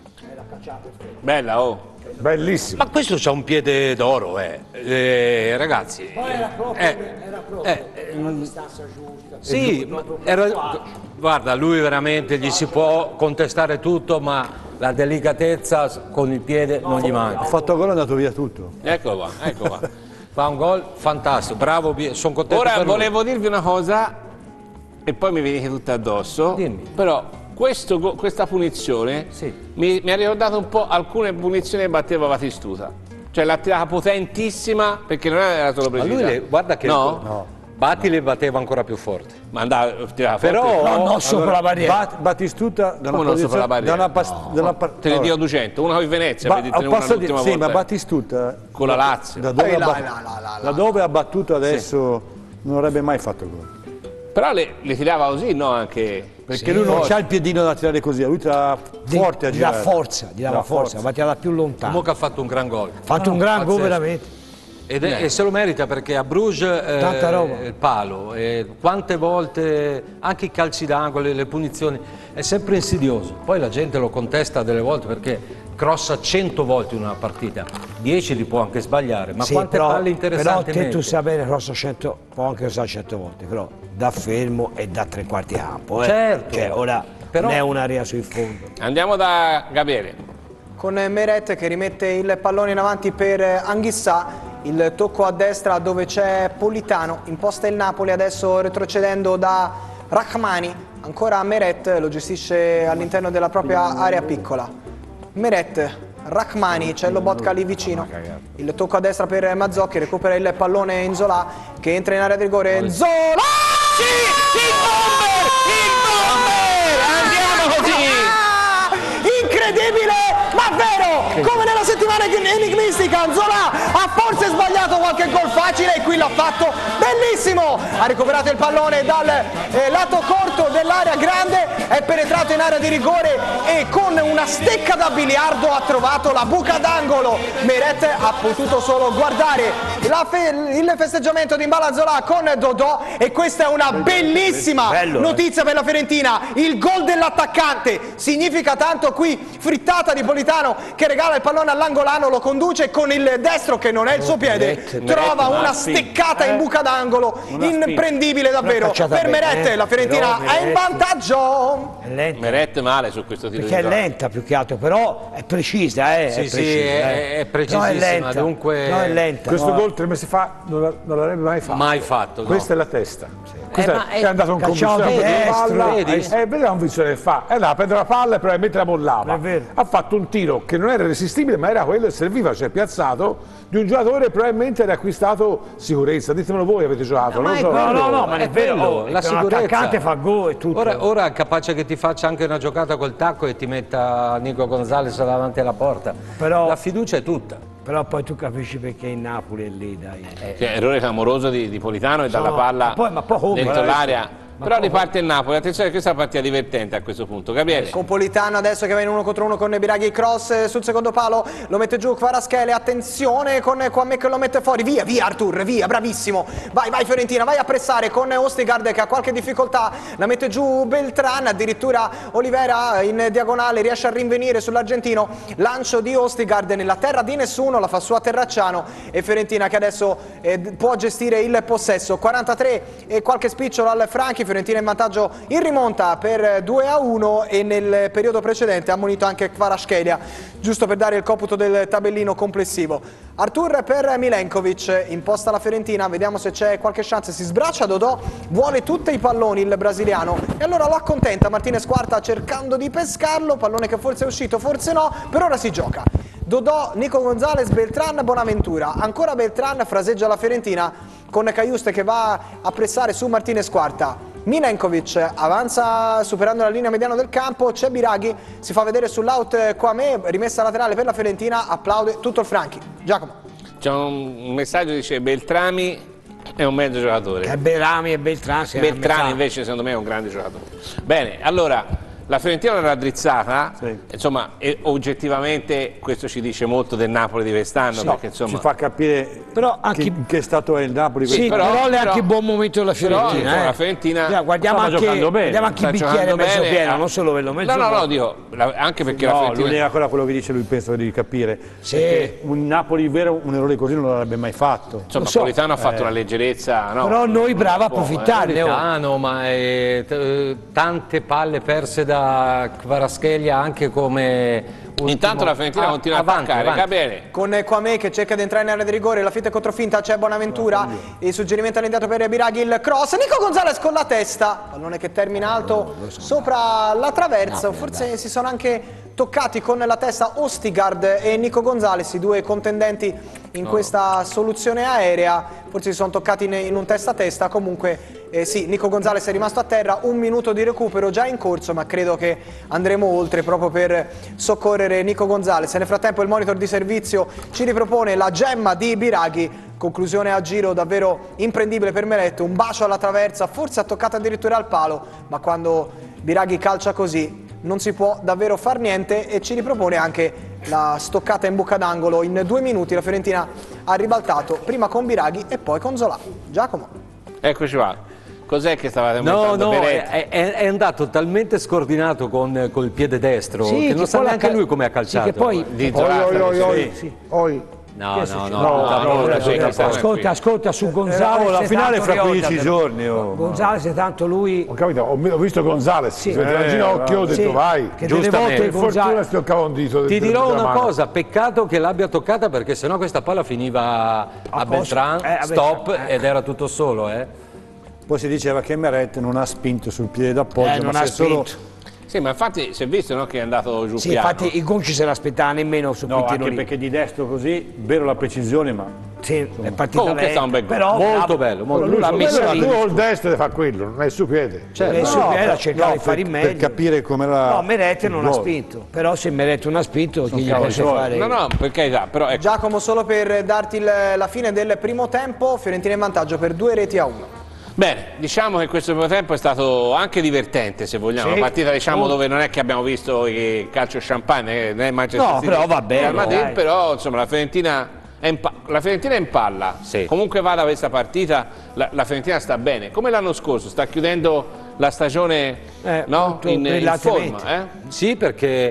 Bella, oh! Bellissimo. Ma questo c'ha un piede d'oro, eh. Eh, ragazzi. Poi era proprio, eh, era proprio eh, la distanza giusta. Sì, ma era, guarda, lui veramente gli si può contestare tutto, ma la delicatezza con il piede non gli manca. Ha fatto gol e è andato via tutto. Eccolo qua, ecco qua. Fa un gol fantastico, bravo, sono contento Ora per lui. volevo dirvi una cosa e poi mi venite tutte addosso. Dimmi. Però questo, go- questa punizione Sì. mi, mi ha ricordato un po' alcune punizioni che batteva Batistuta. Cioè l'ha tirata potentissima perché non era solo Ma precisa. lui, le, guarda che no? No. Batti le batteva ancora più forte. Ma andava, tirava Però forte. No, no, sopra la barriera. Bat- Battistuta da Come una non sopra la posizione, da barriera? una, pas- da una par- Te ne allora, dico duecento, una con il Venezia, ba- per dirtene a una posso dire- l'ultima sì, volta. ma Battistuta Con la Lazio. da dove, Eh, ha, là, ba- là, là, là, là. da dove ha battuto adesso non avrebbe mai fatto gol. Però le, le tirava così, no? Anche... Perché Sì, lui non forte. c'ha il piedino da tirare così, lui tira Di- forte a gli dà girare. forza, gli dava Dà forza, va tirata più lontano. Comunque ha fatto un gran gol. Ha fatto un gran gol pazzesco. veramente. Ed è- e se lo merita perché a Bruges eh, Tanta roba. il palo, e quante volte anche i calci d'angolo, le punizioni, è sempre insidioso. Poi la gente lo contesta delle volte perché crossa cento volte in una partita, dieci li può anche sbagliare, ma Sì, quante però, palle però interessanti te tu mette. sai bene, Rosso cento, può anche usare cento volte, però da fermo e da tre quarti campo. Eh. Certo. Cioè, ora Però- non è un'area sui fondi. Andiamo da Gabriele. Con Meret che rimette il pallone in avanti per Anghissà, il tocco a destra dove c'è Politano, imposta il Napoli adesso retrocedendo da Rahmani, ancora Meret, lo gestisce all'interno della propria area piccola. Meret, Rahmani, c'è Lobotka lì vicino, il tocco a destra per Mazzocchi, recupera il pallone in Zola che entra in area di rigore, Zola! Sì, il bomber! Il bomber! Andiamo così! Incredibile, ma vero, come nella settimana enigmistica. Zola ha forse sbagliato qualche gol facile e qui l'ha fatto benissimo, ha recuperato il pallone dal eh, lato corto dell'area grande, è penetrato in area di rigore e con una stecca da biliardo ha trovato la buca d'angolo. Meret ha potuto solo guardare la fe- il festeggiamento di Mbala Zola con Dodò e questa è una bellissima Bello, eh. notizia per la Fiorentina, il gol dell'attaccante significa tanto. Qui frittata di Politano che regala il pallone all'angolano, lo conduce con il destro che non è il suo piede, Meret, trova Meret, una Massi. steccata in buca d'angolo, imprendibile davvero cacciata per bene, Meret, eh, la Fiorentina però è in Meret- vantaggio. È lenta, Meret male su questo tiro perché è di gol. lenta più che altro, però è precisa, eh, Sì, è sì, precisa. è- eh. è precisissima, No, è lenta, dunque- no, è lenta. Questo no. gol tre mesi fa non, la- non l'avrebbe mai fatto. Mai fatto, no. Questa è la testa. Questo Eh, è, ma è è- andato in calciava convulsione di di destro, palla. vedi? Eh, vedi la convulsione che fa. È andata a prendere la palla e probabilmente la mollava. È vero. Ha fatto un tiro che non era resistibile, ma era quello che serviva, cioè piazzato, di un giocatore che probabilmente era acquistato sicurezza. Ditemelo voi, avete giocato, non lo so. No, no, no, ma è è vero, quello, oh, la che un sicurezza. attaccante fa gol e tutto. Ora, ora è capace che ti faccia anche una giocata col tacco e ti metta Nico Gonzalez davanti alla porta. Però- La fiducia è tutta. Però poi tu capisci perché il Napoli è lì, dai. Cioè, errore clamoroso di, di Politano e dalla No, palla ma poi- ma poi come? dentro Ma l'area. Però riparte il Napoli, attenzione, questa è una partita divertente a questo punto. Gabriele. Con Politano adesso che va in uno contro uno con Biraghi, cross sul secondo palo, lo mette giù Kvaratskhelia, attenzione con Kwame che lo mette fuori, via, via Artur, via, bravissimo, vai, vai Fiorentina, vai a pressare con Ostigard che ha qualche difficoltà, la mette giù Beltran, addirittura Olivera in diagonale riesce a rinvenire sull'argentino, lancio di Ostigard nella terra di nessuno, la fa su a Terracciano e Fiorentina che adesso eh, può gestire il possesso, quarantatré e qualche spicciolo al Franchi, Fiorentina in vantaggio in rimonta per due a uno e nel periodo precedente ha ammonito anche Kvaratskhelia, giusto per dare il computo del tabellino complessivo. Artur per Milenkovic, imposta la Fiorentina, vediamo se c'è qualche chance, si sbraccia Dodò, vuole tutti i palloni il brasiliano e allora lo accontenta Martinez Quarta cercando di pescarlo, pallone che forse è uscito, forse no, per ora si gioca. Dodò, Nico Gonzalez, Beltran, Bonaventura. Ancora Beltran, fraseggia la Fiorentina con Cajuste che va a pressare su Martinez Quarta. Milenkovic avanza superando la linea mediana del campo, c'è Biraghi, si fa vedere sull'out Kwame, rimessa laterale per la Fiorentina, applaude tutto il Franchi. Giacomo. C'è un messaggio che dice Beltrami è un mezzo giocatore. Che Beltrami e Beltrán. Beltrami invece secondo me è un grande giocatore. Bene, allora la Fiorentina è una raddrizzata, sì. Insomma, e oggettivamente questo ci dice molto del Napoli di quest'anno, sì, perché insomma ci fa capire però anche che, che stato è il Napoli. Sì, però, però è anche un buon momento della Fiorentina. Però, eh. La Fiorentina yeah, guardiamo, anche, guardiamo anche il bicchiere mezzo bene, pieno, non solo quello mezzo no, no, no, no, dico, la, anche perché no, la Fiorentina... lui è ancora quello che dice, lui pensa di capire. Sì. Un Napoli vero, un errore così non l'avrebbe mai fatto. Insomma, so. Napolitano ha fatto eh. una leggerezza... No, però noi bravo a approfittarne. Napolitano, ma è, t- tante palle perse da Kvaratskhelia anche come... Ultimo. Intanto la Fiorentina ah, continua avanti, a attaccare, avanti. Bene. Con Kwame che cerca di entrare in area di rigore, la fitta è controfinta, c'è Bonaventura, il suggerimento all'indietro per Biraghi, il cross, Nico Gonzalez con la testa, pallone che termina alto sopra la traversa, forse si sono anche toccati con la testa Ostigard e Nico Gonzalez, i due contendenti in questa soluzione aerea, forse si sono toccati in, in un testa a testa, comunque eh, sì, Nico Gonzalez è rimasto a terra, un minuto di recupero già in corso, ma credo che andremo oltre proprio per soccorrere Nico Gonzalez. Nel frattempo il monitor di servizio ci ripropone la gemma di Biraghi, conclusione a giro davvero imprendibile per Meret, un bacio alla traversa, forse ha toccato addirittura al palo, ma quando Biraghi calcia così non si può davvero far niente e ci ripropone anche la stoccata in buca d'angolo. In due minuti la Fiorentina ha ribaltato prima con Biraghi e poi con Zola. Giacomo. Eccoci qua. Cos'è che stavate No, aumentando? no, è, è, è andato talmente scordinato con, con il piede destro sì, che non sa neanche lui come ha calciato. Sì, che poi... Di Oi, oi, oi, oi, sì. oi. No, no, no, no, no, no, no, ascolta, ascolta su Gonzalez. Eh, oh, la finale fra quindici però. giorni. Oh. Gonzalez è tanto lui... Ho capito, ho, ho visto Gonzalez, Sì. si vede Eh, il ginocchio, ho detto sì, vai. che delle volte Per fortuna Gonzalez... si toccava un dito. Ti del- dirò della una mano. cosa, peccato che l'abbia toccata perché sennò questa palla finiva a posto. Beltran, Eh, a stop Beltran, eh. ed era tutto solo, eh. Poi si diceva che Meret non ha spinto sul piede d'appoggio, Eh, non ma ha se solo... spinto. Sì, ma infatti si è visto, no, che è andato giù Sì, piano. infatti il Gonci se l'aspettava nemmeno su No, quel tiro anche lì. perché di destro così, vero la precisione, ma... Sì, è partita Comunque lei, sta un bel gol. però Molto bello, molto lui l'ha Quello messa là, lì. tu il destro fa quello, non è il suo piede. Lei su No, piede però- ha cercato no, di fare per- in meglio. per capire com'era No, Meret non il ha gol. spinto, però se Meret non ha spinto chi gli cavoli posso suoi. fare? No, no, per carità, però ecco. Giacomo, solo per darti il- la fine del primo tempo, Fiorentina in vantaggio per due reti a uno. Bene, diciamo che questo primo tempo è stato anche divertente, se vogliamo, Sì. una partita diciamo Oh. dove non è che abbiamo visto il calcio champagne, eh, né Manchester No, City, però va bene, Real Madrid, dai. però insomma la Fiorentina è in, pa- la Fiorentina è in palla, Sì. comunque vada questa partita, la, la Fiorentina sta bene, come l'anno scorso, sta chiudendo la stagione Eh, no? molto in, in brillantemente. forma. Eh? Sì, perché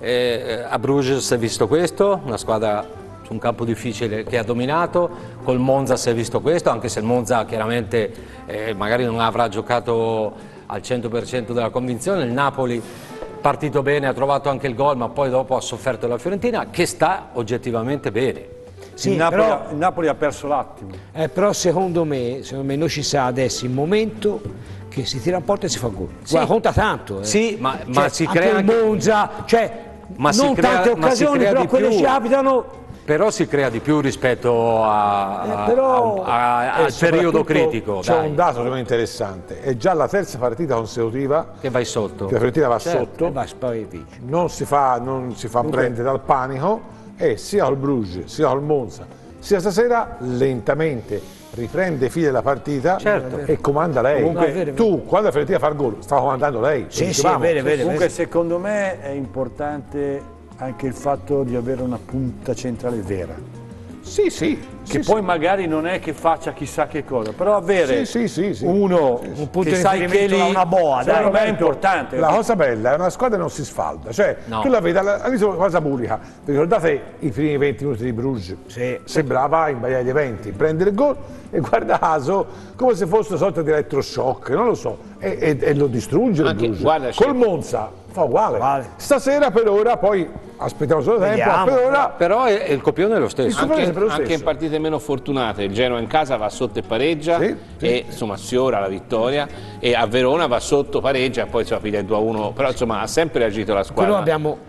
eh, a Bruges si è visto questo, una squadra su un campo difficile che ha dominato, col Monza si è visto questo, anche se il Monza chiaramente eh, magari non avrà giocato al cento per cento della convinzione, il Napoli partito bene, ha trovato anche il gol, ma poi dopo ha sofferto la Fiorentina, che sta oggettivamente bene. Sì, il, Napoli, però, ha- il Napoli ha perso l'attimo. eh, però secondo me, secondo me noi ci sa adesso il momento che si tira un po' e si fa gol. Guarda, conta tanto. Eh. Sì, ma, Cioè, ma si anche crea il anche- Monza, cioè Ma si non crea- tante ma si occasioni, crea però di quelle più. ci abitano. Però si crea di più rispetto a- Eh, però- a- a- E al periodo soprattutto critico. C'è dai, un dato secondo me interessante, è già la terza partita consecutiva che vai sotto. che la Fiorentina va Certo. sotto, E va, poi vince. non si fa, non si fa prendere dal panico e sia al Bruges, sia al Monza, sia stasera lentamente riprende i fili della partita Certo. e comanda lei. No, è vero, è vero. Tu, quando la Fiorentina fa il gol, sta comandando lei. lo Sì, sì, è dicevamo. vero, è vero. Comunque secondo me è importante anche il fatto di avere una punta centrale vera. Sì, sì. Che sì, poi magari non è che faccia chissà che cosa, però avere Sì, sì, sì, sì. uno Un punto che di sai che riferimento lì da una boa, dai. secondo me è importante. La cosa bella è una squadra che non si sfalda, cioè No. tu la vedi all'inizio una cosa pubblica, vi ricordate i primi venti minuti di Bruges? Sì. Sembrava imbaiare gli eventi, prendere il gol e guarda caso come se fosse una sorta di elettroshock, non lo so, e, e- e lo distrugge il Anche- Bruges. guarda, Col c'è- Monza fa uguale. Uguale. Stasera per ora, poi aspettiamo solo tempo, Vediamo. per ora Però è- è il copione è lo stesso. Il Anche, Sempre lo anche stesso. in partite meno fortunate, il Genoa in casa va sotto e pareggia Sì, sì. e insomma sfiora la vittoria, e a Verona va sotto, pareggia e poi si piglia il due a uno, però insomma ha sempre reagito la squadra. Quello abbiamo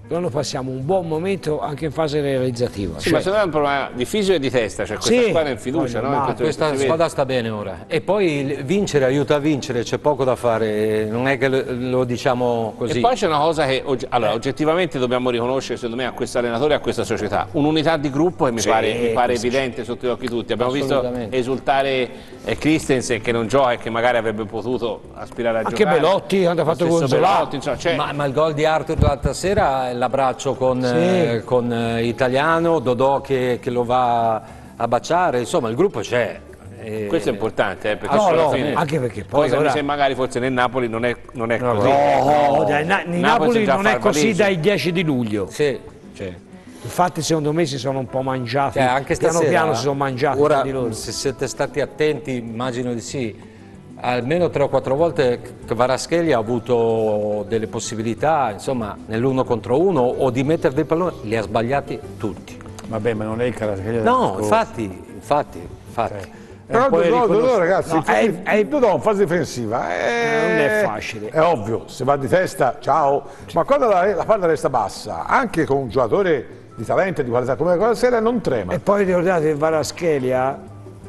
noi passiamo un buon momento anche in fase realizzativa. Sì, cioè, ma secondo me è un problema di fisico e di testa, cioè questa Sì, squadra è in fiducia, poi no? In normale. questo Questa momento si squadra vede. sta bene ora e poi il vincere aiuta a vincere, c'è poco da fare, non è che lo, lo diciamo così. E poi c'è una cosa che oggi- allora, oggettivamente dobbiamo riconoscere secondo me a questo allenatore e a questa società, un'unità di gruppo che mi Sì, pare, mi pare questo evidente sotto gli occhi di tutti. Abbiamo visto Assolutamente. esultare eh, Christensen che non gioca e che magari avrebbe potuto aspirare a Anche giocare. Belotti, quando ha Lo fatto stesso gol Zola. Belotti, insomma, c'è- Ma, ma il gol di Arthur l'altra sera è l'abbraccio con, eh, con eh, Italiano, Dodò che, che lo va a baciare, insomma il gruppo c'è. E- questo è importante, eh, perché No, alla no, fine, anche perché poi cosa ora- mi sembra magari forse nel Napoli non è, non è No, così. no, dai, Na- Napoli in Napoli già non fa è il così palese. dai dieci di luglio. Sì. Cioè, infatti secondo me si sono un po' mangiati, Cioè, anche piano stasera, piano si sono mangiati ora, tra di loro. se siete stati attenti, immagino di sì, almeno tre o quattro volte Kvaratskhelia ha avuto delle possibilità, insomma, nell'uno contro uno o di mettere dei palloni, li ha sbagliati tutti. Vabbè, ma non è il Kvaratskhelia. No, infatti, infatti, infatti. Però poi Dodò, riconosci- Dodò, ragazzi, No, in fase- è- è- Dodò in fase difensiva è, Non è facile. È ovvio, se va di testa, ciao. Ma quando la, la palla resta bassa, anche con un giocatore di talento e di qualità come quella sera, non trema. E poi ricordate che Kvaratskhelia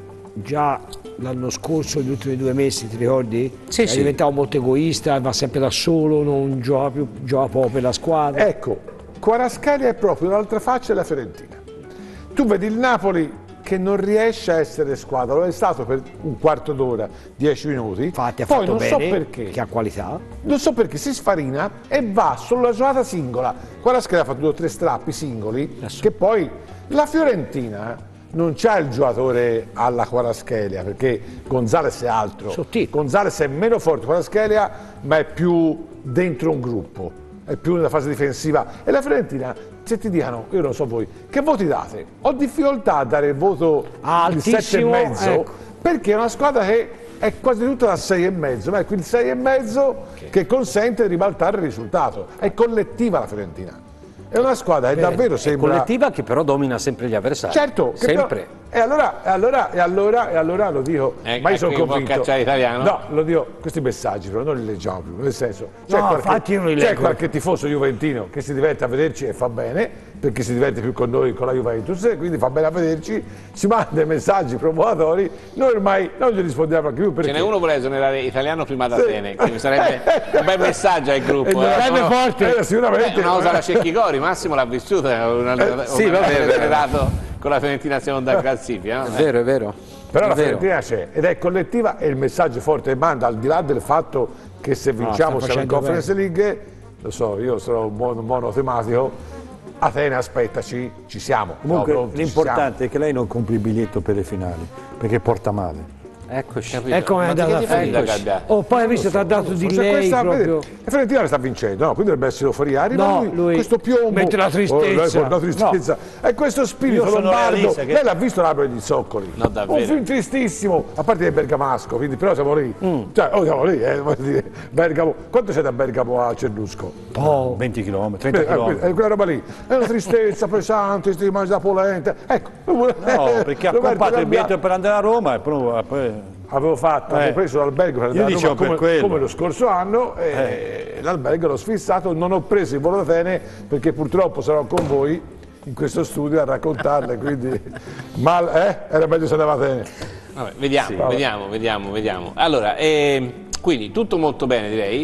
già l'anno scorso, negli ultimi due mesi, ti ricordi? Sì, è sì. diventato molto egoista, va sempre da solo, non gioca più, gioca poco per la squadra. Ecco, Kvaratskhelia è proprio un'altra faccia della Fiorentina. Tu vedi il Napoli che non riesce a essere squadra, lo è stato per un quarto d'ora, dieci minuti. Infatti ha poi fatto non bene, so perché. che ha qualità. Non so perché si sfarina e va sulla giocata singola. Kvaratskhelia ha fatto due o tre strappi singoli che poi la Fiorentina non c'ha il giocatore alla Kvaratskhelia perché Gonzalez è altro. Sottile. Gonzalez è meno forte Kvaratskhelia ma è più dentro un gruppo, è più nella fase difensiva. E la Fiorentina, se ti dicono, io non so voi, che voti date? Ho difficoltà a dare il voto il sette e Altissimo, mezzo ecco. perché è una squadra che è quasi tutta da sei e mezzo, ma ecco il sei e mezzo che consente di ribaltare il risultato. È collettiva la Fiorentina. È una squadra che davvero È sembra collettiva che però domina sempre gli avversari. Certo, che sempre. però- e, allora, e, allora, e, allora, e allora lo dico, Eh, ma io ecco sono che può convinto. cacciare l'italiano. No, lo dico, questi messaggi però non li leggiamo più, nel senso, c'è, No, qualche, infatti io non li c'è leggo. qualche tifoso juventino che si diverte a vederci e fa bene, perché si diverte più con noi, con la Juventus, e quindi fa bene a vederci, ci manda i messaggi provocatori, noi ormai non gli rispondiamo anche più perché... Ce n'è uno vuole esonerare italiano prima da Atene, che mi sarebbe un bel messaggio al gruppo. E eh. non- Sarebbe No, forte. Eh, sicuramente. Beh, una cosa la Cecchi Cori, Massimo l'ha vissuta, è un allenatore sì, un vabbè, allenatore è vero. esonerato con la Fiorentina seconda classifica. È No? vero, è vero. Però È la vero. Fiorentina c'è ed è collettiva e il messaggio forte che manda, al di là del fatto che se vinciamo sta siamo in facendo Conference League, lo so, io sono un mono- monotematico, Atene aspettaci, ci siamo. Comunque No, pronti, ci l'importante è che lei non compri il biglietto per le finali, perché porta male. Eccoci. Ecco come è Ma di andata che a finire. differenza che abbia? Oh, poi hai visto, ti ha dato di siamo. Cioè, lei questa, vede, proprio. la Fiorentina sta vincendo, no? Quindi dovrebbe essere euforia. Arriva No, lui, lui questo piombo, mette la tristezza. Oh, la tristezza. E questo spirito Io sono lombardo. realista che- Lei l'ha visto l'Apoli di Zoccoli? No, davvero. Un film tristissimo, a parte che è bergamasco, quindi però siamo lì. Mm. Cioè, oh, siamo lì, eh, voglio dire, Bergamo. Quanto c'è da Bergamo a Cernusco? Oh, venti chilometri, trenta Eh, eh, chilometri. è quella roba lì, è una tristezza pesante, sti mangia polenta. Ecco, No, perché ha Roberto comprato il Gambia- biglietto per andare a Roma e poi... poi- avevo fatto, Eh. avevo preso l'albergo per andare a dicevo Roma come, per quello. come lo scorso anno e l'albergo l'ho sfissato, non ho preso il volo da Atene perché purtroppo sarò con voi in questo studio a raccontarle, quindi mal, eh? Era meglio se andava a Atene. Vabbè, vediamo, vediamo, vediamo, vediamo. Allora, ehm, quindi tutto molto bene direi,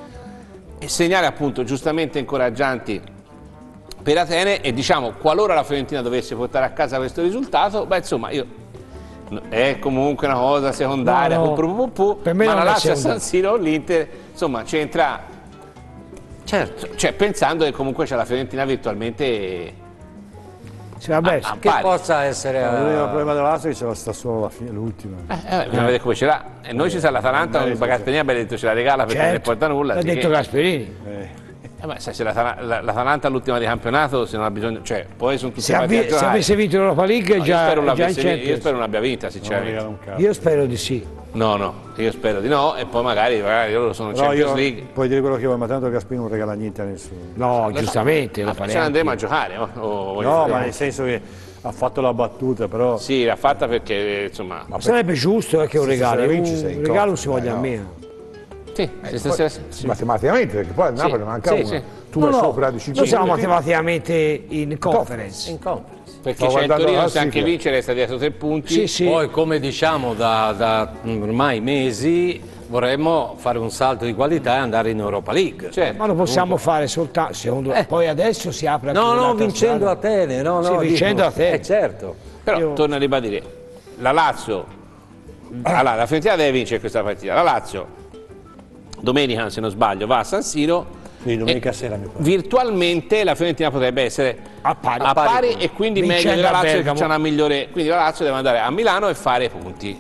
e segnali appunto giustamente incoraggianti per Atene e diciamo qualora la Fiorentina dovesse portare a casa questo risultato, beh insomma io... È comunque una cosa secondaria, No, no. pu, pu, pu, pu, Per me ma non la è Lazio a secondaria. San Siro, l'Inter, insomma, c'entra, Certo. cioè pensando che comunque c'è la Fiorentina virtualmente sì, vabbè, a Che pari. possa essere... L'unico eh, problema della Lazio è che ce la sta solo alla fine, l'ultima. Eh, eh, bisogna vedere come ce l'ha. E noi ci sa l'Atalanta, un Gasperini abbia detto ce la regala perché non ne porta nulla. l'ha di che- detto Gasperini. Eh, ma se se l'Atala- la- l'Atalanta all'ultima di campionato, se non ha bisogno, cioè, poi sono tutti Se, quanti a avvi- se giocare. avesse vinto l'Europa League No, già, io, spero non già in l'avesse vi- io Champions. spero non abbia vinta, Non sinceramente. regala un cazzo. Io spero di sì. No, no, io spero di no, e poi magari, magari loro sono in Però Champions io, League. puoi dire quello che vuoi, ma tanto Gasperini non regala niente a nessuno. No, giustamente, lo Ah, ce ne faremo. andremo a giocare, no? O voglio No, dire- ma nel senso che ha fatto la battuta, però... Sì, l'ha fatta perché, insomma, Sarebbe giusto eh, che un Sì, se regalo, la vinci sei un in regalo coppia, si voglia dai, no. almeno. Sì, Eh, sì, stasera sì. poi, matematicamente, perché poi al Napoli ne manca sì, una. sì. Tu No, vai no, sopra di cinque noi siamo punti. matematicamente in conference. In conference. Perché Stavo c'è il guardando Torino, la se anche classifica. vince resta dietro tre punti. Sì, sì. Poi, come diciamo da, da ormai mesi, vorremmo fare un salto di qualità e andare in Europa League. Cioè, Ma lo possiamo fare soltanto, secondo Eh. poi adesso si apre anche No, no, un'altra vincendo strada. a Atene, no, no. Sì, dico- vincendo a Atene. Eh, certo. però Io- torno a ribadire, la Lazio, allora, la Fiorentina deve vincere questa partita, la Lazio domenica se non sbaglio va a San Siro. Sì, domenica e sera mi pare. virtualmente la Fiorentina potrebbe essere A pari. a pari e quindi Vincendo meglio della a Lazio che Bergamo. c'è una migliore, quindi la Lazio deve andare a Milano e fare punti.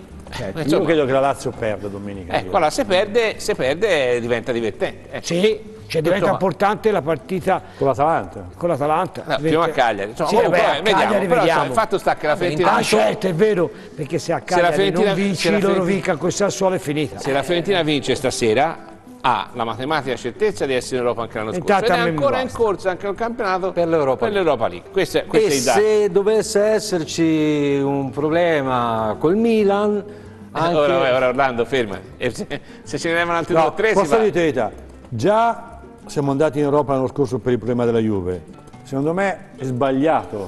Io Insomma, credo che la Lazio perda domenica. ecco, allora se perde, se perde diventa divertente. Ecco. Sì, cioè diventa Insomma. importante la partita Con l'Atalanta. con l'Atalanta. No, prima a Cagliari. Insomma, Sì, comunque, vabbè, eh, a vediamo, Cagliari però vediamo. sai, il fatto sta che la Fiorentina, Ah certo, è vero, perché se a Cagliari Fiorentina- non vinci, se la loro Fiorentina- vinca con Sassuolo è finita. se la Fiorentina vince stasera ha la matematica certezza di essere in Europa anche l'anno scorso Intanto ed è a me mi ancora in basta. corsa anche il campionato Per l'Europa per l'Europa League. Questo è, questo E è il dato. se dovesse esserci un problema col Milan, anche... Ora, ora, ora Orlando ferma. E se, se ce ne levano altri due o No, tre si posso va. dire la verità, già siamo andati in Europa l'anno scorso per il problema della Juve. Secondo me è sbagliato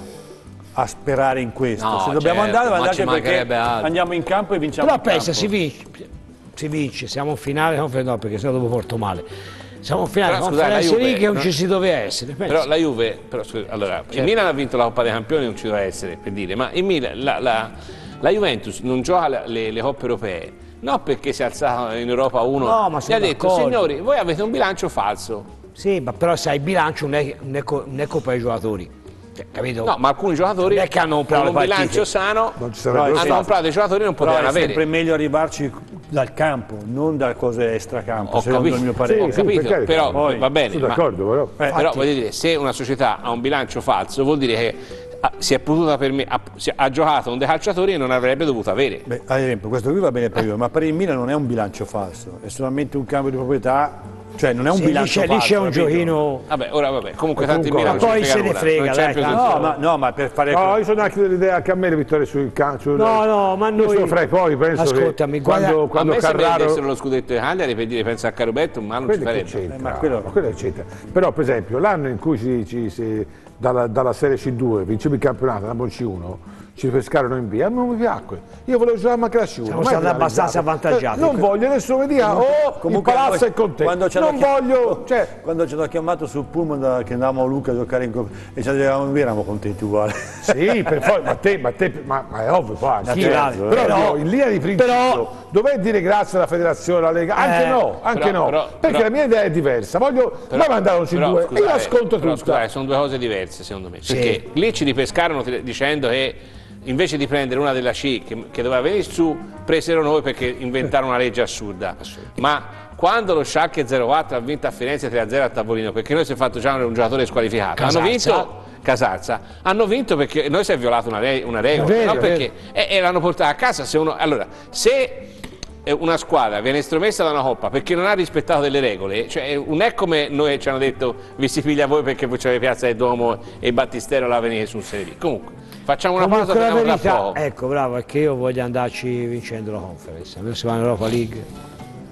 a sperare in questo. No, Se dobbiamo certo, andare, ma andate ci perché mancherebbe altro. andiamo in campo e vinciamo Però in pensa, campo. si vince, si vince, siamo in finale, no, no perché se no dopo porto male. Siamo in finale, Però, scusate, la Conference Juve, League non no? ci si doveva essere. pensa. Però la Juve, però, scusa, allora, il Milan ha vinto la Coppa dei Campioni, non ci doveva essere, per dire, ma il Milan, la, la, la Juventus non gioca le, le, le Coppe Europee, no perché si è alzata in Europa uno, No, ma gli sono ha detto, d'accordo. signori, voi avete un bilancio falso. Sì, ma però sai, il bilancio non è, non è, co- non è colpa dei giocatori. Cioè, capito? No, ma alcuni giocatori Non è che hanno comprato con un le partite. bilancio sano Non ci sarebbero No, hanno stati. comprato i giocatori non Però potevano è avere. sempre meglio arrivarci dal campo, non da cose extracampo, Ho secondo capito, il mio parere. ho Sì, capito, per carità. però Poi, va bene. Sono ma- d'accordo, però. Eh, però voglio dire, se una società ha un bilancio falso vuol dire che ha- si è potuta perme- ha, si- ha giocato un dei calciatori e non avrebbe dovuto avere. Beh, ad esempio, questo qui va bene per io, ma per il Milan non è un bilancio falso, è solamente un cambio di proprietà, cioè non è un Sì, lì bilancio c'è, lì falso. c'è un capito? giochino. Vabbè, ora vabbè, comunque tanti comunque, Milan ma poi se ne nulla, frega, non c'è dai, Champions tanto- League. No, ma, no, ma per fare... No, io sono anche dell'idea che a me le vittorie sul calcio. No, no, ma noi- Questo fra i poi penso Ascoltami, che guarda- quando, A quando me se mi Carraro. dessero lo scudetto di Cagliari per dire pensa a Caroberto, ma non ci Quello che farebbe. c'entra, Eh, ma quello- ma quello che c'entra. Però per esempio l'anno in cui ci, ci- si- dalla, dalla Serie C due vinceva il campionato, la C uno, ci pescarono in B, a me non mi piacque. Io volevo giocare anche la C uno. Siamo mai stati abbastanza penalizzato. avvantaggiati. Eh, Non voglio nessuno mi dica, oh, Comunque, il palazzo noi- è con te. quando ci hanno Non chiam- voglio, cioè, Quando ci hanno chiamato sul pullman da- che andavamo a Luca a giocare in Coppa e ci eravamo, noi eravamo contenti uguali. sì, per forza, ma, te, ma, te, ma, ma è ovvio poi. Sì, Però, però- dico, in linea di principio, però- dov'è dire grazie alla federazione, alla Lega? Anche Eh, no, anche però- no. però- perché però- la mia idea è diversa. Voglio, ma mandare un C Però, due e io scusate, ascolto però, tutta. scusate, sono due cose diverse secondo me, perché lì ci ripescarono ti- dicendo che invece di prendere una della C che, che doveva venire su, presero noi perché inventarono una legge assurda. Ma quando lo Schalke zero quattro ha vinto a Firenze tre a zero a tavolino, perché noi si è fatto già un giocatore squalificato, hanno Casazza. vinto Casazza, hanno vinto perché noi si è violato una, re- una regola, È vero, no? è vero. Perché, e, e l'hanno portata a casa. Se uno, allora, se eh, una squadra viene estromessa da una coppa perché non ha rispettato delle regole, cioè non è come noi ci hanno detto vi si piglia voi perché voi c'avete Piazza del Duomo e il Battistero la venite sul Serie B. Comunque, facciamo una pausa, Comunque la torniamo tra verità, poco. ecco bravo, è che io voglio andarci vincendo la conference, adesso si va in Europa League.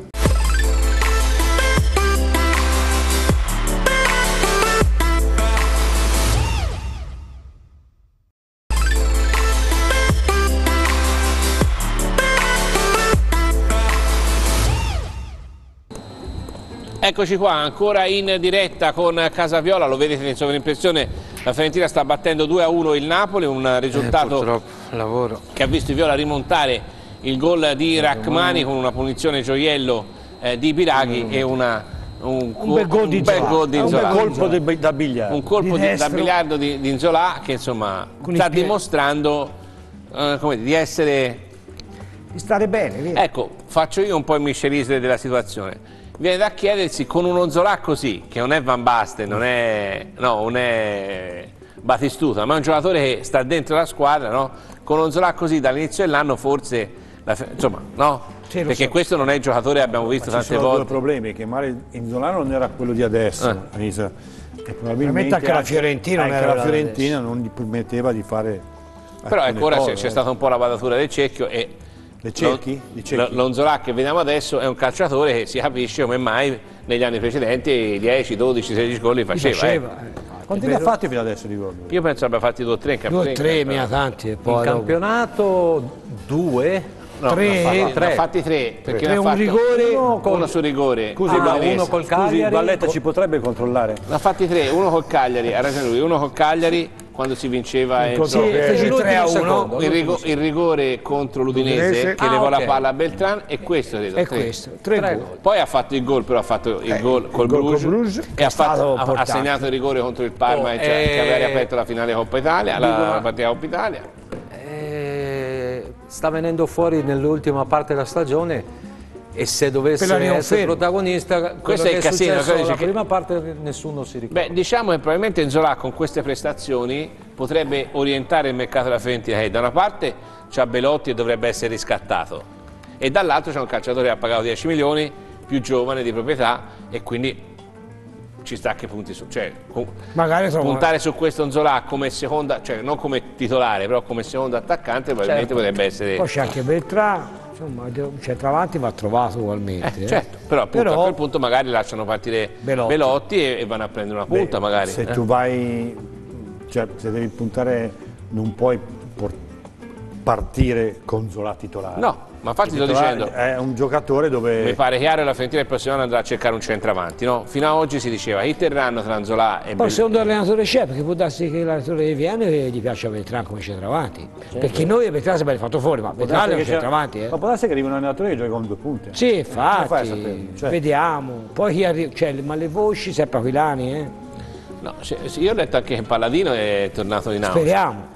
Eccoci qua, ancora in diretta con Casaviola, lo vedete in sovraimpressione, la Fiorentina sta battendo due a uno il Napoli, un risultato Purtroppo, lavoro. che ha visto il Viola rimontare il gol di Rachmani con una punizione gioiello eh, di Biraghi e una, un, Un bel gol di un bel Nzola. gol di Un bel Nzola. gol di Colpo de- da bigliardo. Un colpo Di di, da destro. biliardo di, di Nzola che insomma Con i sta piedi. dimostrando eh, come dire, di essere... Di stare bene, via. Ecco, faccio io un po' il Michelisle della situazione. Viene da chiedersi con uno Nzola così, che non è Van Basten, non è, no, non è Batistuta, ma è un giocatore che sta dentro la squadra, no? Con uno Nzola così dall'inizio dell'anno forse, la, insomma, no? Sì, lo Perché so. questo non è il giocatore che abbiamo visto Ci tante sono due volte. problemi, che magari Inzola non era quello di adesso, Eh. all'inizio, e Probabilmente probabilmente anche la Fiorentina non anche era la da Fiorentina non gli permetteva di fare Però alcune ecco, ora c'è, cose, c'è eh. stata un po' la badatura del cerchio e Le cerchi? Li cerchi? Lonzolà che vediamo adesso è un calciatore che si capisce come mai negli anni precedenti dieci, dodici, sedici gol li faceva. faceva eh. eh. Quanti ne ha fatti fino adesso di gol? Io penso abbia fatti due o tre in Due o campionato. tre, mia tanti. E poi In dopo- campionato due. No, Tre. ne ha fatti- ne ha Tre. fatti tre, perché Tre, ne ha un fatto rigore, uno, con- uno su rigore. Scusi, ah, ma Udinese. uno col Scusi, Cagliari. Valletta ci potrebbe controllare? Ne ha fatti tre, uno col Cagliari, ha ragione lui, uno col Cagliari quando si vinceva in Sì, fece l'ultimo tre a uno. secondo. il, rigo- il rigore contro l'Udinese L'Udinese. che Ah, levò ok. la palla a Beltran e questo credo, È tre. questo, tre Tre gol. gol. Poi ha fatto il gol, però ha fatto il gol col gol col Bruges, Bruges, e che ha, è stato fatto- ha- ha importante. segnato il rigore contro il Parma Oh, e cioè, che aveva eh, riaperto la finale Coppa Italia, la dicono- partita Coppa Italia. Eh, sta venendo fuori nell'ultima parte della stagione e se dovesse Per la essere riconferma. protagonista, quello Questo è che il è casino, successo quello la dice che- prima parte nessuno si ricorda. Beh, diciamo che probabilmente Nzola con queste prestazioni potrebbe orientare il mercato della Fiorentina, che da una parte c'ha Belotti e dovrebbe essere riscattato e dall'altro c'è un calciatore che ha pagato dieci milioni, più giovane di proprietà e quindi ci sta che punti su, cioè con- Magari trova- puntare su questo Nzola come seconda, cioè non come titolare, però come secondo attaccante probabilmente potrebbe essere Poi c'è anche Beltrà, insomma, centravanti va trovato ugualmente. eh, eh. certo, però appunto Però- a quel punto magari lasciano partire Belotti. Belotti, e, e vanno a prendere una punta Beh, magari. Se eh. tu vai, cioè se devi puntare, non puoi por- partire con Zola titolare. No, ma infatti sto Titolare dicendo, È un giocatore mi dove... pare chiaro che la Fiorentina il prossimo anno andrà a cercare un centravanti, no? Fino ad oggi si diceva chi terranno tra Nzola e Poi Bell- secondo l'allenatore c'è, perché può darsi che l'allenatore che viene e gli piace Beltrán come centravanti. Perché noi Beltrán si è fatto fuori, ma può Beltrán darsi è un che c'è- centravanti. Eh. Ma può darsi che arrivi un allenatore che gioca con due punte. Sì, Come fai a infatti, saperlo? Cioè- vediamo. Poi chi arriva, cioè, ma le voci sempre Aquilani, eh? No, se- se- io ho letto anche che Palladino è tornato in Austria. Speriamo.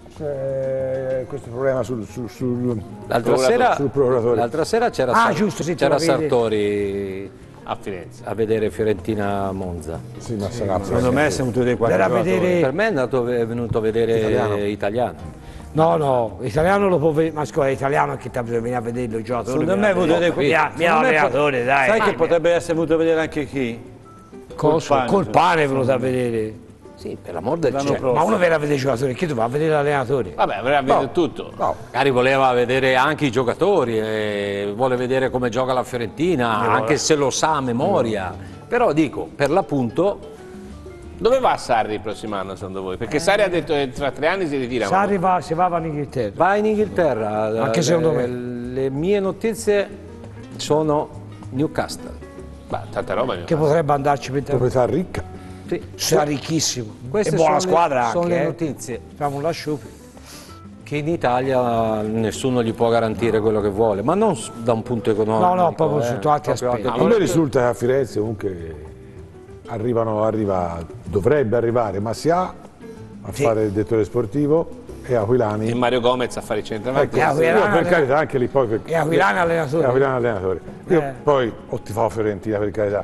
Eh, questo problema sul, sul, sul, L'altra procuratore- sera, sul procuratore. l'altra sera c'era, Ah, Sar- giusto, sì, te c'era lo vedi. Sartori A Firenze. a vedere Fiorentina-Monza. sì, ma sarà Secondo me siamo tutti dei quattro Era a giocatori. vedere- Per me è, andato, è venuto a vedere Italiano. italiano. No, no, italiano lo può vedere, ma scusa, è italiano che bisogna venire a vederlo il giocatore. Secondo me è viene a venuto vedere- vedere- mia, mia secondo me po- allenatore, dai. Sai Ma- che potrebbe essere venuto a vedere anche chi? Coso, Col pane, col pane è venuto a vedere. Sì, per l'amor del L'anno cielo. prossimo. Ma uno viene a vedere i giocatori, che tu va a vedere l'allenatore. Vabbè, avrà vedere tutto. Magari voleva vedere anche i giocatori, e vuole vedere come gioca la Fiorentina, anche se lo sa a memoria. Però dico, per l'appunto, Dove va Sarri il prossimo anno secondo voi? Perché Sarri ha detto che tra tre anni si ritira. ma- Sarri va, si va in Inghilterra. va in Inghilterra. Anche Le- secondo me. Le mie notizie sono Newcastle. Ma tanta roba. Che potrebbe andarci per te. proprietà ricca. Sì. Sarà ricchissimo. Queste e buona sono le- squadra sono anche. le eh. notizie. Facciamo un lasciupi. Che in Italia nessuno gli può garantire quello che vuole, ma non s- da un punto economico. No, no, proprio eh, sotto altri proprio aspetti. anche- A me risulta che a Firenze comunque arrivano, arriva, dovrebbe arrivare Massià a Sì. fare il direttore sportivo e Aquilani. E Mario Gomez a fare il centravanti. Ecco, E Aquilani- io per carità anche lì poi perché- E Aquilani allenatore. E Aquilani allenatore. Io Eh. poi ho tifato Fiorentina per carità.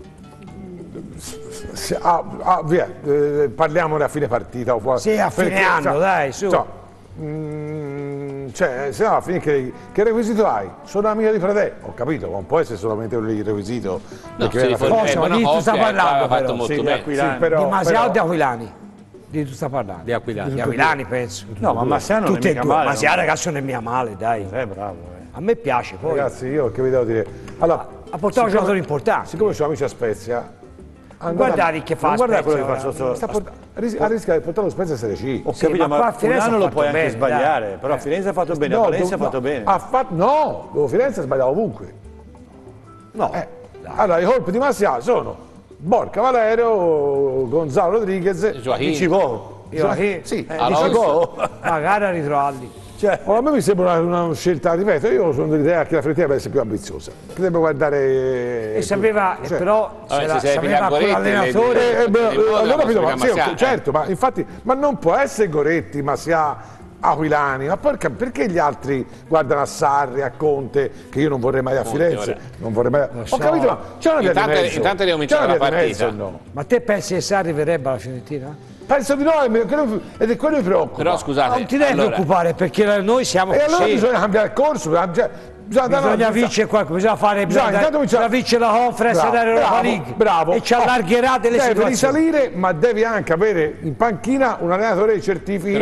Se- ah, ah, via, eh, parliamone a fine partita o qua. Sì, a fine Perché, anno, so, dai, su. so, mm, cioè, se no, a fine che, che requisito hai? Sono amico di Fradè, ho capito, non può essere solamente un requisito. No, perché si viene a fare- riforma- Cosa, è buona di chi tu sta coppia, e parlando, aveva fatto però? molto Sì, di bene. Aquilani. Sì, però- Di Masia però- o di Aquilani? Di tu sta parlando? Di Aquilani. Di Aquilani penso. No, ma Massiano non è Tutte e mica due. male. Masia no? ragazzi non è mia male, dai. Eh, bravo. eh. A me piace poi. Ragazzi, io che vi devo dire? Allora, Ha portato un giocatore importante. siccome sono amici a Spezia, Guardate che fa Non guarda quello Spezia, che fa sotto. sta port- ris- a rischio di portare lo Spezia a Serie C. Ho Sì, capito, ma ma, qua a Firenze un anno ha lo fatto puoi anche bene, sbagliare, però a Firenze ha fatto bene, a Valencia ha do- fatto no, bene. ha fatto- no, dove Firenze ha sbagliato ovunque. No, Eh, allora, i colpi di Masia sono Borca Valero, Gonzalo Rodriguez, Joachim. dici go. Io che- sì, eh, Alonso. dici go. Magari a ritrovarli. Cioè, oh, a me mi sembra una, una scelta, ripeto, io sono dell'idea che la Fiorentina deve essere più ambiziosa, che deve guardare... E sapeva, cioè, però Vabbè, se la- se sei sapeva Goretti, quell'allenatore. le- Eh, eh, beh, in modo allora da capito, ma poter sì, ammazzare. certo, ma infatti, ma non può essere Goretti, ma sia Aquilani, ma porca, perché gli altri guardano a Sarri, a Conte, che io non vorrei mai a Firenze, ora. non vorrei mai. Ho so. capito, ma c'è una via di Intanto- mezzo. intanto devo C'è cominciare una la via di partita. mezzo, no? Ma te pensi che Sarri verrebbe alla Fiorentina? Penso di no, e me- quello- ed è quello che mi preoccupa. Però scusate, Non ti devi allora, preoccupare perché noi siamo E allora così. bisogna cambiare il corso, bisogna, cioè, bisogna, dare una- Bisogna vincere qualcosa, bisogna fare Bisogna, bisogna, intanto cominciare- bisogna vincere la conference Bravo, dell'Europa bravo, League bravo. e ci allargherà delle Deve situazioni. risalire, ma devi anche avere in panchina un allenatore che certifichi Però-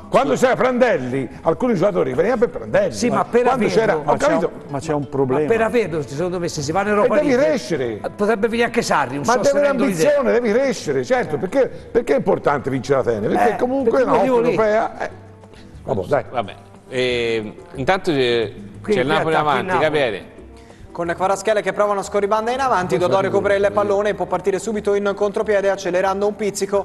Quando c'era Prandelli, alcuni giocatori venivano per Prandelli. Sì, ma per quando c'era, averlo- ho capito, Ma c'è un problema. Ma per averlo, secondo me, se si va in Europa E devi League, crescere. potrebbe venire anche Sarri, non ma so se devi rendo l'idea. l'ambizione, devi crescere, certo, perché, perché è importante vincere la Atene? Perché Eh, comunque per è una quel Coppa motivo lì. europea. Eh. Vabbè, dai. Vabbè, e, intanto c'è, Qui c'è il qui Napoli attacchi avanti, il Napoli. Gabriele. Con Kvaratskhelia che provano a scorribanda in avanti, Dodò recupera il pallone e può partire subito in contropiede accelerando un pizzico,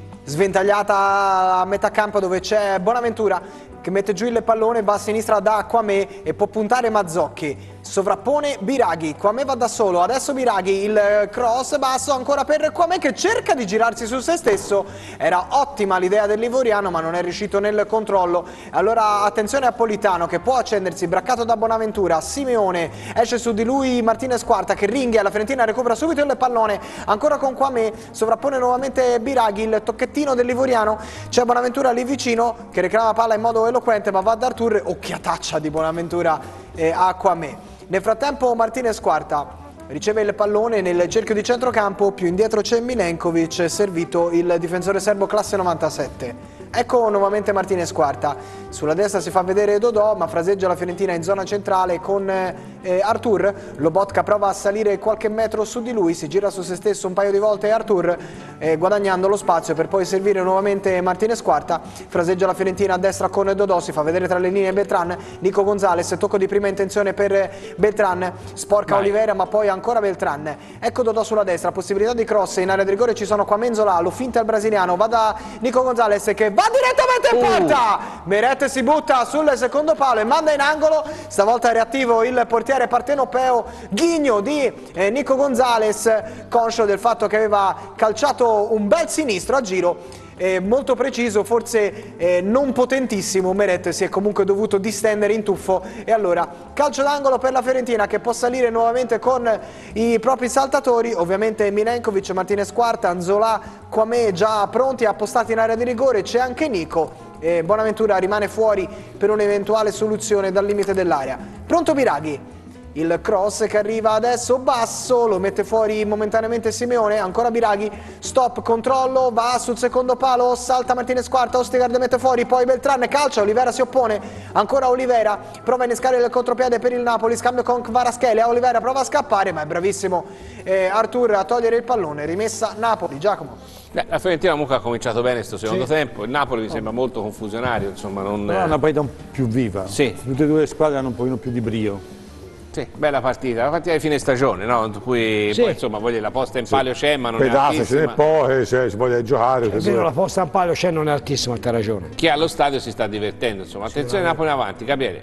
sventagliata a metà campo dove c'è Bonaventura che mette giù il pallone, va a sinistra da Kwame e può puntare Mazzocchi, sovrappone Biraghi, Kwame va da solo, adesso Biraghi, il cross basso ancora per Kwame che cerca di girarsi su se stesso, era ottima l'idea del Livoriano ma non è riuscito nel controllo, allora attenzione a Politano che può accendersi, braccato da Bonaventura, Simeone, esce su di lui Martinez Quarta che ringhia, la Fiorentina recupera subito il pallone, ancora con Kwame, sovrappone nuovamente Biraghi, il tocchettino del Livoriano, c'è Bonaventura lì vicino che reclama palla in modo eloquente ma va ad Artur, occhiataccia di Bonaventura eh, a Kwame. Nel frattempo Martinez Quarta riceve il pallone nel cerchio di centrocampo, più indietro c'è Milenkovic, servito il difensore serbo classe novantasette. Ecco nuovamente Martinez Quarta, sulla destra si fa vedere Dodò ma fraseggia la Fiorentina in zona centrale con eh, Artur, Lobotka prova a salire qualche metro su di lui, si gira su se stesso un paio di volte Artur eh, guadagnando lo spazio per poi servire nuovamente Martinez Quarta, fraseggia la Fiorentina a destra con Dodò, si fa vedere tra le linee Beltran, Nico Gonzalez, tocco di prima intenzione per Beltran, sporca Vai. Olivera ma poi ancora Beltran, ecco Dodò sulla destra, possibilità di cross in area di rigore, ci sono qua Menzola, lo finta il brasiliano, va da Nico Gonzalez che va direttamente in porta, Meret si butta sul secondo palo e manda in angolo, stavolta è reattivo il portiere partenopeo Ghigno di eh, Nico Gonzalez, conscio del fatto che aveva calciato un bel sinistro a giro, eh, molto preciso, forse eh, non potentissimo, Meret si è comunque dovuto distendere in tuffo e allora calcio d'angolo per la Fiorentina che può salire nuovamente con i propri saltatori, ovviamente Milenkovic, Martinez Quarta, Anzola, Kwame già pronti, appostati in area di rigore, c'è anche Nico. E Bonaventura rimane fuori per un'eventuale soluzione dal limite dell'area. Pronto Biraghi, il cross che arriva adesso basso, lo mette fuori momentaneamente Simeone, ancora Biraghi, stop, controllo, va sul secondo palo, salta Martinez Quarta, Ostigard mette fuori, poi Beltran calcia, Olivera si oppone, ancora Olivera, prova a innescare il contropiede per il Napoli, scambio con Kvaratskhelia, Olivera prova a scappare ma è bravissimo eh, Artur a togliere il pallone, rimessa Napoli. Giacomo. Beh, la Fiorentina comunque ha cominciato bene questo secondo sì. tempo, il Napoli mi sembra molto confusionario, insomma non... No, è una partita più viva, sì. Tutte e due le squadre hanno un pochino più di brio. Sì, bella partita, la partita di fine stagione, no? Cui, sì. Poi insomma voglio, la posta in sì. palio c'è ma non Pedate, è altissima. ce n'è poi, se si voglia giocare. È vero, la posta in palio c'è, non è altissima, t'ha ragione. Chi è allo stadio si sta divertendo, insomma, attenzione Napoli avanti, Gabriele.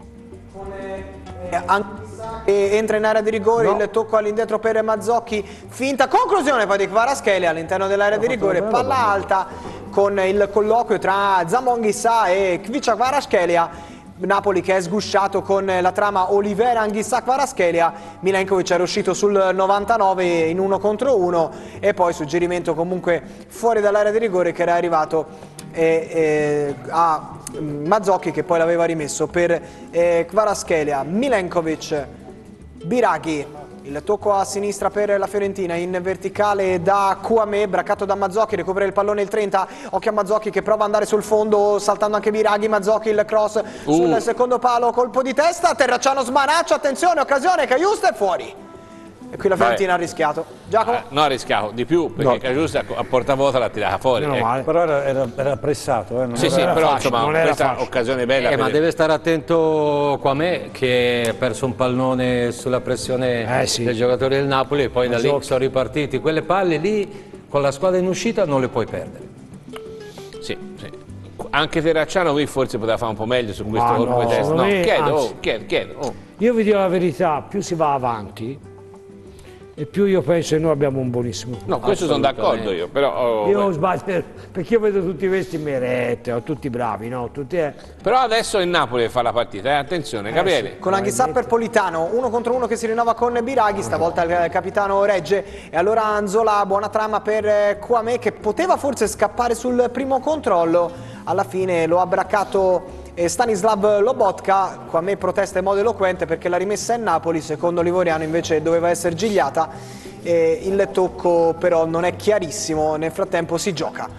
E entra in area di rigore, no. Il tocco all'indietro per Mazzocchi, finta conclusione poi di Kvaratskhelia all'interno dell'area di rigore, palla alta con il colloquio tra Zambon-Ghissà e Kvicha Kvaratskhelia. Napoli che è sgusciato con la trama Olivera, Anghissà, Kvaratskhelia, Milenkovic era uscito sul novantanove in uno contro uno e poi suggerimento comunque fuori dall'area di rigore che era arrivato eh, eh, a Mazzocchi che poi l'aveva rimesso per eh, Kvaratskhelia. Milenkovic, Biraghi, il tocco a sinistra per la Fiorentina in verticale da Kwame, braccato da Mazzocchi, recupera il pallone il trenta, occhio a Mazzocchi che prova ad andare sul fondo saltando anche Biraghi, Mazzocchi il cross uh. sul secondo palo, colpo di testa, Terracciano smanaccia, attenzione, occasione, Cajuste è fuori. E qui la Fiorentina ha rischiato. Giacomo? Eh, no, ha rischiato di più perché no. Cajuste a porta vuota l'ha tirata fuori. Eh. Però era, era, era pressato. Eh, non sì, era sì, era però facile, insomma questa facile. Occasione bella. Eh, ma deve stare attento Kwame che ha perso un pallone sulla pressione eh, sì. dei giocatori del Napoli e poi ma da lì sono ripartiti. Quelle palle lì con la squadra in uscita non le puoi perdere. Sì, sì. Anche Terracciano qui forse poteva fare un po' meglio su questo ma colpo no, di testa. No, me, chiedo, anzi, oh, chiedo, chiedo oh. Io vi dico la verità, più si va avanti e più io penso che noi abbiamo un buonissimo. No, questo sono d'accordo io, però... Oh, io sbaglio, perché io vedo tutti questi Meret, tutti bravi, no? Tutti, eh. Però adesso è il Napoli che fa la partita, eh? Attenzione, Gabriele. Eh sì. Con Anghissà per Politano, uno contro uno che si rinnova con Biraghi, stavolta il capitano regge, e allora Anzola, buona trama per Kwame che poteva forse scappare sul primo controllo, alla fine lo ha braccato Stanislav Lobotka. Kwame protesta in modo eloquente perché la rimessa in Napoli, secondo Livoriano invece doveva essere gigliata, e il tocco però non è chiarissimo, nel frattempo si gioca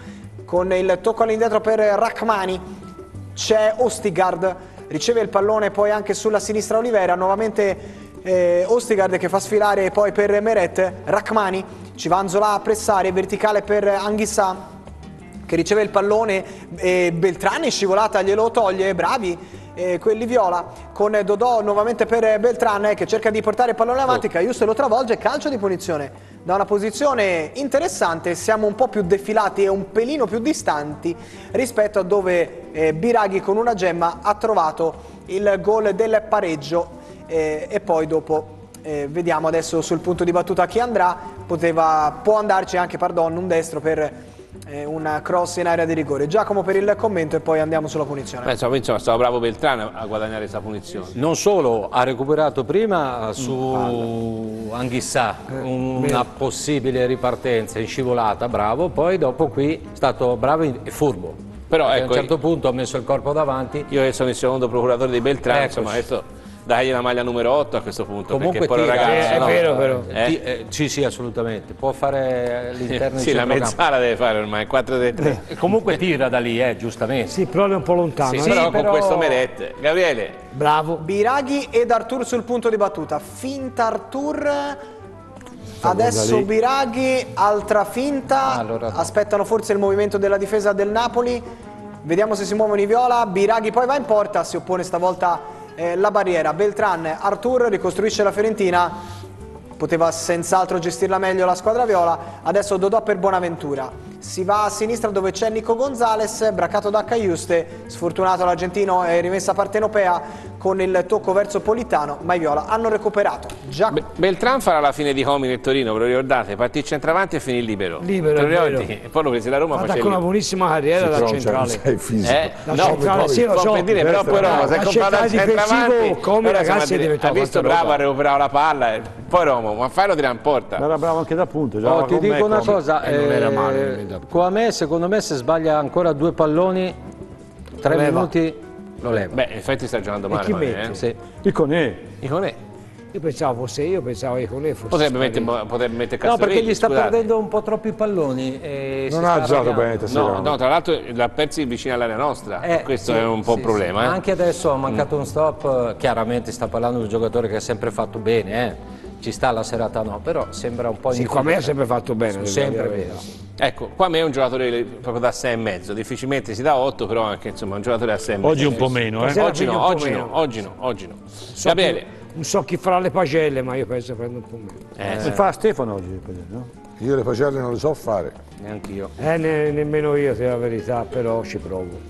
con il tocco all'indietro per Rachmani, c'è Ostigard, riceve il pallone poi anche sulla sinistra Olivera, nuovamente eh, Ostigard che fa sfilare poi per Meret, Rachmani, ci va Anzola a pressare, verticale per Anghissà che riceve il pallone, eh, Beltrán scivolata glielo toglie, bravi eh, quelli viola, con Dodò nuovamente per Beltrán eh, che cerca di portare il pallone avanti, oh. Caiuste lo travolge, calcio di punizione da una posizione interessante, siamo un po' più defilati e un pelino più distanti rispetto a dove eh, Biraghi con una gemma ha trovato il gol del pareggio eh, e poi dopo eh, vediamo adesso sul punto di battuta chi andrà, poteva, può andarci anche pardon, un destro per un cross in area di rigore. Giacomo per il commento e poi andiamo sulla punizione. Beh, insomma, insomma, stava bravo Beltrán a guadagnare questa punizione. Non solo, ha recuperato prima su Anghissà una possibile ripartenza in scivolata, bravo, poi dopo qui è stato bravo e furbo. Però ecco, a un certo punto ha messo il corpo davanti. Io che sono il secondo procuratore di Beltrán, Eccoci. insomma, adesso dagli la maglia numero otto a questo punto. Comunque poi tira, ragazzo, è no, vero però. eh? Ti- eh, sì, sì, assolutamente. Può fare l'interno Sì, la mezzala deve fare ormai, quattro tre tre. E comunque tira da lì, eh, giustamente. Sì, però è un po' lontano. Sì, eh. però, però- con questo Meret. Gabriele, Bravo. Biraghi ed Artur sul punto di battuta, finta Artur, adesso lì. Biraghi, altra finta, Allora no. aspettano forse il movimento della difesa del Napoli, vediamo se si muovono i viola, Biraghi poi va in porta, si oppone stavolta eh, la barriera, Beltrán, Artur ricostruisce la Fiorentina, poteva senz'altro gestirla meglio la squadra viola, adesso Dodò per Bonaventura, si va a sinistra dove c'è Nico Gonzalez, braccato da Caiuste, sfortunato l'argentino, è rimessa partenopea con il tocco verso Politano, ma i viola hanno recuperato. Giacomo. Be- Beltrán farà la fine di Comi nel Torino, ve lo ricordate? Partì centravanti e finì libero. Libero, Te lo è ricordi? vero. E poi lo prese da Roma, Ha faceva fatto una il buonissima carriera da Però non centrale. sei fisico. Eh? Da No, centrale, sì, lo può so. per dire, però poi Roma si è Da comprato al centrale centravanti. difensivo, come ora siamo ragazzi a è dire, diventato ha visto questa bravo, roba. ha recuperato la palla, e poi Roma, ma farlo tira in porta. Era bravo anche da punto. giocava Oh, ti con me dico una come- cosa, e non era male, eh, non era- Kouamé secondo me se sbaglia ancora due palloni, tre Lo leva. minuti lo leva. Beh, in effetti sta giocando male. chi magari, mette? eh? Sì. Iconè. Iconè. Io pensavo fosse io, pensavo che con lei fosse. Potrebbe mettere, potrebbe mettere No, Castrovilli, perché gli sta scusate. perdendo un po' troppi palloni. E si Non sta ha giocato arrabbiando. bene stasera. No, no, tra l'altro l'ha persi vicino all'area nostra, Eh, questo sì, è un po' sì, un problema. sì. Eh? Anche adesso ha mancato un stop, chiaramente sta parlando di un giocatore che ha sempre fatto bene, eh. Ci sta la serata no, però sembra un po' Sì, in qua me ha sempre fatto bene. devo sempre dire la vero. verità. Ecco, qua a me è un giocatore proprio da sei e mezzo, difficilmente si dà otto, però anche insomma un giocatore da sei e mezzo. Oggi un po' meno, eh. Stasera Oggi prendi no, un po' oggi no, meno. oggi no, oggi no. So Gabriele, chi- non so chi farà le pagelle, ma io penso che prendo un po' meno. eh, Si fa Stefano oggi, no? Io le pagelle non le so fare. neanche io. Eh, ne- nemmeno io, se è la verità, però ci provo.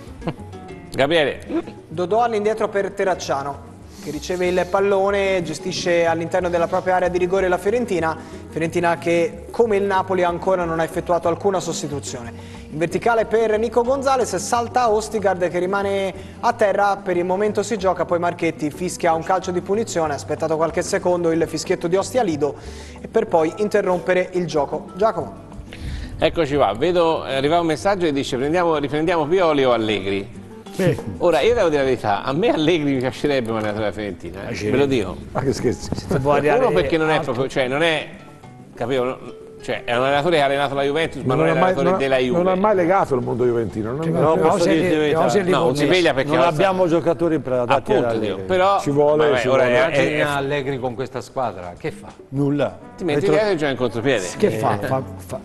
Gabriele, Dodò all'indietro per Terracciano che riceve il pallone, gestisce all'interno della propria area di rigore la Fiorentina, Fiorentina che come il Napoli ancora non ha effettuato alcuna sostituzione. In verticale per Nico Gonzalez, salta Ostigard che rimane a terra, per il momento si gioca, poi Marchetti fischia un calcio di punizione, ha aspettato qualche secondo il fischietto di Ostia Lido e per poi interrompere il gioco. Giacomo. eccoci qua, vedo eh, arriva un messaggio che dice prendiamo, riprendiamo Pioli o Allegri. Ora io devo dire la verità, a me Allegri mi piacerebbe un allenatore della Fiorentina, eh, ve lo dico. Ma che scherzi. Uno perché non è proprio, cioè non è, capito? Cioè è un allenatore che ha allenato la Juventus, ma non, è ha mai, l'allenatore non ha- della Juve. non ha mai legato il mondo juventino. Non No, Però posso se dirti li- la verità. però se li No, non si connessi. piglia perché Non la- abbiamo giocatori per adatti appunto, ad Dio, Allegri. però Ci vuole, vabbè, ci ora vuole. è- Immagina è- Allegri con questa squadra, che fa? Nulla. ti metti dietro e gioca in contropiede. Che fa? fa, fa.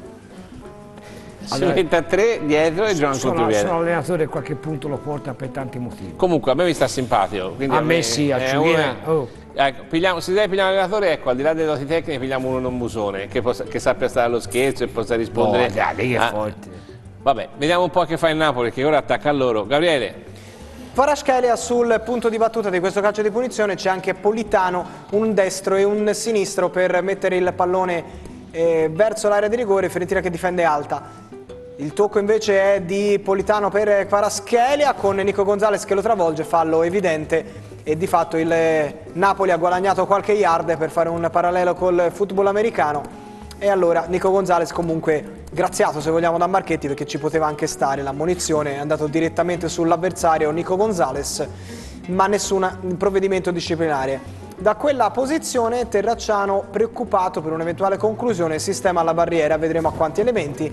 Si mette a tre dietro e gioca in Sono, contropiede. sono allenatore a qualche punto lo porta per tanti motivi. Comunque a me mi sta simpatico. Quindi A me sì, a è Ciuchina, uno- oh. Ecco, pigliamo, se deve pigliare un allenatore, ecco, al di là delle doti tecniche, pigliamo uno non musone, che, possa- che sappia stare allo scherzo e possa rispondere. Oh, dai, lei è a- forte. Vabbè, vediamo un po' che fa il Napoli, che ora attacca a loro. Gabriele, Kvaratskhelia sul punto di battuta di questo calcio di punizione, c'è anche Politano, un destro e un sinistro per mettere il pallone eh, verso l'area di rigore, Fiorentina che difende alta. Il tocco invece è di Politano per Kvaratskhelia con Nico Gonzalez che lo travolge, fallo evidente e di fatto il Napoli ha guadagnato qualche yard per fare un parallelo col football americano e allora Nico Gonzalez comunque graziato se vogliamo da Marchetti perché ci poteva anche stare l'ammonizione, è andato direttamente sull'avversario Nico Gonzalez ma nessun provvedimento disciplinare. Da quella posizione Terracciano, preoccupato per un'eventuale conclusione, sistema la barriera, vedremo a quanti elementi,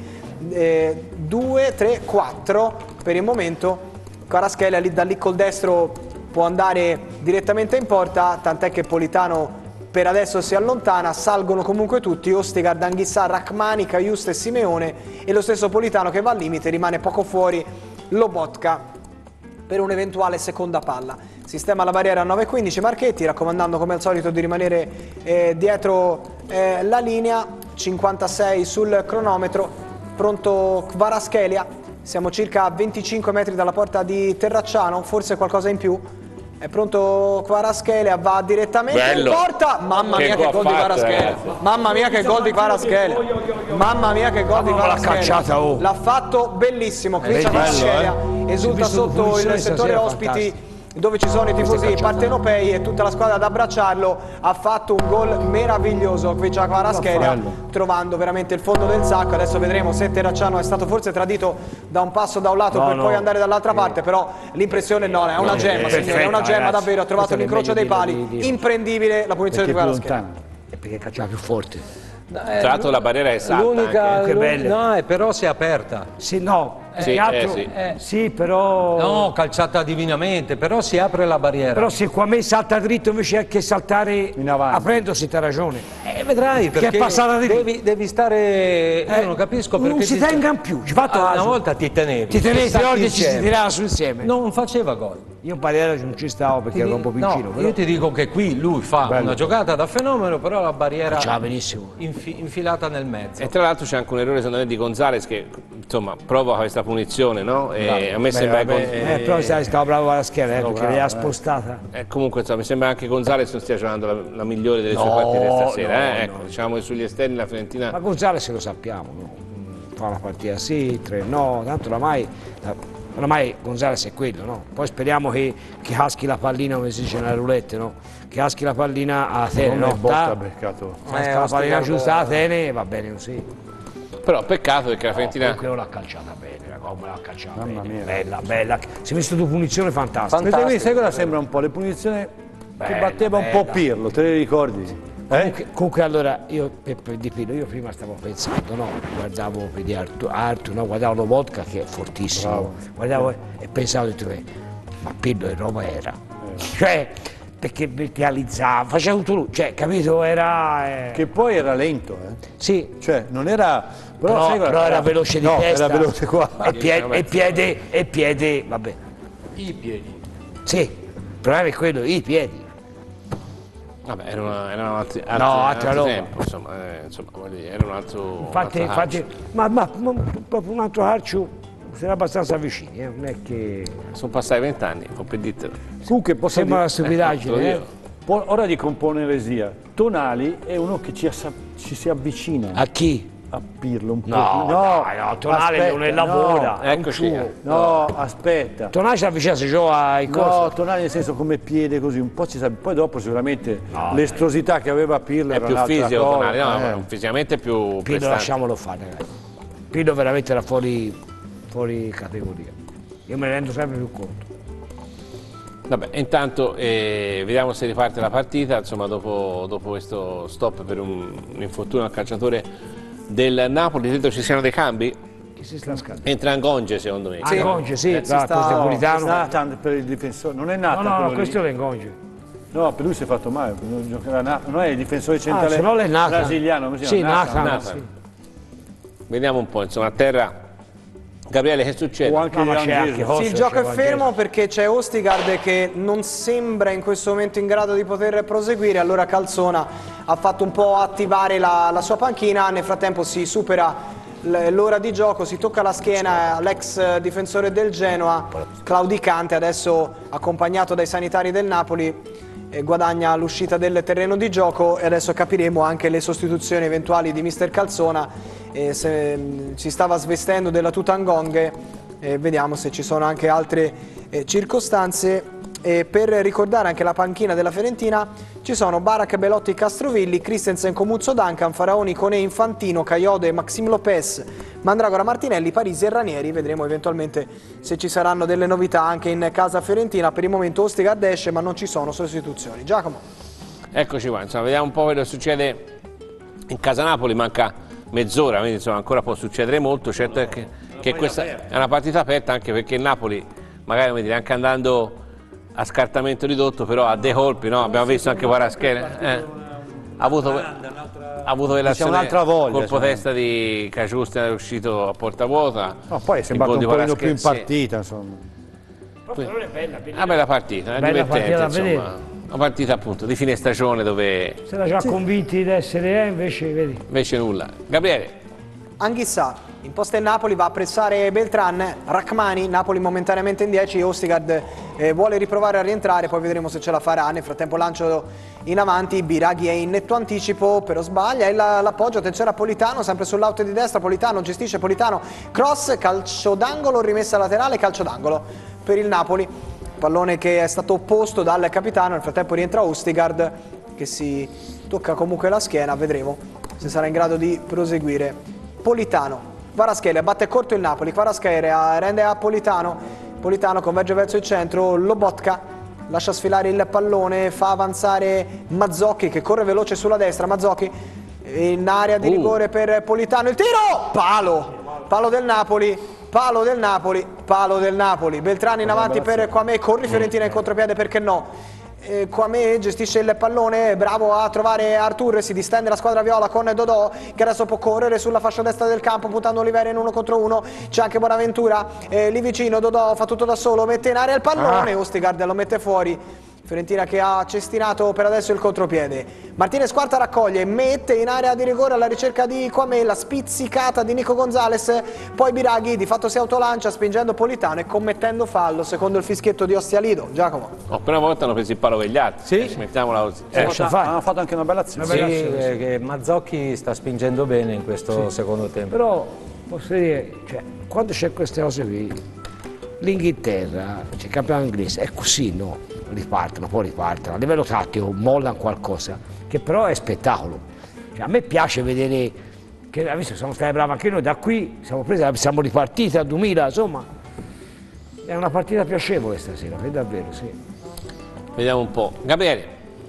eh, due, tre, quattro per il momento. Kvaratskhelia lì, da lì col destro può andare direttamente in porta, tant'è che Politano per adesso si allontana, salgono comunque tutti, Ostigard, Anghissà, Rachmani, Cajuste e Simeone, e lo stesso Politano che va al limite, rimane poco fuori Lobotka per un'eventuale seconda palla. Sistema la barriera a nove e quindici, Marchetti raccomandando come al solito di rimanere eh, dietro eh, la linea, cinquantasei sul cronometro, pronto Kvaratskhelia, siamo circa a venticinque metri dalla porta di Terracciano, forse qualcosa in più. È pronto Kvaratskhelia, va direttamente Bello. in porta, mamma Che mia che gol gol di fatto, Kvaratskhelia, ragazzi. mamma mia che gol di Kvaratskhelia, mamma mia che gol di l'ha Kvaratskhelia, cacciata, oh. l'ha fatto bellissimo, qui bello, Kvaratskhelia esulta visto sotto punizione il settore stasera, ospiti dove ci sono i tifosi partenopei e tutta la squadra ad abbracciarlo. Ha fatto un gol meraviglioso Kvicha Kvaratskhelia, trovando veramente il fondo del sacco. Adesso vedremo se Terracciano è stato forse tradito da un passo da un lato No, per no. poi andare dall'altra parte, però l'impressione no, è una gemma, signori, è una perfetta, gemma ragazzi. davvero, ha trovato Questo è l'incrocio dei meglio pali, di- di- di- imprendibile la punizione di Perché più Kvaratskhelia. lontano. È perché cacciava più forte. Tra l'altro la barriera è salta L'unica, anche. Che l'un- belle. no, è però si è aperta. Sì, no, Sì, più che altro- eh, sì. eh, sì, però... No, calciata divinamente, però si apre la barriera. Però se qua a me salta dritto invece che saltare In avanti. aprendosi, ti ha ragione. Eh, vedrai, Che perché è passata di lì. devi, devi stare... Io Eh, non capisco perché... non si ti- tengano più, ci fatto Ah, caso. una volta ti tenevi. Ti tenevi stacchi i soldi e ci si insieme. tirava su insieme. Non faceva gol. Io in barriera non ci stavo perché ero un po' piccino. No, però io ti dico che qui lui fa Bello. una giocata da fenomeno, però la barriera facciava benissimo. infi- infilata nel mezzo. E tra l'altro c'è anche un errore secondo me di Gonzalez che insomma provoca questa punizione, no? E a me sembra Vabbè, che Gon- eh, però sai, stava bravo alla schiena, eh, perché bravo, le ha eh. spostata. eh, comunque insomma, mi sembra anche Gonzalez non stia giocando la, la migliore delle sue No, partite stasera. no, eh? Ecco, no. diciamo che sugli esterni la Fiorentina Ma Gonzalez lo sappiamo, no? Mm, fa una partita sì, tre no, tanto oramai, oramai Gonzalez è quello, no? Poi speriamo che, che caschi la pallina, come si dice nella roulette, no? Che caschi la pallina a Atene, Non è no? botta, Ta- beccato. casca Eh, la pallina Ostigard- giusta a Atene, va bene così. però peccato perché la No, Fiorentina comunque non l'ha calciata bene, la come l'ha calciata Mamma bene. mia. Bella, bella. Si è messo due punizioni fantastiche. Fantastico. Questa qui, sai cosa sembra un po'? Le punizioni che Bella, batteva un po' bella. Pirlo, te le ricordi? Eh? Comunque, comunque allora io per, per di Pirlo, io prima stavo pensando, no? Guardavo per di Artur, Artur, no? Guardavo lo vodka che è fortissimo, guardavo e pensavo di me, ma Pirlo in Roma era. Cioè, perché verticalizzava, faceva tutto lui, cioè, capito? Era. eh, Che poi era lento, eh? Sì. Cioè, non era... Però, Però, sai cosa- però era veloce di no, testa. era veloce qua. E piede, e piede, e piede, vabbè. I piedi. Sì, il problema è quello, i piedi. vabbè, erano, erano altri, altri, No, altri altra roba. tempo, insomma, eh, insomma voglio dire, era un altro Infatti, un altro infatti calcio. ma, ma, ma proprio un altro calcio si era abbastanza vicini, eh, non è che. Sono passati vent'anni, può per dirtelo. Comunque posso Sembra una dire... stupidaggine, te lo eh. dico. Po- Ora di comporre eresia. Tonali è uno che ci, assa- ci si avvicina A chi? a Pirlo un po'. No, dai, no, Tonali aspetta, non è lavora. no, Eccoci. suo. No, aspetta. Tonali si avvicina se gioca ai No, cosi. Tonali nel senso come piede così, un po' ci sa, poi dopo sicuramente No, l'estrosità che aveva Pirlo È era più un'altra fisico, cosa, Tonali, no, eh. ma fisicamente è più Pirlo prestante. lasciamolo fare, ragazzi. Pirlo veramente era fuori, fuori categoria. Io me ne rendo sempre più conto. Vabbè, intanto eh, vediamo se riparte la partita, insomma dopo, dopo questo stop per un, un infortunio al calciatore del Napoli, credo ci siano dei cambi, Chi si sta scattando? entra Ngonge secondo me. Ah, Ngonge, sì, si tra sta- Costepolitano. Nathan per il difensore, non è No, Nathan no, no, quello questo lì. è Ngonge. No, per lui si è fatto male, non giocherà Nathan, non è il difensore Ah, centrale se no l'è Nathan. brasiliano, come si Sì, chiama? Nathan. Nathan. sì. Vediamo un po', insomma a terra, Gabriele che succede? O anche No, ma c'è Angelo. anche Costa, Sì, il gioco c'è è Vangelo. fermo perché c'è Ostigard che non sembra in questo momento in grado di poter proseguire, allora Calzona ha fatto un po' attivare la, la sua panchina, nel frattempo si supera l- l'ora di gioco, si tocca la schiena all'ex difensore del Genoa, claudicante, adesso accompagnato dai sanitari del Napoli, eh, guadagna l'uscita del terreno di gioco e adesso capiremo anche le sostituzioni eventuali di mister Calzona. E se, mh, si stava svestendo della tuta Ngonghe, e vediamo se ci sono anche altre eh, circostanze. E per ricordare anche la panchina della Fiorentina ci sono Barak, Belotti, Castrovilli, Christensen, Comuzzo, Duncan, Faraoni, Conè, Infantino, Caiode, Maxim Lopez, Mandragora, Martinelli, Parisi e Ranieri. Vedremo eventualmente se ci saranno delle novità anche in casa fiorentina. Per il momento Ostigard esce ma non ci sono sostituzioni. Giacomo. Eccoci qua, insomma, vediamo un po' quello che succede in casa Napoli, manca mezz'ora, quindi insomma ancora può succedere molto. Certo è che, che questa è una partita aperta, anche perché il Napoli, magari come dire, anche andando a scartamento ridotto, però ha dei colpi, no? Abbiamo visto anche Kvaratskhelia, eh? ha avuto, ha avuto quell'azione colpo testa di Caciuste, è uscito a porta vuota. No, poi è sembrato un po' più in partita, insomma. Quindi, una bella partita, è bella divertente, partita da insomma, una partita appunto di fine stagione dove... Si era già sì. convinti di essere, eh, invece vedi. Invece nulla. Gabriele. Anghissà, in posta il Napoli, va a pressare Beltran, Rachmani, Napoli momentaneamente in dieci, Ostigard eh, vuole riprovare a rientrare, poi vedremo se ce la farà. Nel frattempo lancio in avanti, Biraghi è in netto anticipo, però sbaglia, e l'appoggio, attenzione a Politano, sempre sull'auto di destra, Politano gestisce, Politano, cross, calcio d'angolo, rimessa laterale, calcio d'angolo per il Napoli, pallone che è stato opposto dal capitano. Nel frattempo rientra Ostigard che si tocca comunque la schiena, vedremo se sarà in grado di proseguire. Politano, Kvaratskhelia, batte corto il Napoli, Kvaratskhelia rende a Politano, Politano converge verso il centro, Lobotka lascia sfilare il pallone, fa avanzare Mazzocchi che corre veloce sulla destra, Mazzocchi in area di rigore per Politano, il tiro, palo, palo del Napoli, palo del Napoli, palo del Napoli, Beltrani in avanti per Kwame, corri Fiorentina in contropiede, perché no? Eh, Kwame gestisce il pallone, bravo a trovare Artur, si distende la squadra viola con Dodò che adesso può correre sulla fascia destra del campo puntando Olivera in uno contro uno, c'è anche Bonaventura eh, lì vicino, Dodò fa tutto da solo, mette in area il pallone, ah. Ostigard lo mette fuori. Fiorentina che ha cestinato per adesso il contropiede. Martinez Quarta raccoglie, mette in area di rigore alla ricerca di Kwame, la spizzicata di Nico Gonzalez, poi Biraghi di fatto si autolancia spingendo Politano e commettendo fallo secondo il fischietto di Ostialido. Giacomo. Oh, per una volta hanno preso il palo vegliato, sì. Mettiamola così. Eh, sì, hanno fatto anche una bella azione. Sì, eh, che Mazzocchi sta spingendo bene in questo sì. secondo tempo. Però posso dire, cioè, quando c'è queste cose qui, l'Inghilterra, c'è il campionato inglese, è così, no? Ripartono, poi ripartono, a livello tattico mollano qualcosa, che però è spettacolo. Cioè, a me piace vedere, che ha visto, siamo stati bravi anche noi, da qui siamo presi, siamo ripartiti a duemila, insomma, è una partita piacevole stasera, è davvero, sì. Vediamo un po'. Gabriele.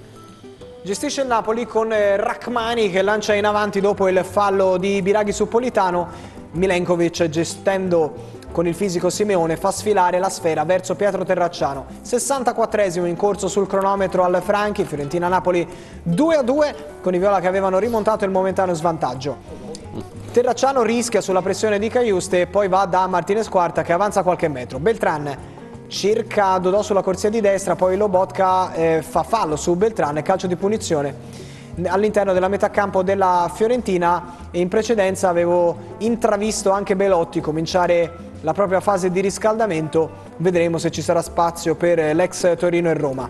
Gestisce il Napoli con eh, Rachmani che lancia in avanti dopo il fallo di Biraghi su Politano, Milenkovic gestendo con il fisico Simeone fa sfilare la sfera verso Pietro Terracciano. sessantaquattresimo in corso sul cronometro al Franchi, Fiorentina-Napoli due a due con i viola che avevano rimontato il momentaneo svantaggio. Terracciano rischia sulla pressione di Cajuste e poi va da Martinez Quarta che avanza qualche metro. Beltran cerca Dodò sulla corsia di destra, poi Lobotka eh, fa fallo su Beltran e calcio di punizione all'interno della metà campo della Fiorentina. E in precedenza avevo intravisto anche Belotti cominciare la propria fase di riscaldamento, vedremo se ci sarà spazio per l'ex Torino e Roma.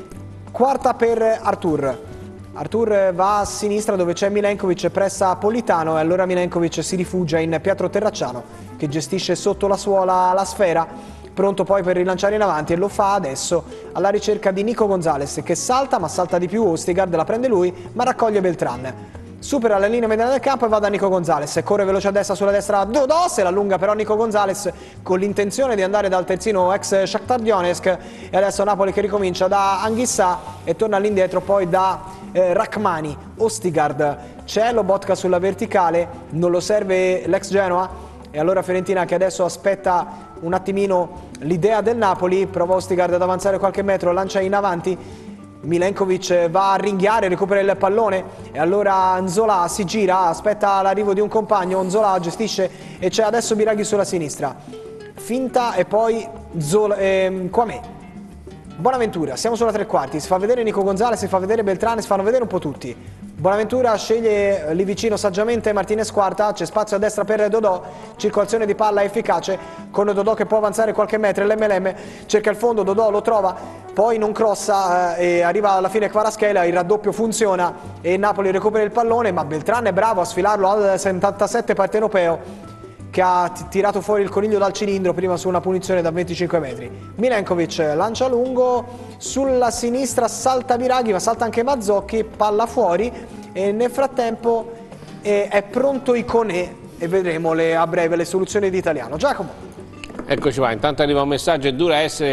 Quarta per Artur, Artur va a sinistra dove c'è Milenkovic, pressa Politano e allora Milenkovic si rifugia in Pietro Terracciano che gestisce sotto la suola la sfera, pronto poi per rilanciare in avanti e lo fa adesso alla ricerca di Nico Gonzalez che salta, ma salta di più Ostigard, la prende lui ma raccoglie Beltran. Supera la linea mediana del campo e va da Nico Gonzalez, corre veloce a destra, sulla destra Dodò, se la allunga però Nico Gonzalez con l'intenzione di andare dal terzino ex Shakhtar Donetsk, e adesso Napoli che ricomincia da Anghissà e torna all'indietro poi da eh, Rachmani. Ostigard, c'è Lobotka sulla verticale, non lo serve l'ex Genoa e allora Fiorentina che adesso aspetta un attimino l'idea del Napoli, prova Ostigard ad avanzare qualche metro, lancia in avanti, Milenkovic va a ringhiare, recupera il pallone e allora Nzola si gira, aspetta l'arrivo di un compagno, Nzola gestisce e c'è adesso Biraghi sulla sinistra, finta e poi Zola, eh, Kwame, Bonaventura, siamo sulla tre quarti, si fa vedere Nico Gonzalez, si fa vedere Beltrán, si fanno vedere un po' tutti. Bonaventura sceglie lì vicino saggiamente Martinez Quarta, c'è spazio a destra per Dodò, circolazione di palla efficace con Dodò che può avanzare qualche metro, l'M L M cerca il fondo, Dodò lo trova, poi non crossa eh, e arriva alla fine Kvaratskhelia, il raddoppio funziona e Napoli recupera il pallone, ma Beltrán è bravo a sfilarlo al settantasette partenopeo che ha tirato fuori il coniglio dal cilindro prima su una punizione da venticinque metri. Milenkovic lancia lungo, sulla sinistra salta Biraghi ma salta anche Mazzocchi, palla fuori e nel frattempo eh, è pronto Iconé e vedremo le, a breve le soluzioni di Italiano. Giacomo. Eccoci qua, intanto arriva un messaggio, è dura essere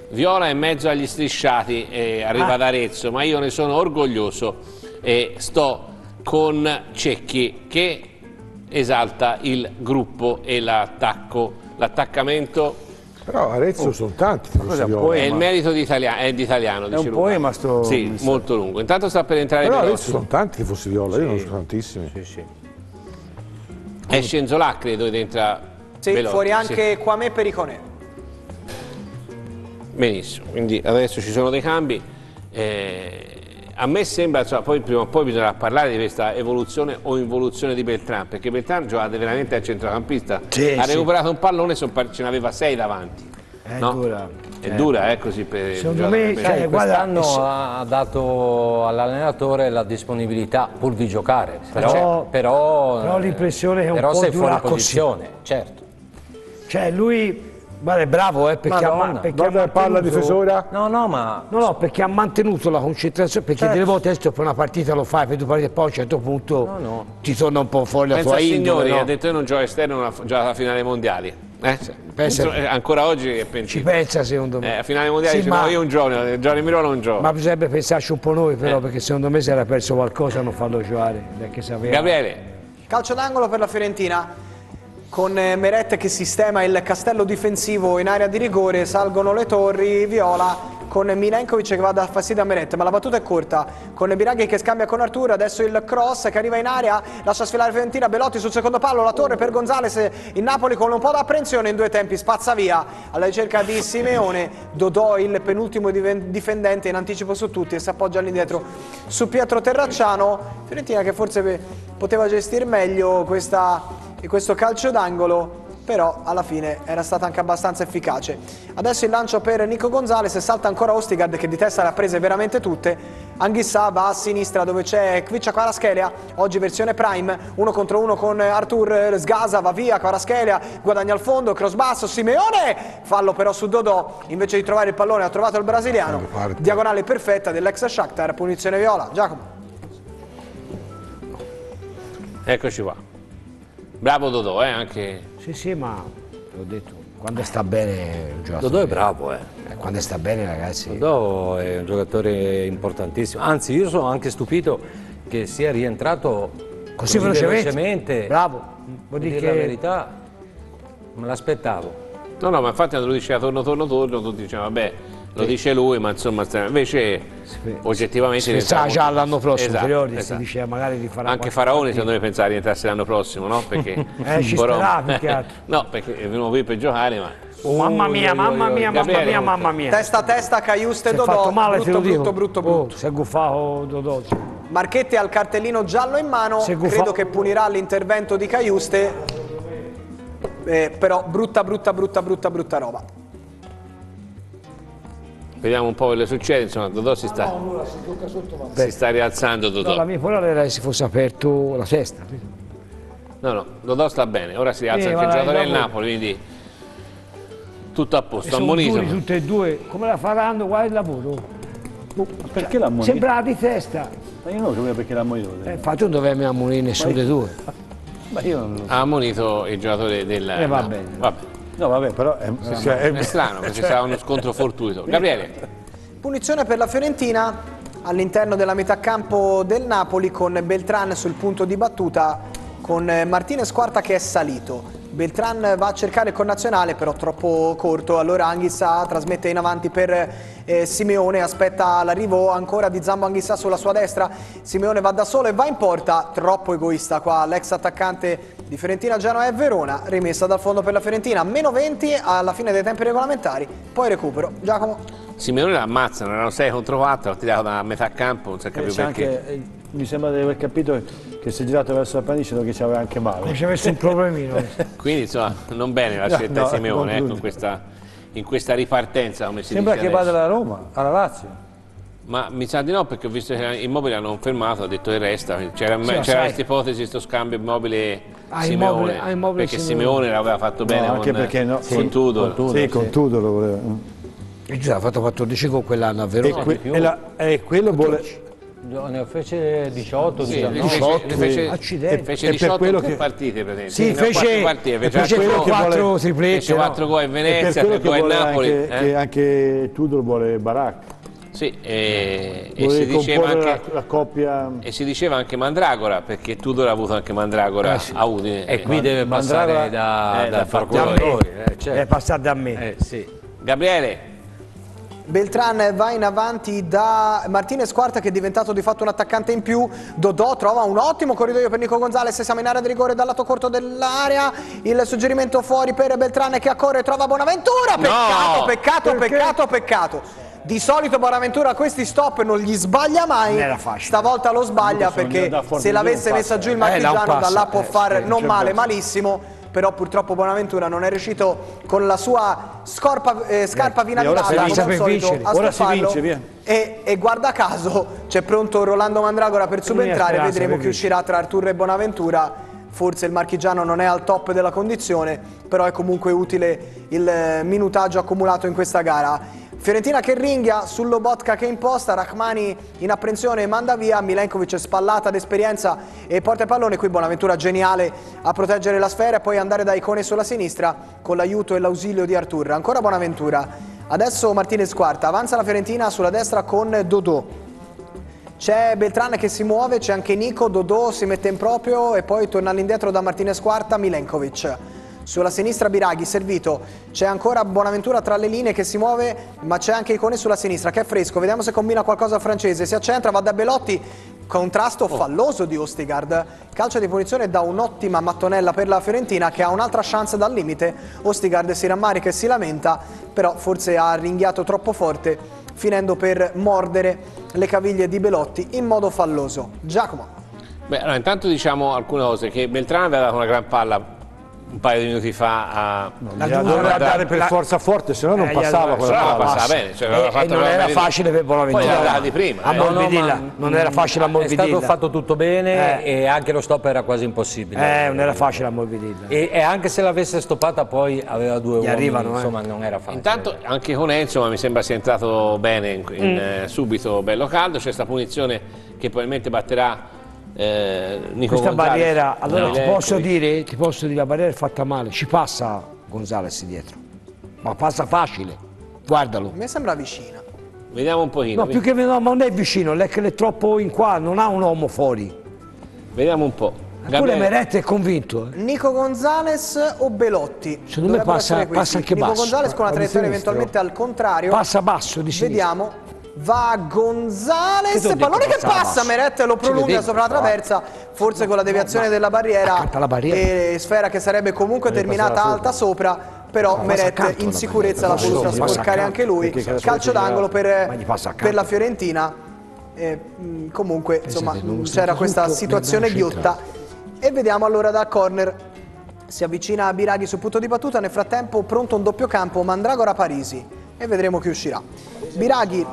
Viola in mezzo agli strisciati, eh, arriva Ah. da Arezzo, ma io ne sono orgoglioso e sto con Cecchi che esalta il gruppo e l'attacco, l'attaccamento. Però Arezzo sono tanti tifosi cosa viola. puoi- È il ma- merito di Italia- è di italiano, È dice un Luca. poema sto... Sì, molto lungo. Intanto sta per entrare Però Velotti. Arezzo sono tanti tifosi viola, io non sono tantissimi. Sì, sì. È Scenzolà, credo, ed entra Sì, Velotti, fuori sì. anche Kwame Periconè. Benissimo, quindi adesso ci sono dei cambi. Eh, a me sembra, insomma, poi prima o poi bisognerà parlare di questa evoluzione o involuzione di Beltrán, perché Beltrán giocava veramente a centrocampista, Sì, ha sì. recuperato un pallone, son par- ce n'aveva sei davanti. È no? dura. È dura, eh, così per Secondo giocare me, per- cioè, Sai, guarda, quest'anno se- ha dato all'allenatore la disponibilità pur di giocare, però, Però- però, però l'impressione è un però po' sei dura fuori così. posizione, certo. Cioè lui, guarda, è bravo, eh, perché, ha, Madonna, ma- perché Guarda ha che palla mantenuto- difensora. No, no, ma No, no, perché ha mantenuto la concentrazione, perché delle volte adesso per una partita lo fai, per due partite e poi a un certo punto No, no. ti torna un po' fuori la Pensa tua a indole, Signori, no? ha detto io non gioco esterno, non ha giocato la finale mondiali. Eh? pensa- Insomma, eh, ancora oggi è Ci pentito. pensa secondo me. Eh, a finale mondiali Sì, dice ma, no, io un gioco, Gianni Miro non gioco. ma bisognerebbe pensarci un po' noi Eh. però, perché secondo me si era perso qualcosa a non farlo giocare, perché sapeva. Gabriele, Calcio d'angolo per la Fiorentina, con eh, Meret che sistema il castello difensivo in area di rigore, salgono le torri, Viola con Milenkovic che va a dar fastidio a Meret, ma la battuta è corta, con Biraghi che scambia con Arturo, adesso il cross che arriva in area, lascia sfilare Fiorentina, Belotti sul secondo palo, la torre per Gonzales, il Napoli con un po' d'apprensione in due tempi, spazza via alla ricerca di Simeone, Dodò il penultimo diven- difendente in anticipo su tutti e si appoggia all'indietro su Pietro Terracciano, Fiorentina che forse pe- poteva gestire meglio questa, questo calcio d'angolo, però alla fine era stata anche abbastanza efficace. Adesso il lancio per Nico Gonzalez e salta ancora Ostigard che di testa le ha prese veramente tutte. Anghissà va a sinistra dove c'è Kvicia Kvaratskhelia, oggi versione Prime, uno contro uno con Artur Sgasa, va via Kvaratskhelia, guadagna al fondo, cross basso, Simeone, fallo però su Dodò, invece di trovare il pallone ha trovato il brasiliano, diagonale perfetta dell'ex Shakhtar, punizione viola. Giacomo. eccoci qua. Bravo Dodò, eh, anche... Sì, sì, ma l'ho detto, quando sta bene gioca. Dodò è bravo, eh. Eh, Quando sta bene ragazzi. Dodò è un giocatore importantissimo, anzi io sono anche stupito che sia rientrato Così così velocemente. velocemente. Bravo. Vuol Per dire dire la che verità, me l'aspettavo. No, no, ma infatti quando lui diceva torno, torno, torno, tutti dicevano, vabbè, lo dice lui, ma insomma, sta- invece oggettivamente... si pensava diventava già molto- l'anno prossimo, Esatto, ti ricordi? esatto. Si diceva magari di fare Anche Faraoni secondo me pensava di rientrasse l'anno prossimo, no? Perché Eh, ci Borò- sperava più che altro. No, perché è venuto qui per giocare, ma... Oh, mamma mia, mamma mia, mamma Gabriele, mia, comunque. mamma mia. Testa a testa Caiuste e Si è Dodò, fatto male, te brutto, lo dico. brutto, brutto, brutto. Oh, si è guffato Dodò. Marchetti ha il cartellino giallo in mano, Se guffa- credo che punirà l'intervento di Caiuste, eh, però brutta, brutta, brutta, brutta, brutta roba. Vediamo un po' quello che succede, insomma, Dodò si sta, si sta rialzando No, la Dodò. mia parola era che si fosse aperto la testa. No, no, Dodò sta bene, ora si rialza Eh, anche il guarda, giocatore del dopo- Napoli, quindi tutto a E posto, sono ammonito. duri tutte e due, come la faranno? Guarda il lavoro. Ma perché l'ha ammonito? Sembrava di testa. Ma io non capivo perché l'ha ammonito. Eh, infatti non dovevamo ammonire nessuno dei due. Ma io non lo so. Ha ammonito il giocatore del Eh, va Napoli. bene. Vabbè. No, vabbè, però è, cioè, è- È strano perché c'era uno scontro fortuito. Gabriele, Punizione per la Fiorentina all'interno della metà campo del Napoli con Beltrán sul punto di battuta con eh, Martinez Quarta che è salito. Beltrán va a cercare il connazionale però troppo corto, allora Anghissà trasmette in avanti per eh, Simeone, aspetta l'arrivo ancora di Zambo Anghissà sulla sua destra, Simeone va da solo e va in porta, troppo egoista qua l'ex attaccante di Fiorentina, Genoa e Verona, rimessa dal fondo per la Fiorentina, meno venti alla fine dei tempi regolamentari, poi recupero. Giacomo? Simeone l'ammazzano, erano sei contro quattro, l'ha tirato da metà campo, non si è eh, capito c'è perché. anche, eh, mi sembra di aver capito che si è girato verso la panisce che c'aveva anche Non male. ci ha messo un problemino. Quindi insomma, non bene la No, scelta no, di Simeone non ecco, lui. in, questa, in questa ripartenza, come si Sembra dice che adesso. vada alla Roma, alla Lazio. Ma mi sa di no, perché ho visto che Immobile hanno fermato, ha detto che resta. C'era Sì, c'era sai. questa ipotesi, questo scambio Immobile Ah, Simeone, Immobile- ah, Immobile perché Simeone. Simeone l'aveva fatto bene No, anche con, perché no, con sì, Tudor. con Tudor, Sì, con sì. Tudor lo voleva. E già ha fatto quattordici con quell'anno a E, Verona. que- e la- e quello vuole, Ne fece diciotto, Sì, diciannove. fece, fece, Accidenti. fece E per diciotto quello che... che- partite, per esempio. Sì, Ne ha quattro fece, partite, fece fece quattro- quattro triplette. fece no? quattro gol in E per Venezia, quello tre che gol in vuole Napoli. anche, eh? che anche Tudor vuole Barak. Sì, e, e, Vuole si diceva comporre anche, la, la coppia. e si diceva anche Mandragora, perché Tudor ha avuto anche Mandragora a Udine. E qui deve Mandragola- passare da, eh, dal da procuratore. Eh, È certo. passato da me. Eh, sì. Gabriele, Beltran va in avanti da Martinez Quarta, che è diventato di fatto un attaccante in più. Dodò trova un ottimo corridoio per Nico Gonzalez, siamo in area di rigore dal lato corto dell'area, il suggerimento fuori per Beltran che accorre, trova Bonaventura, peccato, No! peccato, Perché? peccato, peccato. Di solito Bonaventura questi stop non gli sbaglia mai, Non era facile. stavolta lo sbaglia Comunque, perché da forte se l'avesse non messa passa, giù il eh. Eh, non marchigiano da passa, là può eh, fare sì, non c'è male, verso. malissimo. Però purtroppo Bonaventura non è riuscito con la sua scorpa, eh, scarpa e ora si vinalizzata, vince. come al Per solito, vincere. a Ora si stopparlo. vince, via. E, e guarda caso c'è pronto Rolando Mandragora per subentrare, speranza vedremo per chi vincere. uscirà tra Arturo e Bonaventura. Forse il marchigiano non è al top della condizione, però è comunque utile il eh, minutaggio accumulato in questa gara. Fiorentina che ringhia, sul Lobotka che imposta, Rachmani in apprensione manda via, Milenkovic spallata d'esperienza e porta il pallone, qui Bonaventura geniale a proteggere la sfera e poi andare da Icone sulla sinistra con l'aiuto e l'ausilio di Artur. Ancora Bonaventura, adesso Martinez Quarta, avanza la Fiorentina sulla destra con Dodò. C'è Beltran che si muove, c'è anche Nico, Dodò si mette in proprio e poi torna all'indietro da Martinez Quarta, Milenkovic. Sulla sinistra Biraghi, servito, c'è ancora Bonaventura tra le linee che si muove, ma c'è anche Icone sulla sinistra che è fresco, vediamo se combina qualcosa francese, si accentra, va da Belotti, contrasto falloso di Ostigard, calcio di punizione da un'ottima mattonella per la Fiorentina che ha un'altra chance dal limite, Ostigard si rammarica e si lamenta, però forse ha ringhiato troppo forte, finendo per mordere le caviglie di Belotti in modo falloso. Giacomo. beh, allora, intanto diciamo alcune cose, che Beltrán aveva dato una gran palla un paio di minuti fa a... La Gliela dura- doveva la- dare per la- forza forte, se no non Eh, passava gliela- quella Però la palla. passava bene, cioè, l'aveva E, fatto e non una era merita- facile per Bonaventura. Poi l'aveva di prima, A eh. Morbidirla, No, no, ma- non era facile a È Morbidirla. stato fatto tutto bene Eh. e anche lo stop era quasi impossibile. Eh, non era facile a Morbidirla. E, e anche se l'avesse stoppata poi aveva due uomini, arrivano, eh. insomma non era facile. Intanto anche con insomma mi sembra sia entrato bene in, in, Mm. eh, subito bello caldo, c'è questa punizione che probabilmente batterà eh, Nico Questa Gonzalez. barriera, allora ti Milenkovic. posso dire, ti posso dire, la barriera è fatta male, ci passa Gonzalez dietro, ma passa facile, guardalo. A me sembra vicina. Vediamo un pochino, No, più che no, ma non è vicino, è che è troppo in qua, non ha un uomo fuori. vediamo un po'. Pure Gabriele, Meret è convinto. eh. Nico Gonzalez o Belotti? Secondo me Dovrebbero passa- essere questi. passa anche Nico basso. Gonzalez con una Va di traiettoria sinistra. eventualmente al contrario. Passa basso di sinistra. Vediamo. Va Gonzalez, Che t'ho detto, pallone che passava passa, basso. Meret lo Ci prolunga vedevo, sopra la però. traversa, forse con la deviazione della barriera, accanto alla barriera. e sfera che sarebbe comunque terminata passava alta sopra, però Ma passa Meret accanto in alla sicurezza l'ha barriera. voluta Passa accanto, sporcare passa anche lui, accanto, perché calcio d'angolo Ma per, gli passa accanto. per la Fiorentina. Eh, mh, comunque insomma Pensate, non c'era stato questa tutto, situazione mi abbiamo ghiotta e vediamo allora da corner. Si avvicina a Biraghi sul punto di battuta, nel frattempo pronto un doppio campo, Mandragora Parisi e vedremo chi uscirà. Biraghi,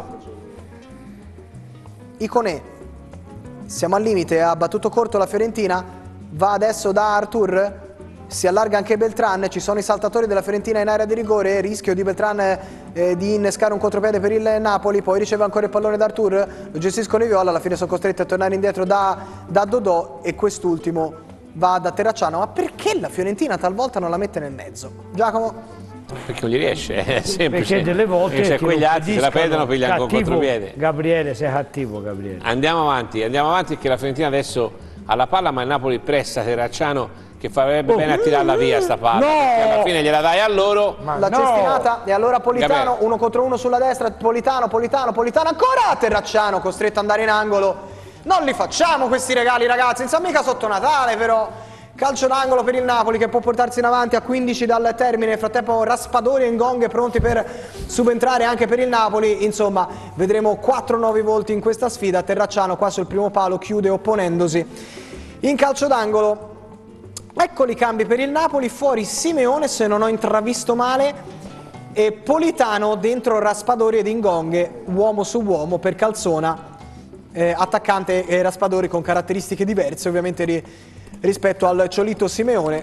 Icone, siamo al limite, ha battuto corto la Fiorentina, va adesso da Artur, si allarga anche Beltran, ci sono i saltatori della Fiorentina in area di rigore, rischio di Beltran eh, di innescare un contropiede per il Napoli, poi riceve ancora il pallone da Artur, lo gestiscono i Viola, alla fine sono costretti a tornare indietro da, da Dodò e quest'ultimo va da Terracciano. Ma perché la Fiorentina talvolta non la mette nel mezzo? Giacomo? perché non gli riesce, è semplice. Perché delle volte Invece ti quegli altri se la impediscono. perdono pigliano con Cattivo, contropiede. Gabriele, sei cattivo Gabriele. Andiamo avanti, andiamo avanti perché la Fiorentina adesso ha la palla, ma il Napoli pressa Terracciano che farebbe Oh. bene a tirarla via sta palla. No! Perché alla fine gliela dai a loro. La no! cestinata e allora Politano, Gabriele. uno contro uno sulla destra, Politano, Politano, Politano, ancora Terracciano costretto ad andare in angolo. Non li facciamo questi regali ragazzi, non siamo mica sotto Natale però. Calcio d'angolo per il Napoli che può portarsi in avanti a quindici dal termine, nel frattempo Raspadori e Ngonghe pronti per subentrare anche per il Napoli, insomma vedremo quattro nuovi volti in questa sfida, Terracciano qua sul primo palo chiude opponendosi. In calcio d'angolo, eccoli i cambi per il Napoli, fuori Simeone se non ho intravisto male e Politano dentro Raspadori ed Ngonghe, uomo su uomo per Calzona, eh, attaccante e Raspadori con caratteristiche diverse ovviamente ri rispetto al Ciolito Simeone.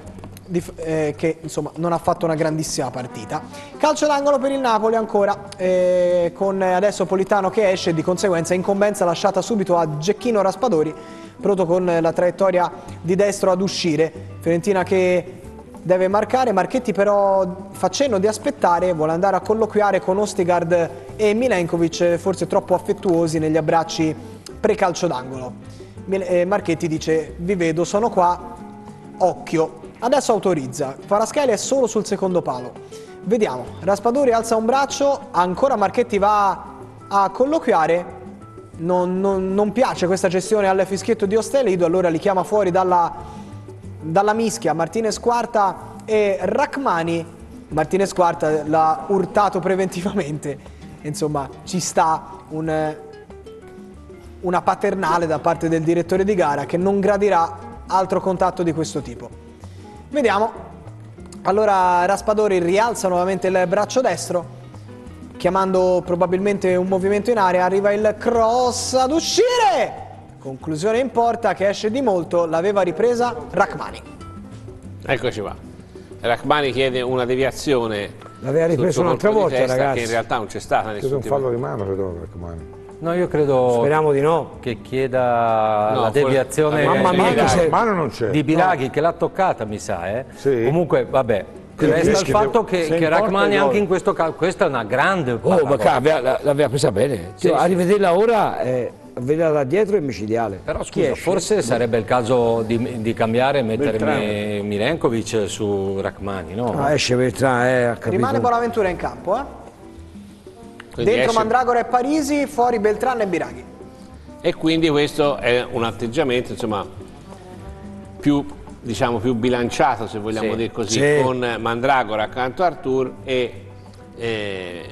di, eh, che insomma non ha fatto una grandissima partita. Calcio d'angolo per il Napoli ancora, eh, con adesso Politano che esce, di conseguenza incombenza lasciata subito a Gecchino Raspadori, pronto con la traiettoria di destro ad uscire. Fiorentina che deve marcare, Marchetti però fa cenno di aspettare, vuole andare a colloquiare con Ostigard e Milenkovic, forse troppo affettuosi negli abbracci pre-calcio d'angolo. Marchetti dice: vi vedo, sono qua, occhio. Adesso autorizza, Kvaratskhelia è solo sul secondo palo. Vediamo, Raspadori alza un braccio, ancora Marchetti va a colloquiare, non, non, non piace questa gestione al fischietto di Ostelido, allora li chiama fuori dalla, dalla mischia Martinez Quarta e Rachmani. Martinez Quarta l'ha urtato preventivamente, insomma ci sta un, una paternale da parte del direttore di gara che non gradirà altro contatto di questo tipo. Vediamo, allora Raspadori rialza nuovamente il braccio destro, chiamando probabilmente un movimento in area, arriva il cross ad uscire, conclusione in porta che esce di molto, l'aveva ripresa Rachmani. Eccoci qua, Rachmani chiede una deviazione, l'aveva ripreso un'altra volta, testa, ragazzi, che in realtà non c'è stata. C'è un fallo di mano, credo, Rachmani. No, io credo speriamo di no, che chieda no, la deviazione mamma mia, di, se... mano non c'è. di Biraghi, no, che l'ha toccata, mi sa, eh. Sì. Comunque, vabbè, resta il fatto che, che Rachmani anche in questo caso, questa è una grande oh, ma l'aveva presa bene, sì, a rivederla ora, eh, vederla da dietro è micidiale. Però scusa, forse sarebbe il caso di, di cambiare e mettere Milenkovic su Rachmani, no? Ah, esce Beltrán, eh, ha capito. Rimane Bonaventura in campo, eh? Quindi dentro esce... Mandragora e Parisi, fuori Beltrán e Biraghi. E quindi questo è un atteggiamento, insomma, più, diciamo, più bilanciato, se vogliamo sì, dire così, sì, con Mandragora accanto a Artur e eh,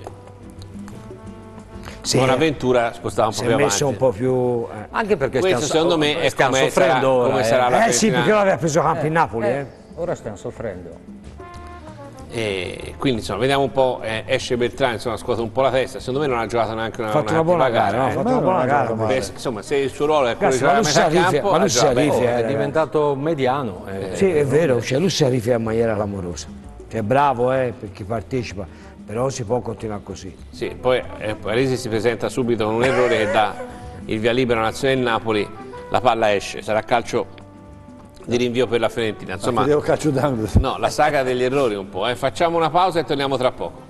sì, Bonaventura spostava un po' più avanti. Si è messo un po' più... Eh. Anche perché questo stiamo, secondo me è stiamo come soffrendo sarà, ora, come eh. sarà la Eh sì, perché l'aveva preso campo in Napoli, eh. eh. Ora stiamo soffrendo. E quindi insomma vediamo un po', eh, esce Beltrán, insomma scuote un po' la testa, secondo me non ha giocato neanche una, ha fatto una buona gara, gara, no? eh. ha fatto una buona gara, Beh, insomma se il suo ruolo è quello di Cazzo, giocare a metà campo, ma lui si ha giocato arriva, bene. Oh, eh, è diventato mediano. Eh. sì, è vero, cioè lui si arriva in maniera clamorosa, cioè bravo, eh, perché partecipa, però si può continuare così. Sì, poi eh, Parisi si presenta subito con un errore che dà il via libera alla nazionale del Napoli, la palla esce, sarà calcio di rinvio per la Fiorentina. Insomma, Devo calcio d'angolo. no, la saga degli errori un po'. Eh. Facciamo una pausa e torniamo tra poco.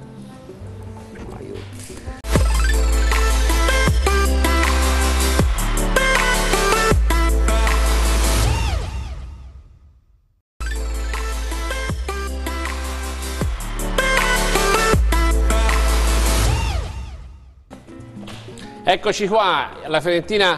Eccoci qua, la Fiorentina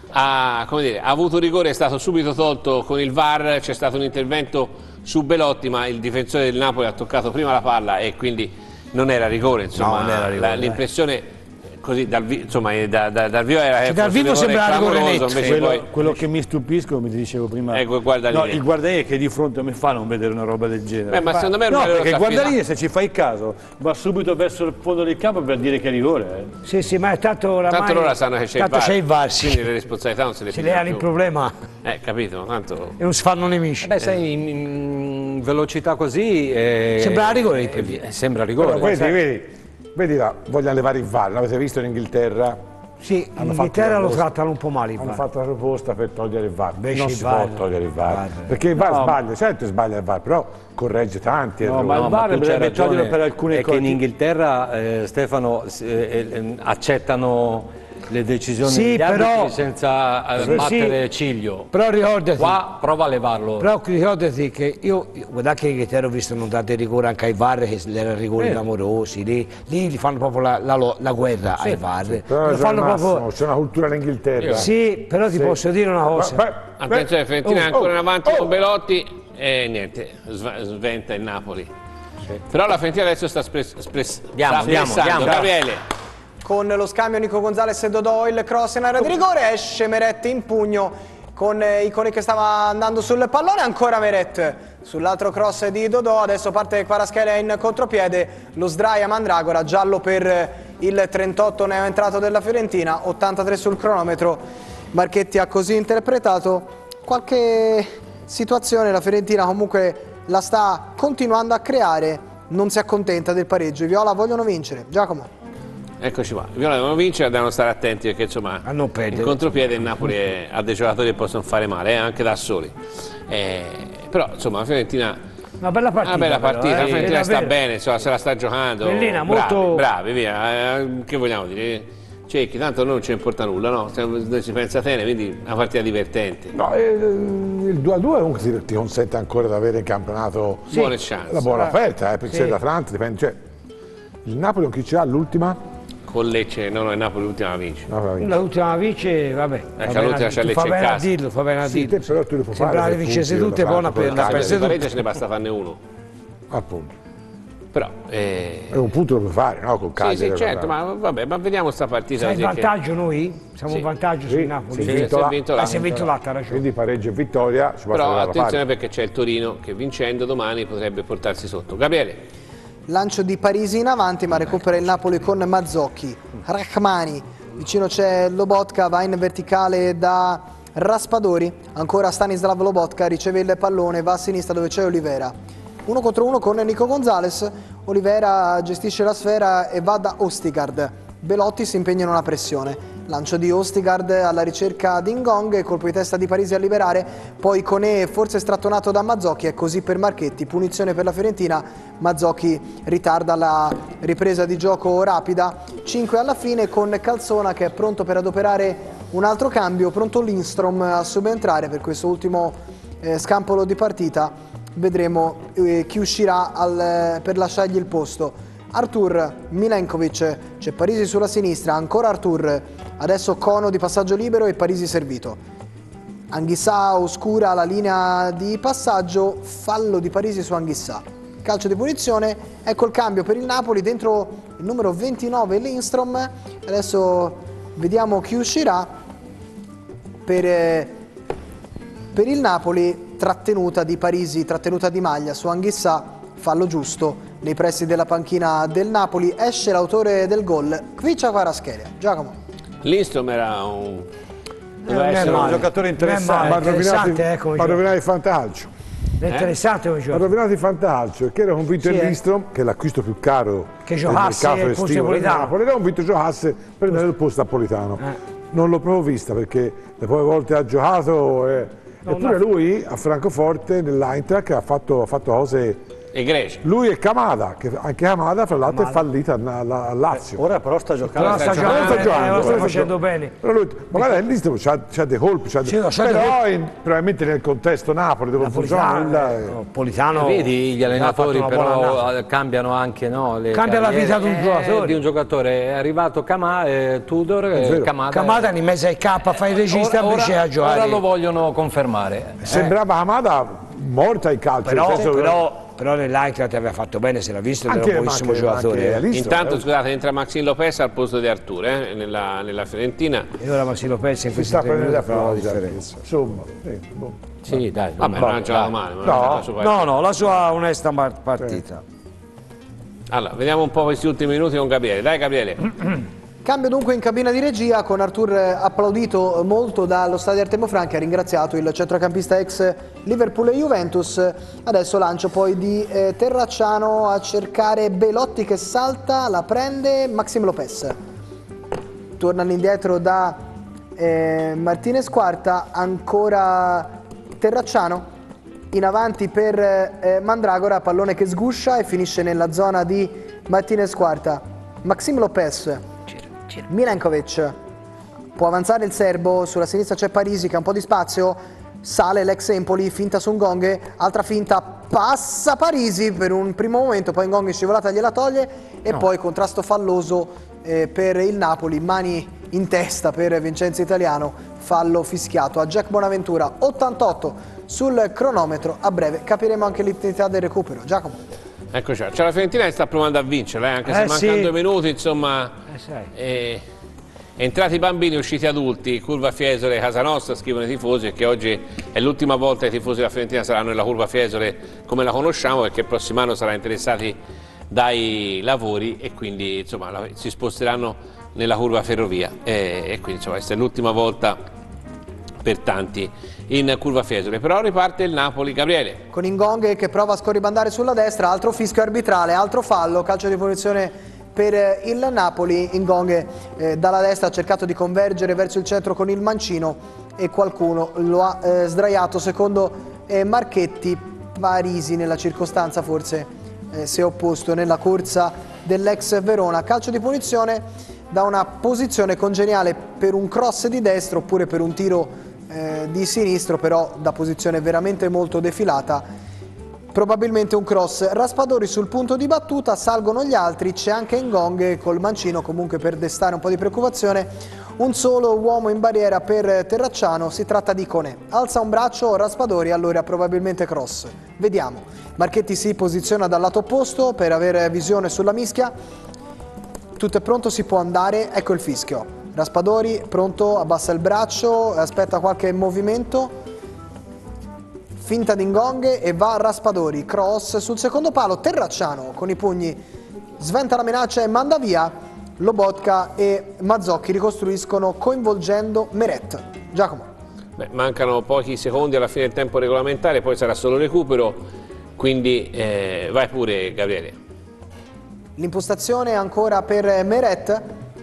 ha, come dire, ha avuto rigore, è stato subito tolto con il V A R, c'è stato un intervento su Belotti, ma il difensore del Napoli ha toccato prima la palla e quindi non era rigore, insomma, no, non era rigore, l'impressione così dal, insomma, da, da, dal vivo era cioè, dal vivo sembrava rigore netto. Quello, poi... quello che mi stupisco, come ti dicevo prima, ecco, guarda no, lì. il guardalinee che di fronte a me fa non vedere una roba del genere. Beh, ma secondo me no, non perché il guardalinee, finale. se ci fai caso, va subito verso il fondo del campo per dire che è rigore. Eh. Sì, sì, ma tanto oramai... Tanto loro sanno che c'è il V A R, c'è il V A R, sì. quindi le responsabilità non se le Se prendono le hanno il più. problema Eh, capito, tanto... e non si fanno nemici. Beh, sai, in, in velocità così... Eh, Sembra rigore, eh, eh, sembra rigore. Però, vedi, vedi, vedi là, vogliono levare il V A R, l'avete visto in Inghilterra? Sì, in Hanno Inghilterra fatto lo la- trattano un po' male il V A Hanno R. fatto la proposta per togliere il V A R, Invece non il si V A R può togliere il V A R, V A R. perché il V A R No, sbaglia, certo sbaglia il V A R, però corregge tanti No, errori. ma il No, V A R tu c'hai bisognerebbe ragione, toglierlo per alcune è cose. che in Inghilterra, eh, Stefano, eh, eh, accettano le decisioni Sì, degli arbitri però- senza eh, Sì, battere sì. ciglio. Però ricordati, Qua prova a levarlo. però ricordati che io, guarda che in Inghilterra ho visto non date rigore anche ai V A R, che erano rigori clamorosi, lì, lì gli fanno proprio la, la, lo- la guerra ai V A R. Però Lo c'è, fanno Massimo, proprio... c'è una cultura in Inghilterra. Sì, però ti Sì. posso dire una cosa. Beh, beh, Attenzione, Fiorentina è oh, ancora oh, in avanti oh. con Belotti e niente, sv- sventa il Napoli. Però la Fiorentina adesso sta spres- spres- Andiamo, sta andiamo, pressando. andiamo. Gabriele. Con lo scambio Nico Gonzalez e Dodò, il cross in area di rigore, esce Meret in pugno con eh, Icone che stava andando sul pallone, ancora Meret sull'altro cross di Dodò, adesso parte Kvaratskhelia in contropiede, lo sdraia Mandragora, giallo per il trentotto neoentrato della Fiorentina, ottantatré sul cronometro, Marchetti ha così interpretato qualche situazione, la Fiorentina comunque la sta continuando a creare, non si accontenta del pareggio. I viola vogliono vincere. Giacomo. Eccoci qua, i viola devono vincere, devono stare attenti perché insomma a non perdere. In contropiede il Napoli è, ha dei giocatori che possono fare male, eh, anche da soli. Eh, però insomma la Fiorentina, una bella partita, una bella partita. Però, eh, la Fiorentina sta davvero. bene, insomma, se la sta giocando. Bellina, bravi, molto... bravi, via. Eh, che vogliamo dire? Cecchi, tanto a noi non ci importa nulla, no? Noi si pensa bene, quindi una partita divertente. No, il due a due comunque ti, ti consente ancora di avere in campionato sì. buone chance. La buona offerta, eh, perché sì. se l'Atalanta dipende. Cioè, il Napoli con chi ce l'ha l'ultima? Con Lecce, no, no, il Napoli l'ultima vince. L'ultima vince, vabbè. Eh, c'è l'ultima c'è Lecce in casa. A dirlo, fa bene a sì, dirlo. Te, però tu le puoi Sembrava fare. le vincesse tutte, buona per la perse tutte. Pareggio ce ne basta farne uno. Appunto. Però eh... è un punto lo puoi fare, no? Col Cagliari. Sì, sì, certo, ma vabbè, ma vediamo sta partita. Siamo in vantaggio che... noi? Siamo sì. in vantaggio sì, sul Napoli. Sì, sì, vinto si è vinto là. Ah, si è vinto là, t'ha ragione. Quindi pareggio e vittoria. Si però attenzione perché c'è il Torino che vincendo domani potrebbe portarsi sotto. Gabriele. Lancio di Parisi in avanti, ma recupera il Napoli con Mazzocchi. Rachmani, vicino c'è Lobotka, va in verticale da Raspadori, ancora Stanislav Lobotka, riceve il pallone, va a sinistra dove c'è Olivera. Uno contro uno con Nico Gonzalez, Olivera gestisce la sfera e va da Ostigard. Belotti si impegna in una pressione. Lancio di Ostigard alla ricerca di Ngong, colpo di testa di Parisi a liberare, poi Conè forse strattonato da Mazzocchi, è così per Marchetti, punizione per la Fiorentina, Mazzocchi ritarda la ripresa di gioco rapida, cinque alla fine con Calzona che è pronto per adoperare un altro cambio, pronto Lindstrom a subentrare per questo ultimo eh, scampolo di partita, vedremo eh, chi uscirà al, per lasciargli il posto. Artur, Milenkovic, c'è Parisi sulla sinistra, ancora Artur, adesso cono di passaggio libero e Parisi servito. Anghissà oscura la linea di passaggio, fallo di Parisi su Anghissà. Calcio di punizione, ecco il cambio per il Napoli, dentro il numero ventinove Lindstrom, adesso vediamo chi uscirà per, per il Napoli, trattenuta di Parisi, trattenuta di maglia su Anghissà, fallo giusto. Nei pressi della panchina del Napoli esce l'autore del gol, Kvicha Kvaratskhelia. Giacomo. Lindstrom era un, doveva essere un giocatore interessante. Ma ha rovinato, eh, ma rovinato il fantacalcio. È interessante come Ha gioco. rovinato il fantacalcio perché era convinto Sì, il eh. Lindstrom, che è l'acquisto più caro Che del giocasse mercato al posto estivo del Napolitano. Napoli, era convinto giocasse per prendere il posto a Napolitano. Eh. Non l'ho proprio vista perché le poche volte ha giocato eh. eppure lui a Francoforte nell'Eintracht ha fatto, ha fatto cose. E Grecia. Lui e Kamada, che anche Kamada fra l'altro è fallita a Lazio. Ora però sta giocando. Però sta sta giocando, sta eh, giocando, lo sta sta facendo giocando. bene. Però lui, magari all'Instro c'ha dei colpi, c'ha Sì, dei... c'ha però in, probabilmente nel contesto Napoli dove funziona nulla. Napolitano, eh, Napolitano Vedi, gli allenatori ha fatto una buona però annata. cambiano anche, no, le Cambia la carriere, vita di un eh, giocatore. di un giocatore. È arrivato Kamada, eh, Tudor, eh, vero. Kamada. Camada in mezzo ai K fa il regista ora, invece ora, a giocare. ora lo vogliono confermare. Sembrava Kamada morta in calcio. Però, nel senso che- però, però nell'Eintracht aveva fatto bene, se l'ha visto, era Anche- un buonissimo anche- giocatore. anche eh. all'Instro, Intanto eh. scusate, entra Maxim Lopez al posto di Artur eh, nella, nella Fiorentina. E ora Massimo Lopez in si questi sta tre prendendo minuti la fa la pausa. differenza. Insomma, eh, boh. Sì, dai. Vabbè, non ha giocato male, ma non ha giocato la sua partita. No, no, la sua onesta mar- partita. Allora, vediamo un po' questi ultimi minuti con Gabriele. Dai Gabriele. Cambio dunque in cabina di regia con Artur applaudito molto dallo stadio Artemio Franchi, ha ringraziato il centrocampista ex Liverpool e Juventus. Adesso lancio poi di eh, Terracciano a cercare Belotti che salta, la prende Maxim Lopez. Torna all'indietro da eh, Martinez Quarta, ancora Terracciano. In avanti per eh, Mandragora, pallone che sguscia e finisce nella zona di Martinez Quarta. Maxim Lopez. Milenkovic, può avanzare il serbo, sulla sinistra c'è Parisi che ha un po' di spazio, sale l'ex Empoli, finta su Ngonghe, altra finta, passa Parisi per un primo momento, poi Ngonghe scivolata gliela toglie e no. Poi contrasto falloso eh, per il Napoli, mani in testa per Vincenzo Italiano, fallo fischiato a Jack Bonaventura, ottantotto sul cronometro, a breve capiremo anche l'intensità del recupero. Giacomo. Eccoci, c'è la Fiorentina che sta provando a vincere, eh, anche se Eh, mancano sì. due minuti, insomma, Eh, sai. eh, entrati bambini, usciti adulti, curva Fiesole, Casa Nostra, scrivono i tifosi, e che oggi è l'ultima volta che i tifosi della Fiorentina saranno nella curva Fiesole come la conosciamo, perché il prossimo anno saranno interessati dai lavori e quindi insomma, la, si sposteranno nella curva Ferrovia e, e quindi insomma, questa è l'ultima volta per tanti in curva Fiesole. Però riparte il Napoli. Gabriele. Con Ngonghe che prova a scorribandare sulla destra, altro fischio arbitrale, altro fallo, calcio di punizione per il Napoli. Ngonghe eh, dalla destra ha cercato di convergere verso il centro con il mancino e qualcuno lo ha eh, sdraiato, secondo eh, Marchetti. Parisi nella circostanza forse eh, si è opposto nella corsa dell'ex Verona. Calcio di punizione da una posizione congeniale per un cross di destra oppure per un tiro Eh, di sinistro, però da posizione veramente molto defilata, probabilmente un cross. Raspadori sul punto di battuta, salgono gli altri, c'è anche Ngonghe col mancino comunque per destare un po' di preoccupazione. Un solo uomo in barriera per Terracciano, si tratta di Koné. Alza un braccio Raspadori, allora probabilmente cross. Vediamo. Marchetti si posiziona dal lato opposto per avere visione sulla mischia. Tutto è pronto, si può andare, ecco il fischio. Raspadori pronto, abbassa il braccio, aspetta qualche movimento, finta di Ngonghe e va Raspadori, cross sul secondo palo. Terracciano con i pugni sventa la minaccia e manda via. Lobotka e Mazzocchi ricostruiscono coinvolgendo Meret. Giacomo. Beh, mancano pochi secondi alla fine del tempo regolamentare, poi sarà solo recupero, quindi eh, vai pure Gabriele. L'impostazione ancora per Meret.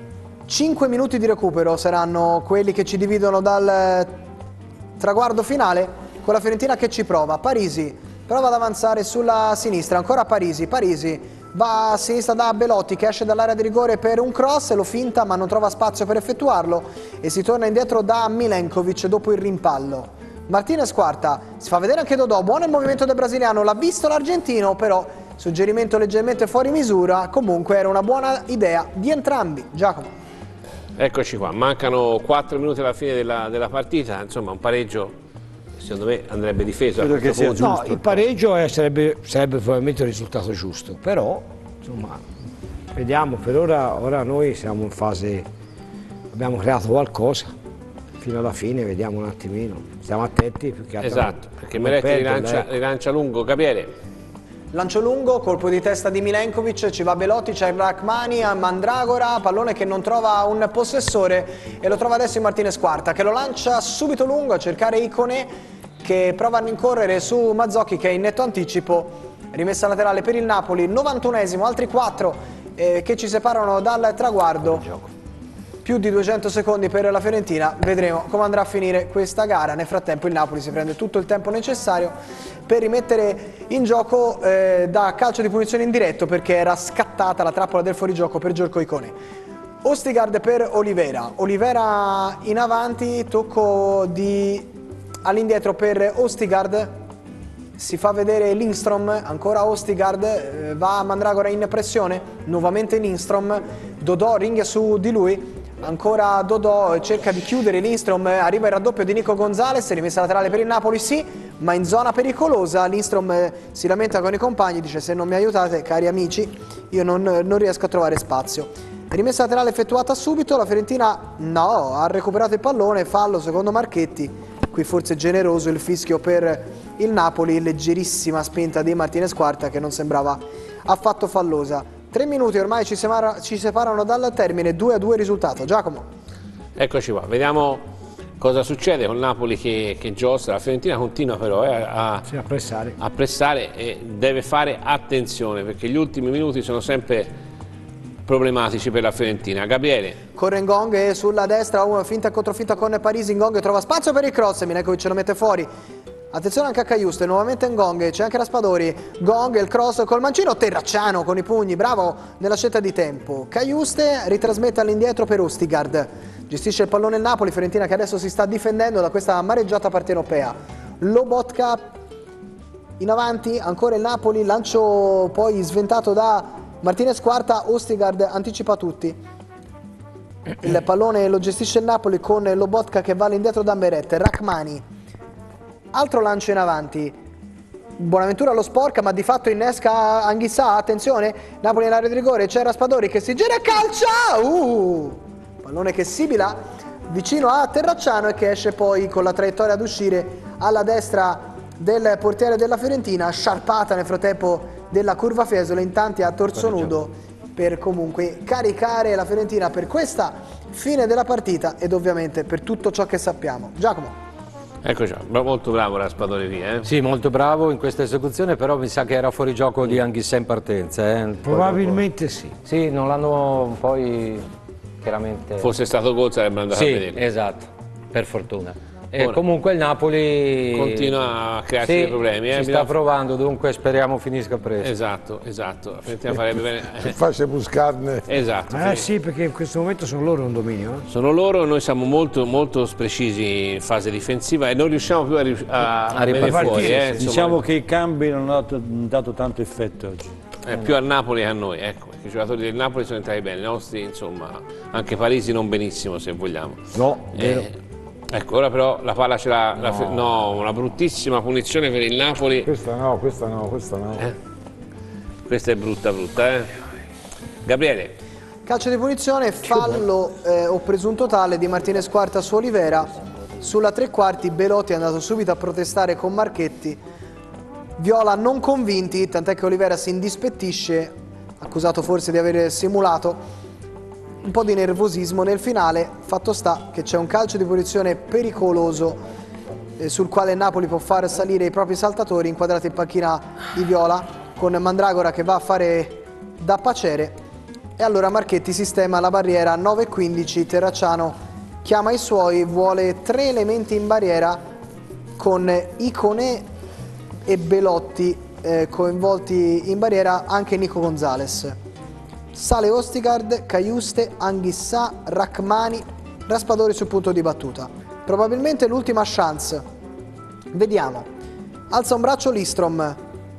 cinque minuti di recupero saranno quelli che ci dividono dal traguardo finale, con la Fiorentina che ci prova. Parisi prova ad avanzare sulla sinistra, ancora Parisi, Parisi va a sinistra da Belotti che esce dall'area di rigore per un cross, lo finta ma non trova spazio per effettuarlo e si torna indietro da Milenkovic dopo il rimpallo. Martinez quarta, si fa vedere anche Dodò, buono il movimento del brasiliano, l'ha visto l'argentino, però suggerimento leggermente fuori misura, comunque era una buona idea di entrambi. Giacomo. Eccoci qua, mancano quattro minuti alla fine della, della partita, insomma un pareggio secondo me andrebbe difeso. Credo che sia punto. giusto. No, il pareggio è, sarebbe, sarebbe probabilmente il risultato giusto, però insomma vediamo, per ora, ora noi siamo in fase, abbiamo creato qualcosa, fino alla fine vediamo un attimino, stiamo attenti più che altro. Esatto, perché Meret rilancia, ecco. rilancia lungo. Gabriele. Lancio lungo, colpo di testa di Milenkovic, ci va Belotti, c'è Rachmani, a Mandragora, pallone che non trova un possessore e lo trova adesso in Martinez quarta che lo lancia subito lungo a cercare Icone che prova a rincorrere su Mazzocchi che è in netto anticipo. Rimessa laterale per il Napoli, novantunesimo, altri quattro eh, che ci separano dal traguardo. Più di duecento secondi per la Fiorentina, vedremo come andrà a finire questa gara. Nel frattempo il Napoli si prende tutto il tempo necessario per rimettere in gioco eh, da calcio di punizione in diretto perché era scattata la trappola del fuorigioco per Giorgio Icone. Ostigard per Olivera, Olivera in avanti, tocco di all'indietro per Ostigard, si fa vedere Lindstrom, ancora Ostigard, eh, va Mandragora in pressione, nuovamente Lindstrom, Dodò ringhia su di lui. Ancora Dodò cerca di chiudere Lindstrom, arriva il raddoppio di Nico Gonzalez, rimessa laterale per il Napoli, sì, ma in zona pericolosa. Lindstrom si lamenta con i compagni, dice se non mi aiutate cari amici io non, non riesco a trovare spazio. Rimessa laterale effettuata subito, la Fiorentina no, ha recuperato il pallone, fallo secondo Marchetti, qui forse generoso il fischio per il Napoli, leggerissima spinta di Martinez quarta che non sembrava affatto fallosa. Tre minuti ormai ci, separa, ci separano dal termine, due a due risultato. Giacomo. Eccoci qua, vediamo cosa succede con Napoli che, che giostra. La Fiorentina continua però eh, a, Sì, a pressare. a pressare e deve fare attenzione perché gli ultimi minuti sono sempre problematici per la Fiorentina. Gabriele. Corre Ngonghe sulla destra, una finta e controfinta con Parisi, Ngonghe trova spazio per il cross, Milenkovic lo mette fuori. Attenzione anche a Caiuste, nuovamente Ngonghe, c'è anche Raspadori, Ngonghe, il cross col mancino, Terracciano con i pugni, bravo nella scelta di tempo. Caiuste ritrasmette all'indietro per Ostigard, gestisce il pallone il Napoli, Fiorentina che adesso si sta difendendo da questa amareggiata partenopea. Lobotka in avanti, ancora il Napoli, lancio poi sventato da Martinez quarta, Ostigard anticipa tutti. Il pallone lo gestisce il Napoli con Lobotka che va all'indietro da Meret, Rachmani. Altro lancio in avanti, Bonaventura lo sporca ma di fatto innesca Anghissà, attenzione, Napoli nell'area di rigore, c'è Raspadori che si gira e calcia, uh, pallone che sibila vicino a Terracciano e che esce poi con la traiettoria ad uscire alla destra del portiere della Fiorentina, sciarpata nel frattempo della curva Fiesole, in tanti a torso nudo per comunque caricare la Fiorentina per questa fine della partita ed ovviamente per tutto ciò che sappiamo. Giacomo. Eccoci, molto bravo Raspadori via. Eh? Sì, molto bravo in questa esecuzione, però mi sa che era fuori gioco di Anghissà in partenza. Eh? Probabilmente sì. Sì, non l'hanno poi chiaramente... Fosse stato gol sarebbe andato sì, a vedere. esatto, per fortuna. E Ora, comunque il Napoli continua a crearsi sì, dei problemi. Eh? Si sta provando, dunque speriamo finisca presto. Esatto, esatto. La Fiorentina farebbe bene. Faccia buscarne. Esatto. Eh sì, perché in questo momento sono loro un dominio. Eh? Sono loro, noi siamo molto, molto precisi in fase difensiva e non riusciamo più a, ri a, A ripartire, venire fuori. sì, Eh? sì. Insomma, Diciamo che i cambi non hanno dato, dato tanto effetto oggi. è più al Napoli che a noi, ecco, perché i giocatori del Napoli sono entrati bene, i nostri, insomma, anche Parisi non benissimo se vogliamo. No, vero. Eh, ecco, ora però la palla ce l'ha, no. La, no, una bruttissima punizione per il Napoli. Questa no, questa no, questa no. Eh? Questa è brutta, brutta, eh? Gabriele. Calcio di punizione, fallo eh, o presunto tale di Martinez Quarta su Olivera. Sulla tre quarti Belotti è andato subito a protestare con Marchetti. Viola non convinti, tant'è che Olivera si indispettisce, accusato forse di aver simulato un po' di nervosismo nel finale. Fatto sta che c'è un calcio di punizione pericoloso eh, sul quale il Napoli può far salire i propri saltatori, inquadrati in panchina di Viola, con Mandragora che va a fare da pacere. E allora Marchetti sistema la barriera, nove e quindici, Terracciano chiama i suoi, vuole tre elementi in barriera con Icone e Belotti eh, coinvolti in barriera, anche Nico Gonzalez. Sale Ostigard, Caiuste, Anghissà, Rachmani, Raspadori sul punto di battuta. Probabilmente l'ultima chance. Vediamo. Alza un braccio Listrom.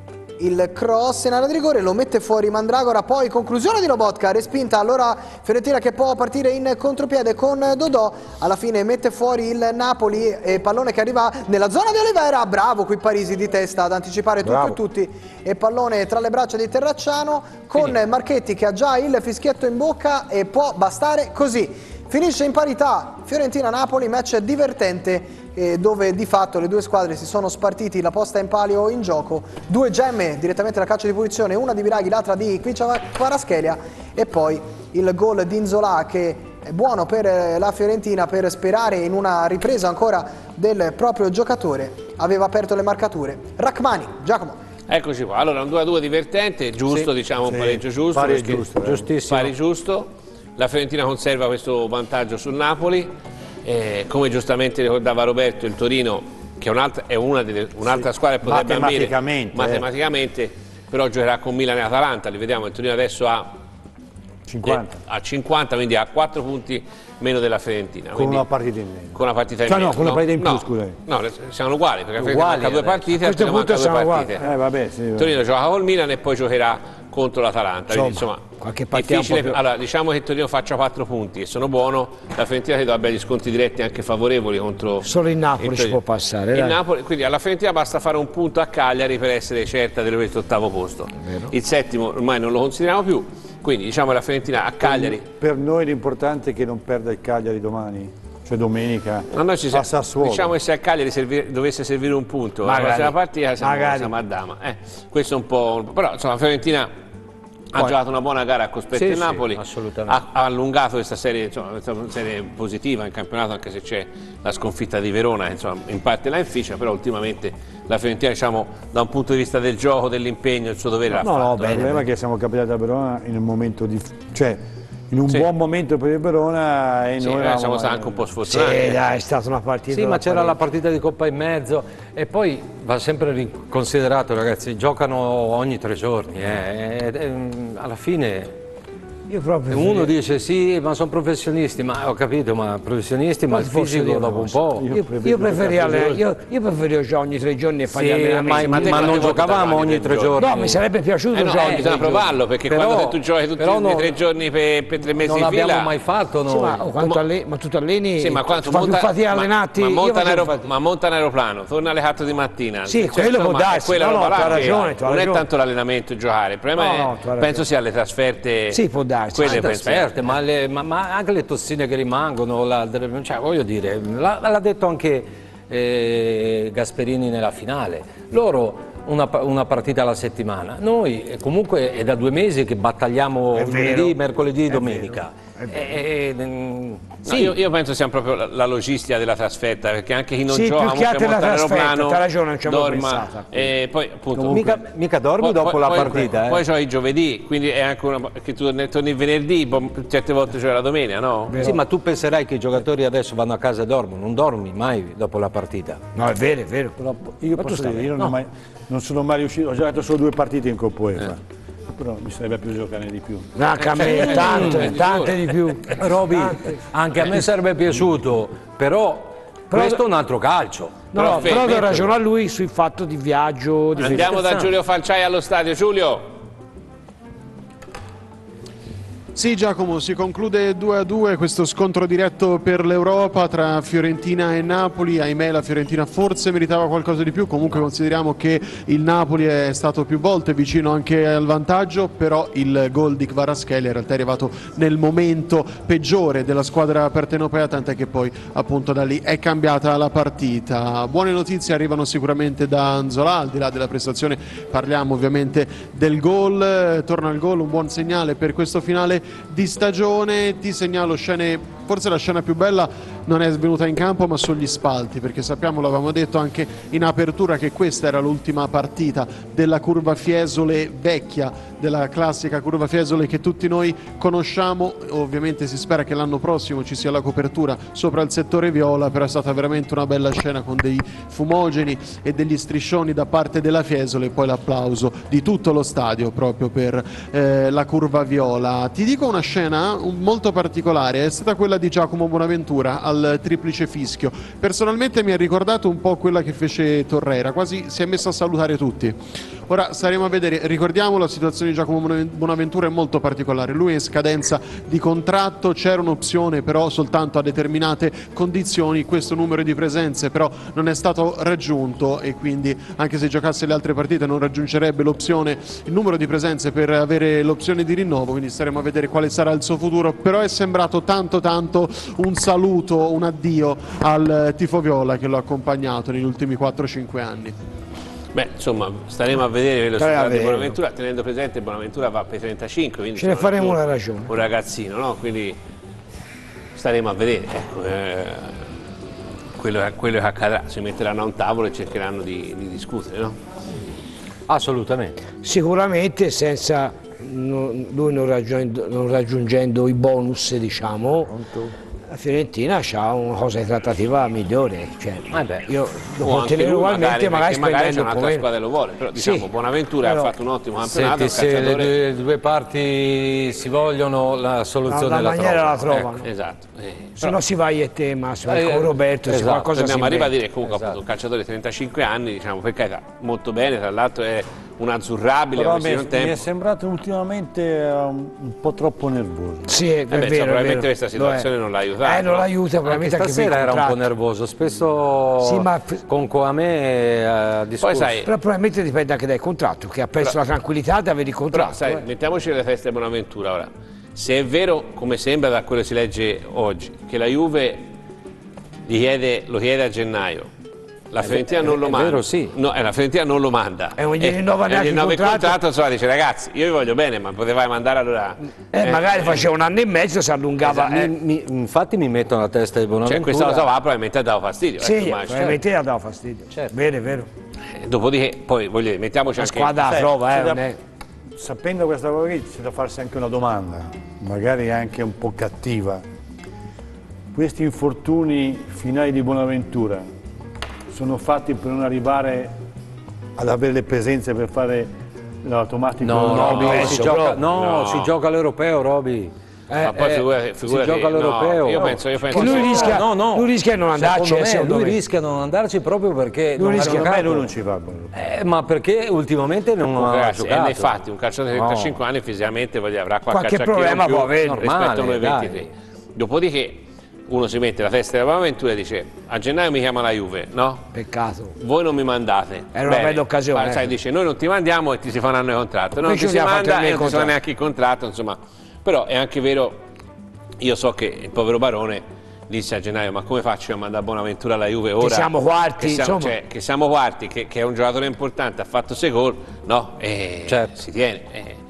Il cross in area di rigore, lo mette fuori Mandragora, poi conclusione di Lobotka, respinta, allora Fiorentina che può partire in contropiede con Dodò, alla fine mette fuori il Napoli e pallone che arriva nella zona di Olivera, bravo qui Parisi di testa ad anticipare tutto bravo. E tutti, e pallone tra le braccia di Terracciano con Fini. Marchetti che ha già il fischietto in bocca e può bastare così. Finisce in parità Fiorentina-Napoli, match divertente eh, dove di fatto le due squadre si sono spartiti la posta in palio in gioco. Due gemme direttamente dal calcio di punizione, una di Biraghi, l'altra di Kvaratskhelia e poi il gol di Nzola che è buono per la Fiorentina per sperare in una ripresa ancora del proprio giocatore. Aveva aperto le marcature. Rachmani, Giacomo. Eccoci qua, allora un due a due divertente, giusto, sì, diciamo sì. Un pareggio giusto. Pari giusto, giustissimo. Pari giusto. La Fiorentina conserva questo vantaggio sul Napoli, eh, come giustamente ricordava Roberto, il Torino, che è un'altra un un'altra sì. squadra che potrebbe matematicamente, ambire, matematicamente, però giocherà con Milan e Atalanta, li vediamo, il Torino adesso ha cinquanta, eh, a cinquanta, quindi ha quattro punti meno della Fiorentina. Con quindi, una partita in meno. Con una partita in cioè, meno. no, con una partita in più, no, scusa. No, siamo uguali, perché la uguali, Fiorentina manca due partite, a questo punto manca due siamo partite. Eh, vabbè, sì, il Torino gioca col Milan e poi giocherà contro l'Atalanta, quindi insomma qualche partita difficile. Più... Allora, diciamo che il Torino faccia quattro punti e sono buono, la Fiorentina credo abbia gli sconti diretti anche favorevoli contro solo il Napoli, il ci può passare. Il Napoli, quindi alla Fiorentina basta fare un punto a Cagliari per essere certa del questo ottavo posto. Il settimo ormai non lo consideriamo più, quindi diciamo che la Fiorentina a Cagliari. Per, per noi l'importante è che non perda il Cagliari domani. Cioè domenica no, noi ci a Sassuolo. Diciamo che se a Cagliari servire, dovesse servire un punto la prossima partita siamo, siamo a Dama. Eh, questo è un po'. Però insomma la Fiorentina ha Poi. giocato una buona gara a cospetto sì, il Napoli, sì, ha, ha allungato questa serie, insomma, una serie positiva in campionato, anche se c'è la sconfitta di Verona, insomma, in parte la inficia, però ultimamente la Fiorentina, diciamo, da un punto di vista del gioco, dell'impegno, il suo dovere l'ha no, fatto. No, bene, il problema è che siamo capitati a Verona in un momento di... cioè, in un sì. buon momento per il Verona e sì, noi eh, siamo stati anche un po' sfortunati. Sì, dai, è stata una partita. Sì, ma c'era la partita di Coppa in mezzo e poi va sempre considerato, ragazzi, giocano ogni tre giorni, eh, e, e, alla fine io proprio uno dice sì, ma sono professionisti, ma ho capito, ma professionisti, ma il fisico dopo un po'. Io, io, io preferivo io, io preferivo giocare ogni tre giorni e fare sì, allenamenti. ma, ma, ma non giocavamo ogni tre giorni. No, mi sarebbe piaciuto eh no, giocare. Eh, bisogna provarlo, perché però, quando tu giochi tutti i no, tre giorni per, per tre mesi non in fila. Non l'abbiamo mai fatto noi. Sì, ma, quanto alle, ma tu ti alleni? Sì, ma quando tu fai più fatica allenati? Ma, ma, monta aero, ma monta un aeroplano, torna alle quattro di mattina. Sì, cioè, quello può darsi. No, no, ha ragione, non è tanto l'allenamento, giocare. Il problema è, penso sia le trasferte. Sì, può darsi. Quelle trasferte, ma Le, ma, ma anche le tossine che rimangono, la, cioè, voglio dire, l'ha detto anche eh, Gasperini nella finale, loro una, una partita alla settimana, noi comunque è da due mesi che battagliamo lunedì, mercoledì e domenica. Eh, eh, No, io, io penso sia proprio la, la logistica della trasferta, perché anche chi non Sì, gioca più che altro la trasferta, t'ha ragione, non ci avevo dorma, pensato. e poi appunto mica, mica dormi poi, dopo poi, la poi, partita. Poi eh. c'ho i giovedì, quindi è anche una, che tu ne torni il venerdì, poi certe volte c'è la domenica, no? Sì, ma tu penserai che i giocatori adesso vanno a casa e dormono, non dormi mai dopo la partita. No, è vero, è vero. Però io posso dire, io non, ho mai, non sono mai riuscito, ho giocato solo due partite in Coppa UEFA, eh. però mi sarebbe più giocare di più. No, anche a me, tante, tante di più. Roby, anche a me sarebbe piaciuto, però, Però- questo è un altro calcio. No, Però però do fermo. ragione a lui sul fatto di viaggio. Di Andiamo da Giulio Falciai allo stadio. Giulio, Sì, Giacomo, si conclude due a due questo scontro diretto per l'Europa tra Fiorentina e Napoli. Ahimè, la Fiorentina forse meritava qualcosa di più, comunque consideriamo che il Napoli è stato più volte vicino anche al vantaggio, però il gol di Kvaratskhelia in realtà è arrivato nel momento peggiore della squadra partenopea, tant'è che poi appunto da lì è cambiata la partita. Buone notizie arrivano sicuramente da Anzola, al di là della prestazione parliamo ovviamente del gol, torna al gol, un buon segnale per questo finale di stagione. Ti segnalo scene, forse la scena più bella non è venuta in campo ma sugli spalti, perché sappiamo, l'avevamo detto anche in apertura, che questa era l'ultima partita della curva Fiesole vecchia, della classica curva Fiesole che tutti noi conosciamo. Ovviamente si spera che l'anno prossimo ci sia la copertura sopra il settore viola, però è stata veramente una bella scena con dei fumogeni e degli striscioni da parte della Fiesole, e poi l'applauso di tutto lo stadio proprio per eh, la curva viola. Ti dico una scena molto particolare, è stata quella di Giacomo Bonaventura al triplice fischio. Personalmente mi ha ricordato un po' quella che fece Torreira, quasi si è messo a salutare tutti. Ora staremo a vedere, ricordiamo la situazione di Giacomo Bonaventura è molto particolare, lui è in scadenza di contratto, c'era un'opzione però soltanto a determinate condizioni, questo numero di presenze però non è stato raggiunto, e quindi anche se giocasse le altre partite non raggiungerebbe l'opzione, il numero di presenze per avere l'opzione di rinnovo, quindi staremo a vedere quale sarà il suo futuro. Però è sembrato tanto tanto un saluto, un addio al tifo viola che l'ha accompagnato negli ultimi quattro cinque anni. beh, insomma, staremo a vedere Staremo velocità a di vedere. Bonaventura, tenendo presente che Bonaventura va per i trentacinque, quindi Ce ne insomma, faremo un- una ragione. Un ragazzino, no? Quindi staremo a vedere. Ecco, eh, quello, quello che accadrà, si metteranno a un tavolo e cercheranno di, di discutere, no? Assolutamente. Sicuramente senza no- lui non raggiungendo, non raggiungendo i bonus, diciamo, la Fiorentina ha una cosa di trattativa migliore. Cioè, Eh beh. io lo O può anche tenere lui, ugualmente, magari, perché magari c'è spendendo un po' un'altra meno. squadra che lo vuole, però diciamo Sì, Bonaventura però- ha fatto un ottimo campionato, Senti, un se le calciatore- due, le due parti si vogliono, la soluzione La- la la maniera la trovano. trovano. Ecco. Esatto. Eh, Se no si va io e te, Massimo, Eh, con Roberto, se esatto, qualcosa si torniamo a inventa. ribadire comunque appunto, un calciatore di trentacinque anni, diciamo, per carità, molto bene, tra l'altro è un azzurrabile, Però come mi si è, dice un mi è tempo. sembrato ultimamente eh, un, un po' troppo nervoso. Sì, è Eh beh, vero, cioè, è probabilmente vero. questa situazione Lo è. non l'ha aiutato, Eh, non no? l'aiuta, Anche probabilmente anche per stasera il era un po' contratto. nervoso, spesso Sì, ma- con Coame ha discusso. Poi sai, Però probabilmente dipende anche dal contratto, che ha perso Però- la tranquillità di avere il però contratto. sai, eh. mettiamoci le teste di Bonaventura ora. Se è vero, come sembra da quello che si legge oggi, che la Juve gli chiede, lo chiede a gennaio, la Fiorentina non lo è manda. vero, sì. No, eh, la Fiorentina non lo manda. E non gli rinnova e neanche gli il rinnova il contratto. contratto, insomma, dice ragazzi, io vi voglio bene, ma potevai mandare allora. Eh, magari faceva un anno e mezzo, si allungava. Mi- eh. mi- infatti mi mettono la testa di Bonaventura. Cioè, questa cosa qua probabilmente ha dato fastidio. Sì, ecco, ma- probabilmente gli ha dato fastidio. Certo. Vero, è vero. eh, Dopodiché, poi voglio dire, mettiamoci La anche. squadra Sai, prova, eh, c'è da- non è- Sapendo questa cosa qui c'è da farsi anche una domanda, magari anche un po' cattiva. Questi infortuni finali di Bonaventura sono fatti per non arrivare ad avere le presenze per fare l'automatico? No, no, no, si, penso gioca, proprio. no, No. si gioca all'europeo, Roby. Eh, Ma poi eh, figurati, si figurati, gioca all'europeo. no, io No. penso, io penso Che lui che- rischia- no, no. lui rischia di non andarci, Secondo me, secondo lui me. rischia di non andarci proprio perché Lui non rischia- ha Secondo me giocato. lui non ci va. Bonaventura. Eh, ma perché ultimamente non ha Ragazzi, e giocato. nei fatti un calciatore di trentacinque anni fisicamente voglio, avrà qualche, Qualche acciacchino problema in più può avere. rispetto Normale, a noi dai. ventitré. Dopodiché uno si mette la testa della Bonaventura e dice a gennaio mi chiama la Juve, no? Peccato. Voi non mi mandate. Era una bella occasione, Ma, sai, eh. dice noi non ti mandiamo e ti si fa un anno di contratto. Non Invece ti si gli ha fatto manda il e non ti si fa contratto. neanche il contratto, insomma. Però è anche vero, io so che il povero Barone disse a gennaio ma come faccio a mandare Bonaventura alla Juve ora? siamo quarti, che siamo, insomma. cioè, che siamo quarti, che, che è un giocatore importante, ha fatto sei gol, no? E Certo. si tiene. eh.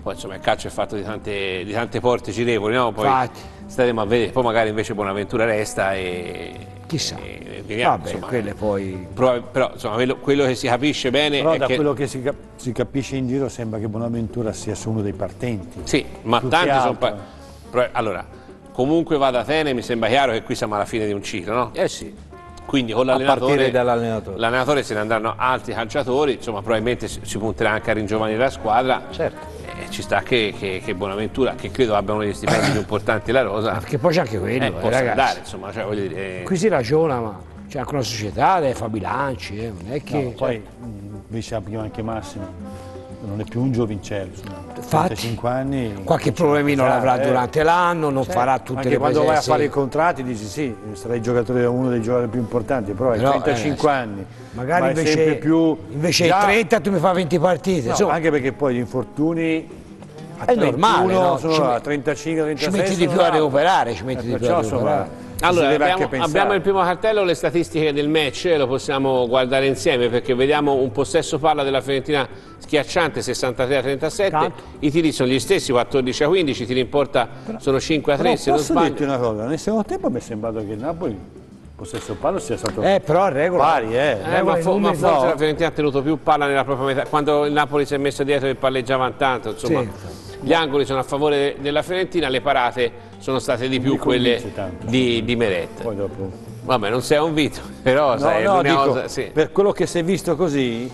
poi insomma il calcio è fatto di tante, di tante porte girevoli, no? Poi Infatti. staremo a vedere, poi magari invece Bonaventura resta e... Chissà. e vediamo, Vabbè, insomma, quelle poi... però, però insomma, quello, quello che si capisce bene Però è da che... quello che si, cap- si capisce in giro sembra che Bonaventura sia su uno dei partenti. Sì, ma Più tanti che sono... altro. Pa- però, allora, comunque vada Atene, mi sembra chiaro che qui siamo alla fine di un ciclo, no? Eh sì, Quindi con a partire l'allenatore, dall'allenatore. l'allenatore se ne andranno altri calciatori, insomma probabilmente si, si punterà anche a ringiovanire la squadra. Certo. E ci sta che, che, che Bonaventura, che credo abbia uno degli stipendi più importanti della rosa, Perché poi c'è anche quello, eh, eh, possa ragazzi. andare, insomma, cioè, voglio dire, eh, Qui si ragiona, ma c'è anche una società, lei fa bilanci, eh, non è che... No, poi mh, vi sappiamo anche Massimo, non è più un giovincello, insomma, Infatti. trentacinque anni. Qualche problemino l'avrà eh. durante l'anno, non farà tutte Anche le quando vai a presenze. fare i contratti dici sì, sarai giocatore, uno dei giocatori più importanti, però hai Però, trentacinque eh, anni, Magari vai invece, sempre più... invece già- ai trenta tu mi fai venti partite, no, insomma, anche perché poi gli infortuni a è normale, trentuno, no? sono Ci a met- trentacinque trentasei ci metti di sono più a là. recuperare, ci metti Eh, di più a perciò, insomma, recuperare. si allora deve abbiamo, anche pensare. abbiamo il primo cartello, le statistiche del match, eh, lo possiamo guardare insieme perché vediamo un possesso palla della Fiorentina schiacciante, sessantatré a trentasette, Tanto. i tiri sono gli stessi, quattordici a quindici, i tiri in porta sono cinque a tre Però se non posso sbaglio. dirti una cosa, nel secondo tempo mi è sembrato che il Napoli, il possesso palo, sia stato Eh, però a regola. pari, eh. Eh, ma, fo- ma numeri, forse no. la Fiorentina ha tenuto più palla nella propria metà, quando il Napoli si è messo dietro e palleggiava tanto, insomma, Sì. gli angoli sono a favore de- della Fiorentina, le parate sono state di più mi quelle convince tanto. di, di Meret. Poi dopo... Vabbè, non sei un vito, però No, sai, è no, l'unica dico, cosa- sì. per quello che si è visto così,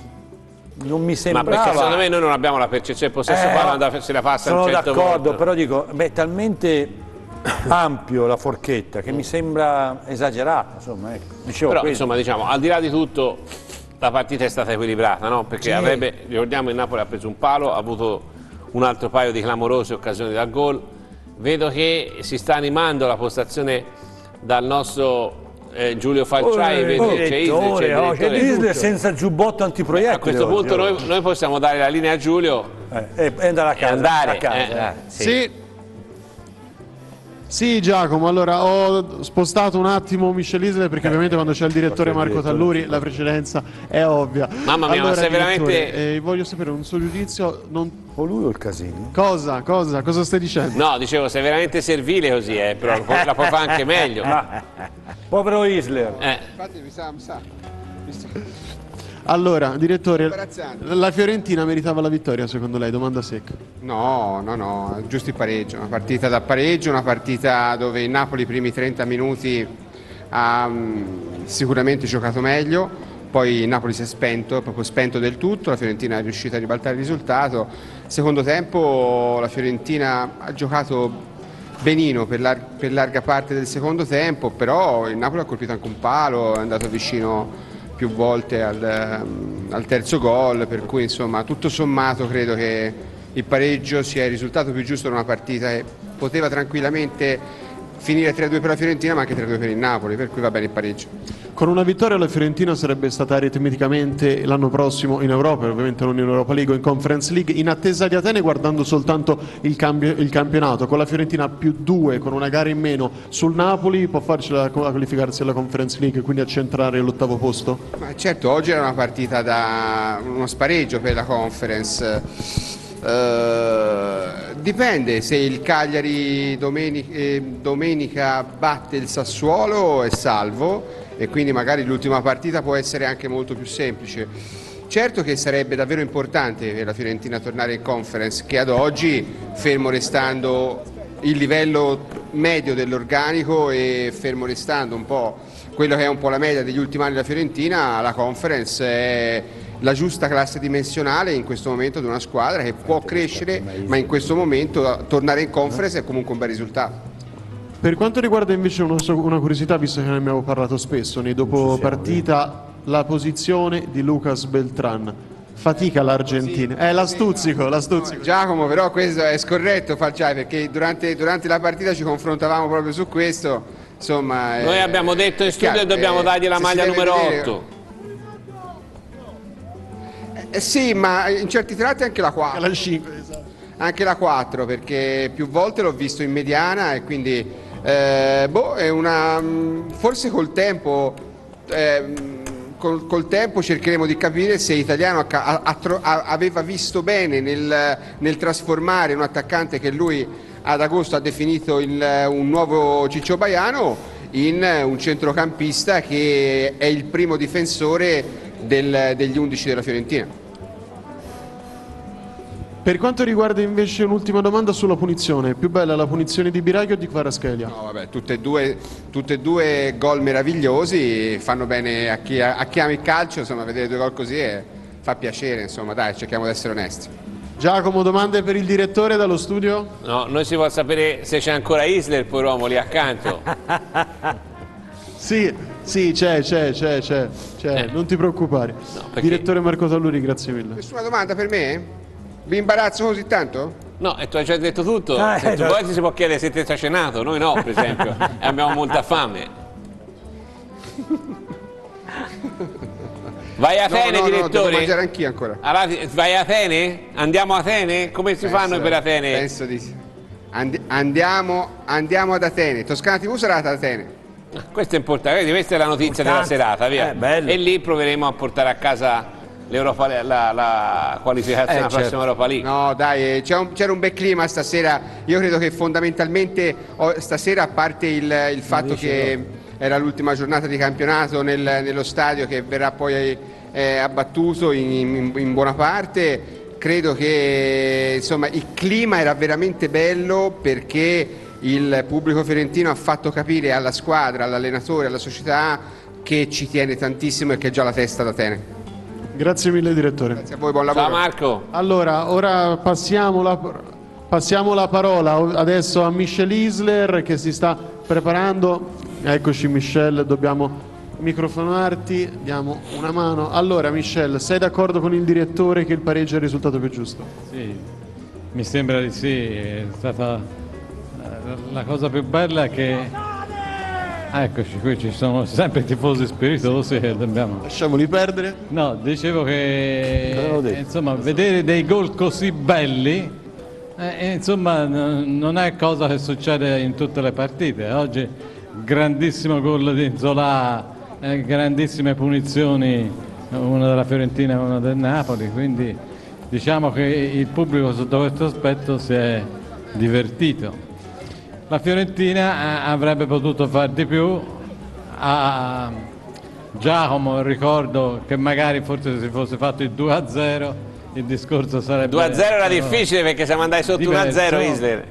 non mi Ma sembrava... perché secondo me noi non abbiamo la percezione, il possesso Eh, palla da- se la passa sono un certo d'accordo, volte. però dico, beh, è talmente ampio la forchetta che mi sembra esagerata, insomma, ecco. Dicevo Però questo. insomma diciamo, al di là di tutto la partita è stata equilibrata, no? Perché Sì. avrebbe, ricordiamo il Napoli ha preso un palo, ha avuto un altro paio di clamorose occasioni da gol. Vedo che si sta animando la postazione dal nostro eh, Giulio Falciai, Oh, vedi, oh, c'è Isle, c'è il direttore, oh, c'è direttore. di Isle tutto. senza giubbotto antiproiettile. A questo oggi, punto oggi. noi, noi possiamo dare la linea a Giulio Eh, e e andare a casa. andare, a casa, eh, eh. Eh, sì. Sì. Sì Giacomo, allora ho spostato un attimo Michel Isle perché ovviamente quando c'è il direttore Qualche Marco direttore, Talluri la precedenza è ovvia. Mamma mia, ma allora, sei direttore, veramente- eh, voglio sapere un suo giudizio, non... O lui o il Casini? cosa, cosa, cosa stai dicendo? No, dicevo, sei veramente servile così, eh, però la puoi- la puoi fare anche meglio. Povero Isler. Eh, Infatti mi sa, mi sa. Mi sa- Allora, direttore, Imbarazzante. la Fiorentina meritava la vittoria secondo lei? Domanda secca. No, no, no, giusto il pareggio, una partita da pareggio, una partita dove il Napoli i primi trenta minuti ha mm, sicuramente giocato meglio, poi il Napoli si è spento, proprio spento del tutto, la Fiorentina è riuscita a ribaltare il risultato. Secondo tempo la Fiorentina ha giocato benino per, lar- per larga parte del secondo tempo, però il Napoli ha colpito anche un palo, è andato vicino più volte al, ehm, al terzo gol, per cui insomma tutto sommato credo che il pareggio sia il risultato più giusto in una partita che poteva tranquillamente finire tre a due per la Fiorentina ma anche tre a due per il Napoli, per cui va bene il pareggio. Con una vittoria la Fiorentina sarebbe stata aritmeticamente l'anno prossimo in Europa, ovviamente non in Europa League o in Conference League, in attesa di Atene guardando soltanto il, cambio- il campionato, con la Fiorentina più due, con una gara in meno sul Napoli, può farcela a qualificarsi alla Conference League e quindi accentrare l'ottavo posto? Ma certo, oggi era una partita da uno spareggio per la Conference. Eh, dipende se il Cagliari domeni- eh, domenica batte il Sassuolo è salvo e quindi magari l'ultima partita può essere anche molto più semplice. Certo che sarebbe davvero importante per la Fiorentina tornare in Conference, che ad oggi, fermo restando il livello medio dell'organico e fermo restando un po' quello che è un po' la media degli ultimi anni della Fiorentina, la Conference è la giusta classe dimensionale in questo momento di una squadra che può crescere, ma in questo momento tornare in Conference è comunque un bel risultato. Per quanto riguarda invece una, so- una curiosità, visto che ne abbiamo parlato spesso nei dopo partita, la posizione di Lucas Beltran. Fatica l'Argentina. Eh, la stuzzico, la stuzzico. Giacomo, però questo è scorretto Falciai, perché durante, durante la partita ci confrontavamo proprio su questo. Insomma, noi eh, abbiamo detto in è studio chiaro, che dobbiamo eh, dargli la se si maglia deve numero vedere- otto. Eh, sì, ma in certi tratti anche la quattro. La cinque, esatto. Anche la quattro, perché più volte l'ho visto in mediana e quindi eh, boh, è una, mh, forse col tempo eh, mh, col, col tempo cercheremo di capire se Italiano ha, ha, ha, aveva visto bene nel, nel trasformare un attaccante che lui ad agosto ha definito il, un nuovo Ciccio Baiano in un centrocampista che è il primo difensore del, degli undici della Fiorentina. Per quanto riguarda invece un'ultima domanda sulla punizione, più bella la punizione di Biraghi o di Kvaratskhelia? No, vabbè, tutte e due, tutte e due gol meravigliosi, fanno bene a chi, a chi ama il calcio, insomma, vedere due gol così è, fa piacere, insomma, dai, cerchiamo di essere onesti. Giacomo, domande per il direttore dallo studio? No, noi si vuole sapere se c'è ancora Isler, poi uomo lì accanto. Sì, sì, c'è, c'è, c'è, c'è, c'è, Eh. non ti preoccupare. No, perché- Direttore Marco Talluri, grazie mille. Nessuna domanda per me? Vi imbarazzo così tanto? No, e tu hai già detto tutto. Ah, Se eh, tu no. vuoi ti si può chiedere se ti sei cenato, noi no, per esempio, e abbiamo molta fame. Vai a Atene, no, no, no, devo direttore? mangiare anch'io ancora. Allora, vai a Atene? Andiamo a Atene? Come si fanno Penso- per Atene? Penso di sì. Andi- andiamo, andiamo ad Atene. Toscana tivù sarà ad Atene. Questo è importante, vedi, questa è la notizia della serata, via. Eh, bello. E lì proveremo a portare a casa l'Europa, la, la qualificazione Eh, alla prossima certo. Europa League. No, dai, eh, c'è un- c'era un bel clima stasera. Io credo che fondamentalmente oh, stasera, a parte il, il fatto che era l'ultima giornata di campionato nel- nello stadio che verrà poi eh, abbattuto in, in- in buona parte, credo che insomma, il clima era veramente bello perché il pubblico fiorentino ha fatto capire alla squadra, all'allenatore, alla società che ci tiene tantissimo e che ha già la testa da Atene. Grazie mille direttore. Grazie a voi, buon lavoro. Ciao Marco. Allora, ora passiamo la, passiamo la parola adesso a Michel Isler che si sta preparando. Eccoci Michel, dobbiamo microfonarti, diamo una mano. Allora Michel, sei d'accordo con il direttore che il pareggio è il risultato più giusto? Sì, mi sembra di sì, è stata eh, la cosa più bella è che eccoci qui, ci sono sempre i tifosi spiritosi e dobbiamo... Lasciamoli perdere. No, dicevo che L'avevo detto. eh, insomma vedere dei gol così belli eh, insomma n- non è cosa che succede in tutte le partite. Oggi grandissimo gol di Nzola, eh, grandissime punizioni, una della Fiorentina e una del Napoli, quindi diciamo che il pubblico sotto questo aspetto si è divertito. La Fiorentina eh, avrebbe potuto far di più. A Giacomo ricordo che magari forse se si fosse fatto il due a zero il discorso sarebbe... due a zero era stato difficile perché siamo andati sotto uno a zero diverso. Isler.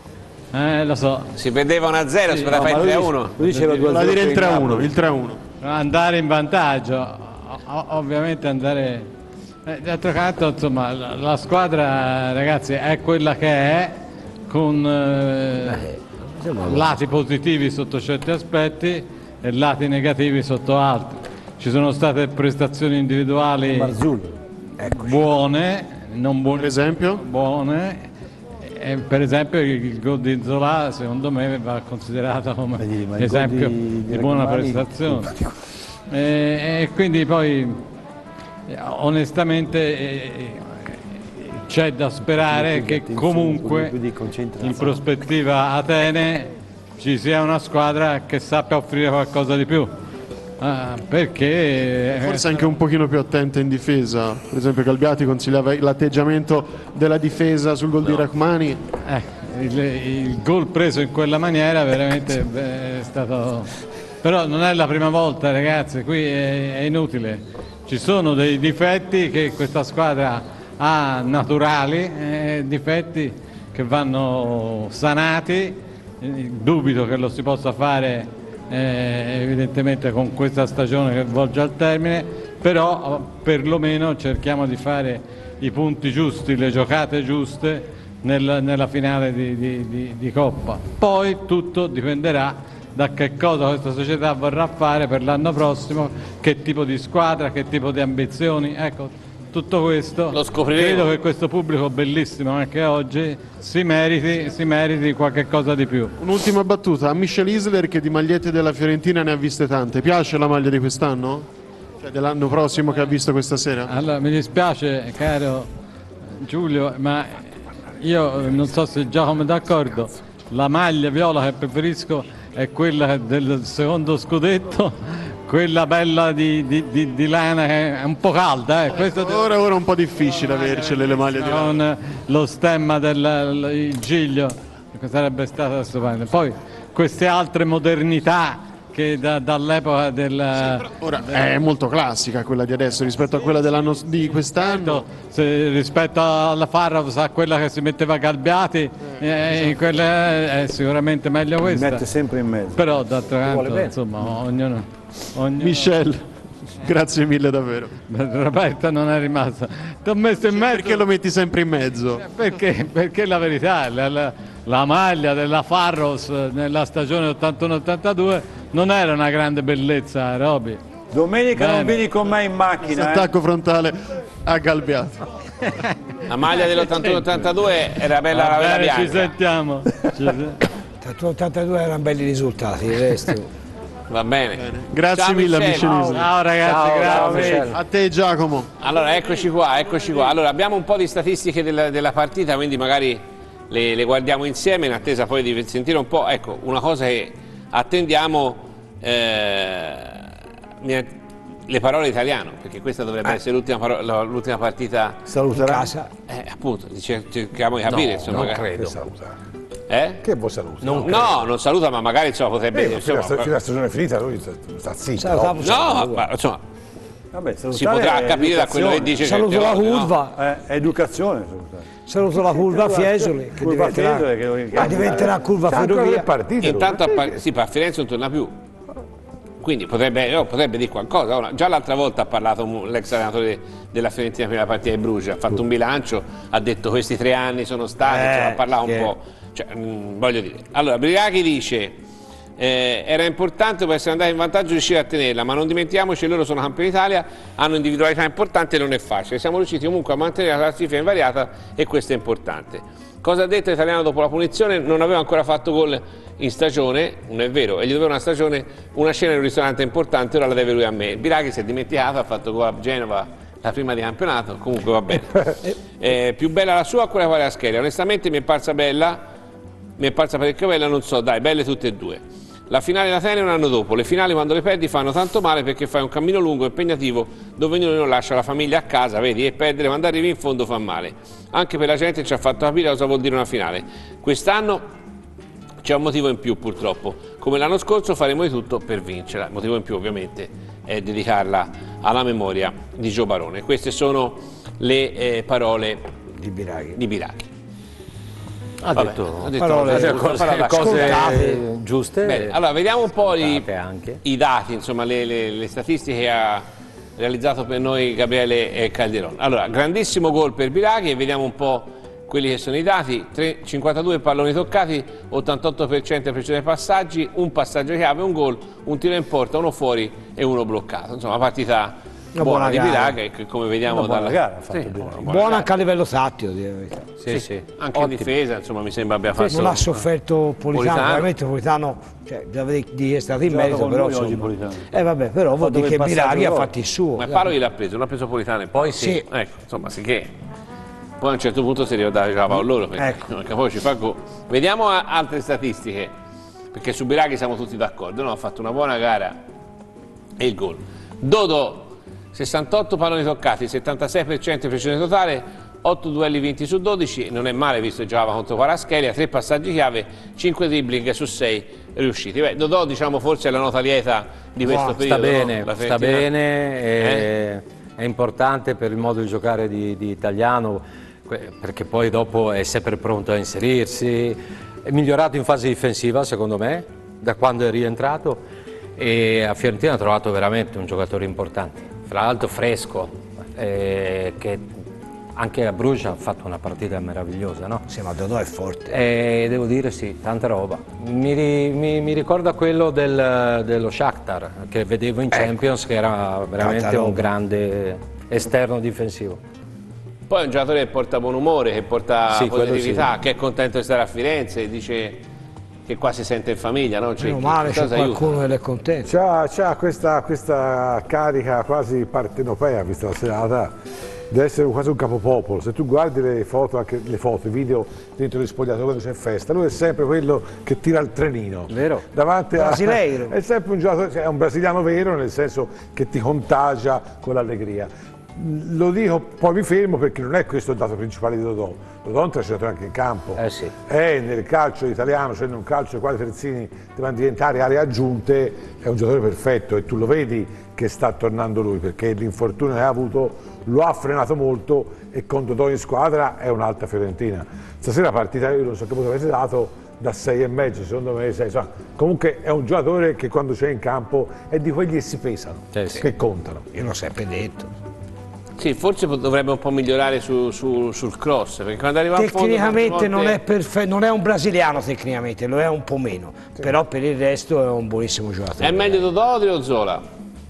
Eh, lo so. Si perdeva uno a zero, si poteva fare il tre a uno. Lui diceva due a Va a zero dire il per tre a uno, Napoli. il tre a uno. Andare in vantaggio, o- ovviamente andare... Eh, d'altro canto, insomma, la, la squadra, ragazzi, è quella che è, con eh, lati positivi sotto certi aspetti e lati negativi sotto altri. Ci sono state prestazioni individuali Marzullo. buone, non buone, Per esempio? buone. E per esempio il il gol di Zola secondo me va considerato come Vedi, ma il esempio gol di, di- di buona Raccomani- prestazione. E, e quindi poi eh, onestamente eh, c'è da sperare che comunque Più di concentrazione. in prospettiva Atene ci sia una squadra che sappia offrire qualcosa di più. Ah, perché eh, Forse anche un pochino più attenta in difesa. Per esempio Galbiati consigliava l'atteggiamento della difesa sul gol di Rachmani. Eh, il, il gol preso in quella maniera veramente beh, è stato... Però non è la prima volta, ragazzi, qui è, è inutile. Ci sono dei difetti che questa squadra ha naturali, eh, difetti che vanno sanati. Eh, dubito che lo si possa fare eh, evidentemente con questa stagione che volge al termine, però perlomeno cerchiamo di fare i punti giusti, le giocate giuste nel- nella finale di, di- di- di Coppa. Poi tutto dipenderà da che cosa questa società vorrà fare per l'anno prossimo, che tipo di squadra, che tipo di ambizioni. Ecco, tutto questo Lo scopriremo. credo che questo pubblico bellissimo anche oggi si meriti, si meriti qualche cosa di più. Un'ultima battuta, a Michel Isler che di magliette della Fiorentina ne ha viste tante. Piace la maglia di quest'anno? Cioè dell'anno prossimo che ha visto questa sera? Allora, mi dispiace, caro Giulio, ma io non so se Giacomo è d'accordo, la maglia viola che preferisco è quella del secondo scudetto, quella bella di, di, di, di lana che è un po' calda. Eh. Questo ora, ora è un po' difficile avercele le maglie di lana. Con lo stemma del il giglio, che sarebbe stato stupendo. Poi queste altre modernità che da, dall'epoca del... Sì, ora è molto classica quella di adesso rispetto a quella dell'anno di quest'anno. Se, rispetto alla Farros, a quella che si metteva a Galbiati, eh, quella è sicuramente meglio questa. Mi mette sempre in mezzo. Però d'altro canto, insomma, ognuno, ognuno... Michel, grazie mille davvero. Roberta non è rimasta. Ti ho messo in mezzo. Perché lo metti sempre in mezzo? Perché, perché la verità, la, la, la maglia della Farros nella stagione ottantuno ottantadue non era una grande bellezza, Roby. Domenica Bene. non vieni con me in macchina. Eh? Attacco frontale a Galbiati. La maglia dell'ottantuno ottantadue era bella, Va la bella bene, bianca. ci sentiamo. ottantadue erano belli risultati, il resto. Va bene. Grazie Ciao, mille a Michele. Michel Isle. Ciao ragazzi, Ciao, grazie. Michele. A te Giacomo. Allora, eccoci qua, eccoci qua. Allora, abbiamo un po' di statistiche della, della partita, quindi magari le, le guardiamo insieme in attesa poi di sentire un po'. Ecco, una cosa che attendiamo, eh, le parole italiano, perché questa dovrebbe Eh. essere l'ultima, paro- l'ultima partita. Saluterà. Casa. Eh, appunto, cer- cerchiamo di capire. No, insomma, non magari- credo. Che saluta? Eh? Che vuoi salutare? Non No, non saluta, ma magari insomma, potrebbe... Eh, ma fino, insomma, alla, fino alla stagione finita lui sta, sta zitto. Salutiamo, no? salutiamo. no, ma, insomma, Vabbè, si salutare potrà è capire da quello che educazione. dice. Saluto certe la volte, no? curva, Eh, è educazione. salutare. saluto la curva Fiesoli, che Curva diventerà, Fiesoli, che- che- ah, diventerà curva C'ha ancora Ferrovia. le partite. lui. Intanto a, Pa- sì, a Firenze non torna più, quindi potrebbe, no, potrebbe dire qualcosa. Ora, già l'altra volta ha parlato un- l'ex allenatore della Fiorentina prima partita di Brucia, ha fatto un bilancio, ha detto questi tre anni sono stati, Eh, insomma, ha parlato che- un po', cioè, mh, voglio dire. Allora, Brigaghi dice eh, era importante per essere andati in vantaggio riuscire a tenerla, ma non dimentichiamoci che loro sono campioni d'Italia, hanno individualità importanti e non è facile, siamo riusciti comunque a mantenere la classifica invariata e questo è importante. Cosa ha detto l'italiano dopo la punizione? Non aveva ancora fatto gol in stagione, non è vero, e gli doveva una stagione, una cena in un ristorante importante, ora la deve lui a me. Biraghi si è dimenticato, ha fatto gol a Genova la prima di campionato, comunque va bene. Eh, più bella la sua, quella quale la Scheria, onestamente mi è parsa bella, mi è parsa parecchio bella, non so, dai, belle tutte e due. La finale la tiene un anno dopo, le finali quando le perdi fanno tanto male perché fai un cammino lungo e impegnativo dove ognuno non lascia la famiglia a casa, vedi, e perdere quando arrivi in fondo fa male. Anche per la gente ci ha fatto capire cosa vuol dire una finale. Quest'anno c'è un motivo in più purtroppo, come l'anno scorso faremo di tutto per vincerla. Il motivo in più ovviamente è dedicarla alla memoria di Gio Barone. Queste sono le eh, parole Di Biraghi. di Biraghi. Ha Vabbè, detto, ha detto parole cose cose, giuste, parole cose ascoltate. giuste. Bene, allora vediamo un po' i, ascoltate anche. i dati, insomma le, le- le statistiche che ha realizzato per noi Gabriele Calderon. Allora, grandissimo gol per Biraghi e vediamo un po' quelli che sono i dati. Tre- cinquantadue palloni toccati, ottantotto per cento precedenti passaggi, un passaggio chiave, un gol, un tiro in porta, uno fuori e uno bloccato. Insomma, una partita Una buona, buona di gara. Biraghi che come vediamo Una buona dalla... gara ha fatto Sì, Biraghi. una buona Buona gara. anche a livello tattico, direi. Sì, sì. Anche in Ottimo. difesa, insomma, mi sembra abbia fatto... Non ha sofferto Politano, Politano. veramente Politano, cioè, di, di è stato in Giocato merito, con però lui oggi insomma. Politano. Eh vabbè, però vuol fatto dire che quel passaggio Biraghi ha gol. fatto il suo. Ma il dai. palo chi l'ha preso? Non ha preso Politano e poi Sì. Ecco, insomma, sì che... Poi a un certo punto si è ricordato che a loro, perché, Ecco. perché poi ci fa go- Vediamo a- altre statistiche, perché su Biraghi siamo tutti d'accordo, no? Ha fatto una buona gara e il gol. Dodo, sessantotto palloni toccati, settantasei per cento precisione totale, otto duelli vinti su dodici, non è male visto che giocava contro Kvaratskhelia, tre passaggi chiave, cinque dribbling su sei riusciti. Beh, Dodò diciamo forse è la nota lieta di questo Wow, periodo. Sta bene, no? La sta Fiorentina- bene, è, è importante per il modo di giocare di, di Italiano, que- perché poi dopo è sempre pronto a inserirsi, è migliorato in fase difensiva secondo me, da quando è rientrato, e a Fiorentina ha trovato veramente un giocatore importante, fra l'altro fresco, eh, che anche a Brugia ha fatto una partita meravigliosa, no? Sì, ma Dodò è forte. Eh, devo dire sì, tanta roba. Mi, ri- mi- mi ricorda quello del- dello Shakhtar che vedevo in Champions, che era veramente Tanta roba. un grande esterno difensivo. Poi è un giocatore che porta buon umore, che porta Sì, quello positività, sì. che è contento di stare a Firenze, dice che qua si sente in famiglia, no? Cioè, Meno chi- male c'è cosa aiuta? qualcuno che è contento. C'ha, c'ha questa, questa carica quasi partenopea, vista la serata, deve essere quasi un capopopolo. Se tu guardi le foto, anche le foto, i video dentro gli spogliatoi quando c'è festa, lui è sempre quello che tira il trenino. Vero? Davanti a, Brasileiro. è sempre un giocatore, è un brasiliano vero, nel senso che ti contagia con l'allegria. Lo dico, poi mi fermo perché non è questo il dato principale di Dodò. Dodò è un trascinatore anche in campo. Eh sì. È nel calcio italiano, cioè in un calcio nel quale i terzini devono diventare aree aggiunte, è un giocatore perfetto e tu lo vedi che sta tornando lui perché l'infortunio che ha avuto lo ha frenato molto e con Dodò in squadra è un'alta Fiorentina. Stasera la partita io non so che voto avete dato, da sei e mezzo, secondo me sei. Comunque è un giocatore che quando c'è in campo è di quelli che si pesano, Sì, sì. che contano. Io l'ho sempre detto. Sì, forse dovrebbe un po' migliorare su, su, sul cross, perché quando arriva a fondo... Tecnicamente volte... non è perfetto, non è un brasiliano tecnicamente, lo è un po' meno, sì. Però per il resto è un buonissimo giocatore. È meglio Dodò o Driozola?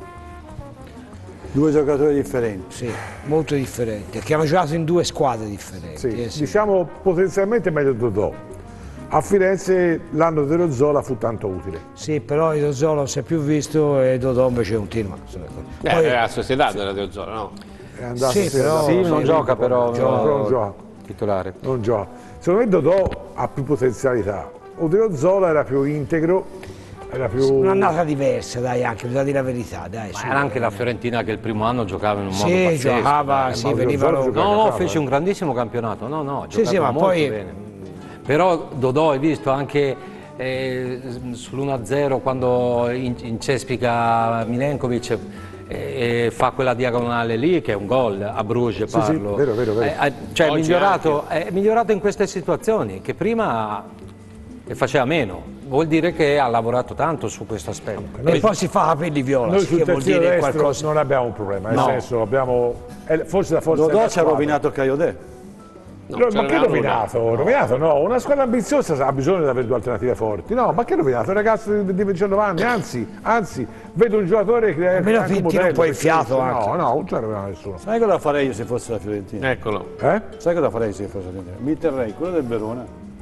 Due giocatori differenti. Sì, molto differenti, che hanno giocato in due squadre differenti. Sì, eh, sì. Diciamo potenzialmente meglio Dodò. A Firenze l'anno di Driozola fu tanto utile. Sì, però il Driozola non si è più visto e Dodò invece continua. Eh, Poi, era la società della Driozola, no? È andato Sì, però- Sì, non gioca però, Gioca, no, non gioca. titolare. Non gioca. Secondo me Dodò ha più potenzialità. Odriozola era più integro, era più... un'annata diversa, dai, anche, bisogna dire la verità, dai. Ma su. era anche la Fiorentina che il primo anno giocava in un modo Sì, pazzesco. giocava, eh, sì, ma- venivano... giocava- No, no, giocava, fece eh. un grandissimo campionato, no, no, Sì, sì, giocava ma molto poi- bene. Però Dodò, hai visto anche eh, sull'uno a zero quando in- incespica Milenkovic e, e fa quella diagonale lì che è un gol a Bruges, Sì, sì, parlo. vero, vero, vero. Eh, eh, cioè è Oggi migliorato, è migliorato in queste situazioni che prima ne faceva meno. Vuol dire che ha lavorato tanto su questo aspetto. E poi si fa capelli viola, Noi che sul vuol terzino dire destro qualcosa. non abbiamo un problema, nel No. senso abbiamo... è forse la forza Dodò della ci ha squadra. rovinato Caiodè. No, No, ce ma che l'avevamo rovinato? una. Rovinato no, una squadra ambiziosa ha bisogno di avere due alternative forti. No, ma che rovinato? Un ragazzo di, di diciannove anni, anzi, anzi, vedo un giocatore che è Almeno anche fi- tira un po' il fiato no, anche. No, no, non c'è rovinato nessuno. Sai cosa farei io se fosse la Fiorentina? Eccolo, Eh? Sai cosa farei se fosse la Fiorentina? Mi terrei quello del Verona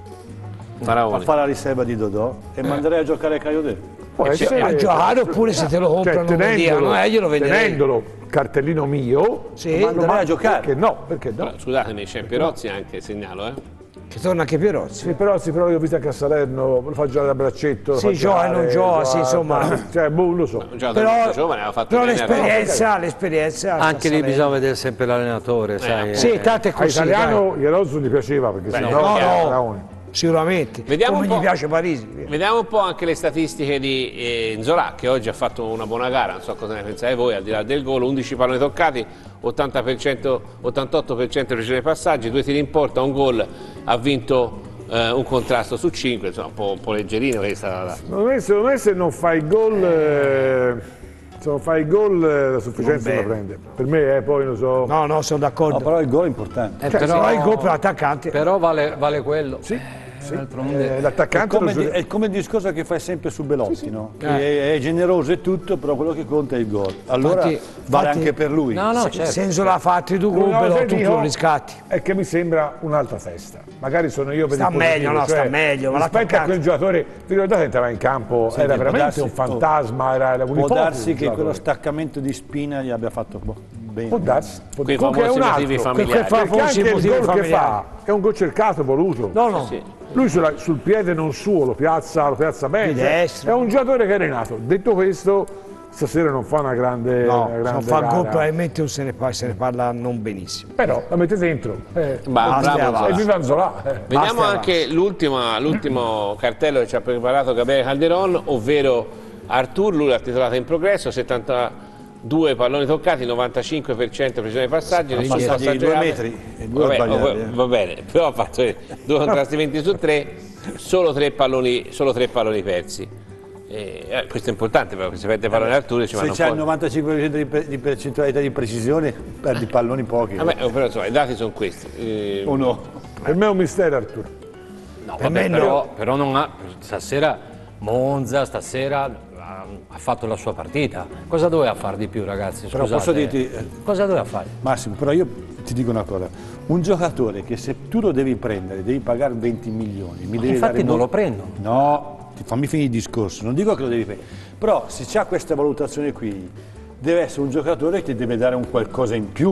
a Faraoni. fare la riserva di Dodò e manderei a giocare Caiodè. Può essere- A giocare oppure se te lo comprano cioè, un mediano, eh, io lo venderei. tenendolo cartellino mio, Sì, ma andrei a giocare. Perché no? Perché no? Però, scusatemi, c'è Pierozzi anche, segnalo, eh? Che torna anche Pierozzi. Sì, però, sì, però io ho visto anche a Salerno, lo fa giocare da braccetto. lo Sì, fa gioca e non giocare, gioca, sì, insomma. Cioè, boh, lo so. Un giocatore Però, molto giovane, aveva fatto però bene a Roma. l'esperienza, l'esperienza... Anche lì Salerno. bisogna vedere sempre l'allenatore, sai. Sì, eh. tanto è A così, italiano Ierozzo gli piaceva perché Beh, se no, no, no, era no. Faraoni. Sicuramente, Vediamo come un po'. gli piace Parisi. Vediamo un po' anche le statistiche di eh, Nzola, che oggi ha fatto una buona gara, non so cosa ne pensate voi, al di là del gol, undici palloni toccati, ottanta per cento, ottantotto per cento precisione dei passaggi, due tiri in porta, un gol, ha vinto eh, un contrasto su cinque, insomma un po', un po' leggerino questa. Secondo me, secondo me se non fai il gol, eh, se non fai il gol eh, la sufficienza Non la bene. prende. Per me eh, poi lo so. No, no, sono No, d'accordo. però il gol è importante. Eh, Cioè, però, se no il gol per l'attaccante. però vale, vale quello. Sì, sì. d'altronde- Eh, È l'attaccante come, lo di- giudica- è come il discorso che fai sempre su Belotti, no? Che è, è generoso e tutto, però quello che conta è il gol. Allora Infatti- vale infatti- anche per lui. No, no, Se- certo. Senzola fa altri due gol, Una cosa però che tutti dico lo riscatti. è che mi sembra un'altra testa. Magari sono io per Sta il positivo, meglio, no, cioè, sta meglio, ma rispetto a l'attaccante- quel giocatore, vi ricordate entrava in campo, Sì, era può veramente darsi- un fantasma, era, era Può un'ipotesi darsi il che quello giocatore. staccamento di Spina gli abbia fatto boh, bene. Può darsi, può Quei comunque è un famosi motivi altro. familiari. Quel che fa Perché forse anche i il motivi gol che familiari. fa è un gol cercato, voluto. No, no. Sì. Lui sulla- sul piede non suo lo piazza, lo piazza bene. Di cioè, destra. è un giocatore che è renato. Detto questo, stasera non fa una grande, No, una se grande non fa il gara. gol probabilmente non se ne, pa- se ne parla non benissimo. Però la mette dentro. Eh, Ma Basta, bravo basta. e Nzola. viva Nzola. Eh. Vediamo Basta e anche l'ultima- l'ultimo cartello che ci ha preparato Gabriele Calderon, ovvero Artur, lui l'ha titolato in progresso, settantadue palloni toccati, novantacinque per cento precisione dei passaggi, Ha decine passati passaggi due errate. metri e due Vabbè, sbagliati, va, eh. va bene, però ha fatto due contrastimenti su tre, solo tre palloni, solo tre palloni persi. E, eh, questo è importante perché se perde palloni Artur ci Se vanno c'è il fuori. novantacinque per cento di, per- di percentualità di precisione, perdi palloni pochi. Vabbè, oh, però insomma i dati sono questi. Eh, O no? Per me è un mistero, Arturo. No, Per vabbè, me però, no. però non ha, stasera Monza, stasera ha, ha fatto la sua partita. Cosa doveva fare di più, ragazzi? Però Scusate. posso dirti, eh, Cosa doveva fare? Massimo, però io ti dico una cosa, un giocatore che se tu lo devi prendere, devi pagare venti milioni, mi devi Infatti dare non mo- lo prendono. No, ti- fammi finire il discorso, non dico che lo devi prendere, però se c'ha questa valutazione qui, deve essere un giocatore che ti deve dare un qualcosa in più,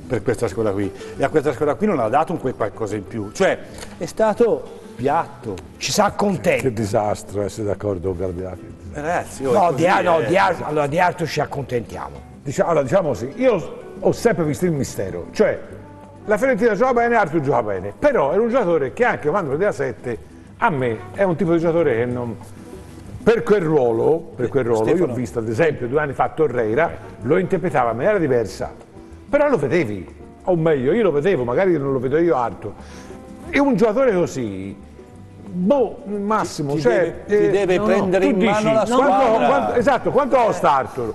per questa squadra qui, e a questa squadra qui non ha dato un quel qualcosa in più, cioè è stato piatto. Ci sa accontenta. Che disastro, essere d'accordo con Galbiati. Ragazzi, oh, No, così, di, no eh. di, altro, allora, di altro ci accontentiamo. Diciamo, allora, diciamo così, io ho sempre visto il mistero, cioè la Fiorentina gioca bene, Arthur gioca bene, però è un giocatore che anche quando vedeva sette, a me è un tipo di giocatore che non... Per quel ruolo, per quel ruolo io ho visto ad esempio due anni fa Torreira, lo interpretava in maniera diversa, però lo vedevi, o meglio, io lo vedevo, magari non lo vedo io Arthur. E un giocatore così, boh, Massimo, ti cioè... deve, ti deve no, prendere no, in tu mano dici, la squadra. Quanto, quanto, esatto, quanto costa Arthur?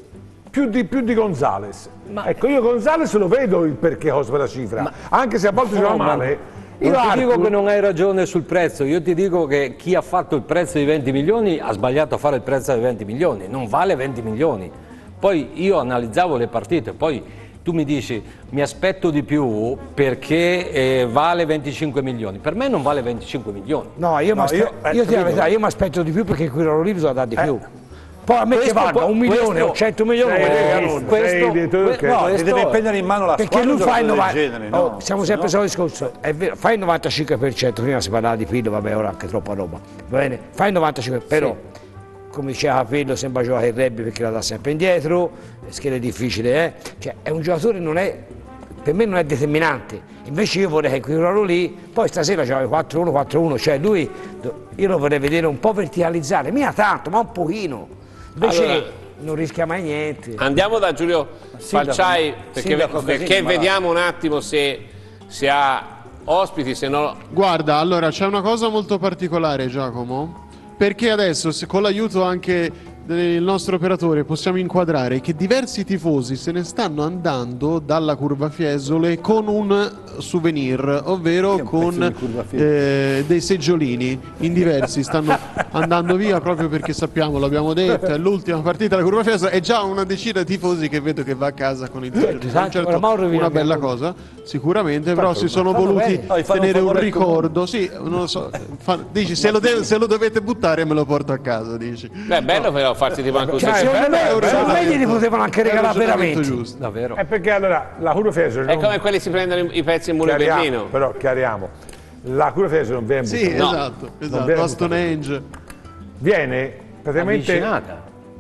Più di, più di Gonzales. Ma... Ecco, io Gonzales lo vedo il perché costa la cifra, ma... anche se a volte gioca male. Io Io non ti Arthur... dico che non hai ragione sul prezzo, io ti dico che chi ha fatto il prezzo di venti milioni ha sbagliato a fare il prezzo di venti milioni, non vale venti milioni. Poi io analizzavo le partite, poi tu mi dici mi aspetto di più perché eh, vale venticinque milioni, per me non vale venticinque milioni. No, io, No, io- eh, io ti dico la capito? verità, io mi aspetto di più perché quello lì bisogna dare di più. Poi a me Questo che valga può- un milione questo- o cento milioni, Sei me ne frega egoista, nulla. questo- sei di- tu- que- ok. no, Ti questo deve è- prendere in mano la Perché squadra lui un fa il giocatore del novanta genere, oh, no? siamo sempre sul discorso, è vero, fa il novantacinque per cento, prima si parlava di Pillo, vabbè ora anche troppa roba, va bene? Fa il novantacinque per cento, però come diceva Pillo sembra giocare il rugby perché la dà sempre indietro, che è difficile, eh? Cioè è un giocatore non è, per me non è determinante, invece io vorrei che quel ruolo lì, poi stasera c'era quattro uno quattro uno, cioè lui, io lo vorrei vedere un po' verticalizzare, mica tanto, ma un pochino, invece Allora- non rischia mai niente. Andiamo da Giulio Falciai perché, sindaco perché Casini, vediamo un attimo se, se ha ospiti, se no... Guarda, allora c'è una cosa molto particolare, Giacomo, perché adesso se con l'aiuto anche del nostro operatore possiamo inquadrare che diversi tifosi se ne stanno andando dalla Curva Fiesole con un souvenir, ovvero con eh, dei seggiolini in diversi, stanno andando via proprio perché sappiamo, l'abbiamo detto, è l'ultima partita della Curva Fiesole, è già una decina di tifosi che vedo che va a casa con il seggiolino. esatto, Certo, ora Mauro viene una a bella casa. cosa, sicuramente, però si sono Fanno voluti bene. No, gli fanno un tenere un favore al ricordo, sì, non lo so, fa- dici se lo, de- se lo dovete buttare me lo porto a casa, dici. Beh, è bello però farsi tipo anche un Cioè, secondo. secondo me, è un secondo me ragionamento- glieli potevano anche è un regalare ragionamento veramente. giusto. Davvero? È perché allora la Curva Fiesole È non- come quelli che si prendono i- i pezzi in muro di chiariamo, Berlino. però chiariamo, la Curva Fiesole non viene Sì, buttata. esatto, esatto, viene a Stonehenge. Viene praticamente, Avvicinata.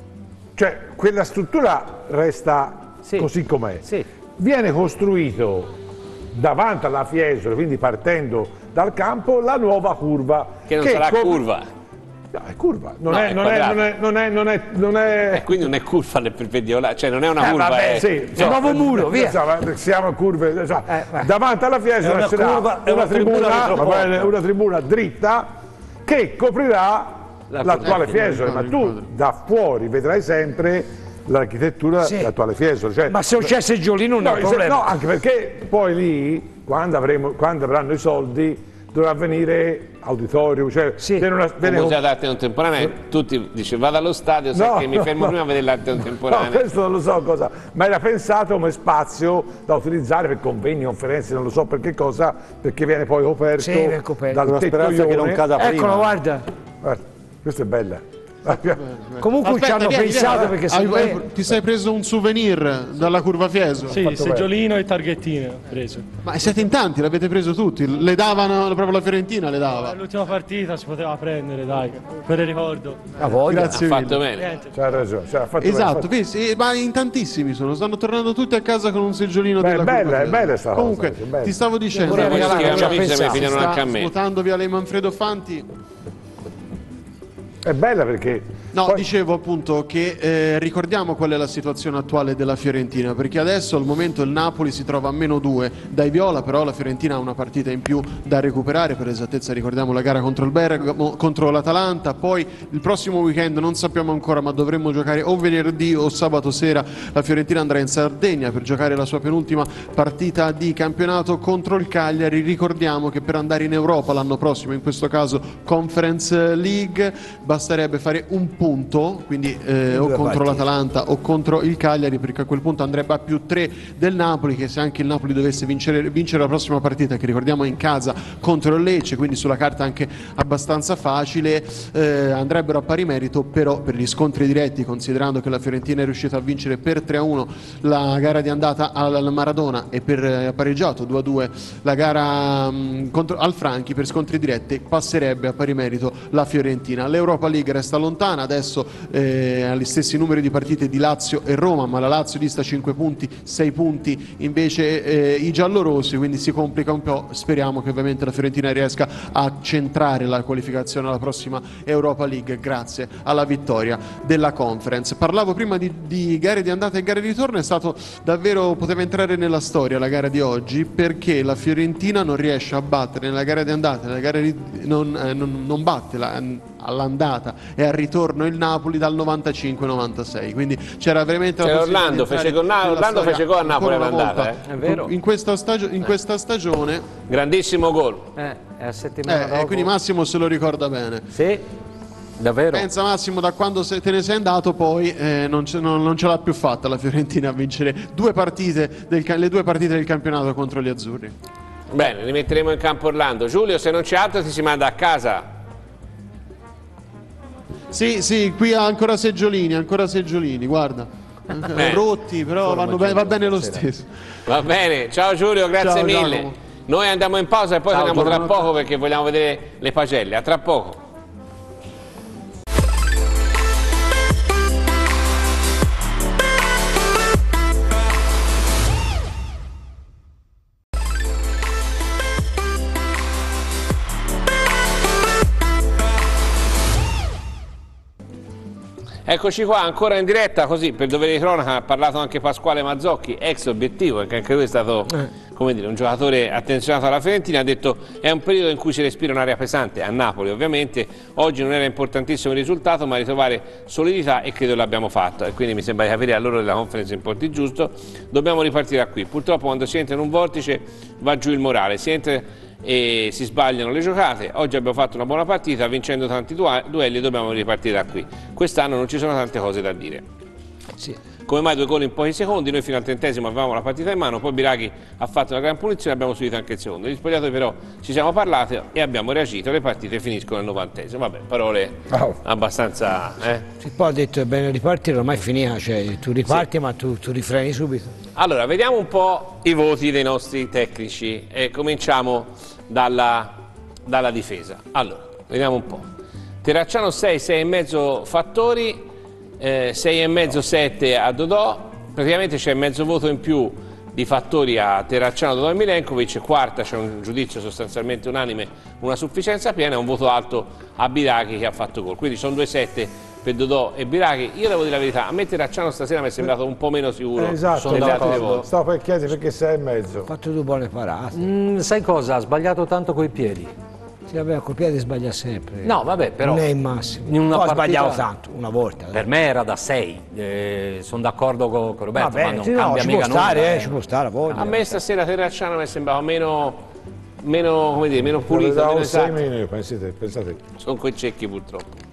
cioè quella struttura resta Sì. così com'è. Sì. Viene costruito davanti alla Fiesole, quindi partendo dal campo, la nuova curva. Che non sarà com- curva. No, è curva, non, No, è, è non, è, quadrata. non, è, non, è, non, è, non è... E quindi non è curva nel perpendicolare, cioè non è una Eh, curva, vabbè, è... Sì, È un nuovo muro, via. insomma, siamo a curve, insomma, Eh, vai. davanti alla È Fiesole una sarà curva- è una, una tribuna tribuna, retroporto. va bene, una tribuna dritta che coprirà l'attuale Fiesole, ma tu da fuori vedrai sempre l'architettura Sì. dell'attuale Fiesole. Cioè, Ma se non c'è seggiolino non no, è un se- problema. no, anche perché poi lì, quando, avremo, quando avranno i soldi, dovrà venire auditorium, cioè Sì. viene una, Il viene museo d'arte contemporanea, tutti dice vado allo stadio, sai No, che mi no, fermo no. prima a vedere l'arte No, contemporanea. questo non lo so cosa, ma era pensato come spazio da utilizzare per convegni, conferenze, non lo so per che cosa, perché viene poi coperto, Sì, è coperto. dal Una speranza che non tettoione. cada prima. Eccolo, guarda. Guarda, questa è bella. Comunque ci Aspetta, hanno vieni, pensato vieni. perché Hai- secondo hai- me... ti sei preso un souvenir dalla Curva Fiesole? Sì, Fatto seggiolino e targhettine ho preso. Ma siete in tanti, l'avete preso tutti, le davano proprio la Fiorentina, le dava. All'ultima partita si poteva prendere, dai, per il ricordo. La voglia. Grazie Ha mille. fatto bene. Niente. C'ha ragione, c'ha fatto Esatto, bene, vedi, sì, ma in tantissimi sono, stanno tornando tutti a casa con un seggiolino Beh, della è bella, Curva è Fiesole. bella sta cosa, Comunque, è bella. ti stavo dicendo, Vorrei Quelli regalare, che ci ha erano amici me ne pensato. figliano anche a sta me. svuotando via lei Manfredo Fanti. È bella perché... No, poi- dicevo appunto che eh, ricordiamo qual è la situazione attuale della Fiorentina, perché adesso al momento il Napoli si trova a meno due dai viola, però la Fiorentina ha una partita in più da recuperare, per esattezza ricordiamo la gara contro il Bergamo, contro l'Atalanta, poi il prossimo weekend non sappiamo ancora, ma dovremmo giocare o venerdì o sabato sera, la Fiorentina andrà in Sardegna per giocare la sua penultima partita di campionato contro il Cagliari. Ricordiamo che per andare in Europa l'anno prossimo, in questo caso Conference League, basterebbe fare un punto, quindi eh, o contro l'Atalanta o contro il Cagliari, perché a quel punto andrebbe a più tre del Napoli, che se anche il Napoli dovesse vincere, vincere la prossima partita, che ricordiamo è in casa contro il Lecce, quindi sulla carta anche abbastanza facile, eh, andrebbero a pari merito. Però per gli scontri diretti, considerando che la Fiorentina è riuscita a vincere per tre a uno la gara di andata al Maradona e per eh, pareggiato due a due la gara mh, contro, al Franchi, per scontri diretti passerebbe a pari merito la Fiorentina. L'Europa League resta lontana, adesso eh, ha gli stessi numeri di partite di Lazio e Roma, ma la Lazio dista cinque punti, sei punti invece eh, i giallorossi, quindi si complica un po'. Speriamo che ovviamente la Fiorentina riesca a centrare la qualificazione alla prossima Europa League grazie alla vittoria della Conference. Parlavo prima di, di gare di andata e gare di ritorno, è stato davvero, poteva entrare nella storia la gara di oggi, perché la Fiorentina non riesce a battere nella gara di andata, nella gara di, non, eh, non, non batte la, all'andata e al ritorno il Napoli dal novantacinque novantasei, quindi c'era veramente la possibilità Orlando fece con Orlando fece gol a Napoli all'andata, eh. È vero. In questa, stagio, in questa stagione grandissimo gol, eh, è a settimana eh, dopo. e quindi Massimo se lo ricorda bene. Sì, davvero. Pensa Massimo, da quando se te ne sei andato poi eh, non, ce, non, non ce l'ha più fatta la Fiorentina a vincere due partite del, le due partite del campionato contro gli azzurri. Bene, rimetteremo in campo Orlando. Giulio, se non c'è altro ti si manda a casa. Sì, sì, qui ha ancora seggiolini, ancora seggiolini, guarda. Beh. Rotti, però vanno bene, va bene lo stesso. Va bene, ciao Giulio, grazie Ciao, mille. Giacomo. Noi andiamo in pausa e poi Ciao, torniamo tra buonanotte. poco perché vogliamo vedere le pagelle. A tra poco. Eccoci qua ancora in diretta, così per dovere di cronaca ha parlato anche Pasquale Mazzocchi, ex obiettivo, perché anche lui è stato come dire, un giocatore attenzionato alla Fiorentina. Ha detto è un periodo in cui si respira un'aria pesante, a Napoli ovviamente. Oggi non era importantissimo il risultato, ma ritrovare solidità, e credo l'abbiamo fatto, e quindi mi sembra di capire a loro della conferenza in porti giusto. Dobbiamo ripartire da qui, purtroppo quando si entra in un vortice va giù il morale, si entra e si sbagliano le giocate. Oggi abbiamo fatto una buona partita vincendo tanti duelli, dobbiamo ripartire da qui. Quest'anno non ci sono tante cose da dire. Sì. Come mai due gol in pochi secondi? Noi fino al trentesimo avevamo la partita in mano, poi Biraghi ha fatto una gran punizione e abbiamo subito anche il secondo. Gli spogliatoi però ci siamo parlati e abbiamo reagito, le partite finiscono al novantesimo. Vabbè, parole oh. abbastanza... Eh? Sì, poi ha detto è bene ripartire, ormai è finita, cioè tu riparti sì. ma tu, tu rifreni subito. Allora, vediamo un po' i voti dei nostri tecnici e cominciamo dalla, dalla difesa. Allora, vediamo un po'. Terracciano sei, sei e mezzo Fattori, eh, sei e mezzo sette a Dodò, praticamente c'è mezzo voto in più di Fattori a Terracciano, Dodò e Milenkovic, quarta c'è un giudizio sostanzialmente unanime, una sufficienza piena, e un voto alto a Biraghi che ha fatto gol, quindi sono due sette per Dodò e Biraghi. Io devo dire la verità, a me Terracciano stasera mi è sembrato un po' meno sicuro. Eh, esatto, delle altre volte. stavo per chiedere perché sei e mezzo. Ha fatto due buone parate. Mm, sai cosa? Ha sbagliato tanto coi piedi. Sì, vabbè, col piede sbaglia sempre. No, vabbè, però... Non è il massimo. In una Poi partita... ha sbagliato tanto, una volta. Per me era da sei, eh, sono d'accordo con, con Roberto, Vabbè, ma non sì, no, cambia ci mica può stare, nulla. eh, ci può stare, a voglia. A me stasera Terracciano mi è sembrato meno, meno, come dire, meno pulito, meno sei esatto. meno, pensate, pensate. Sono quei cecchi purtroppo.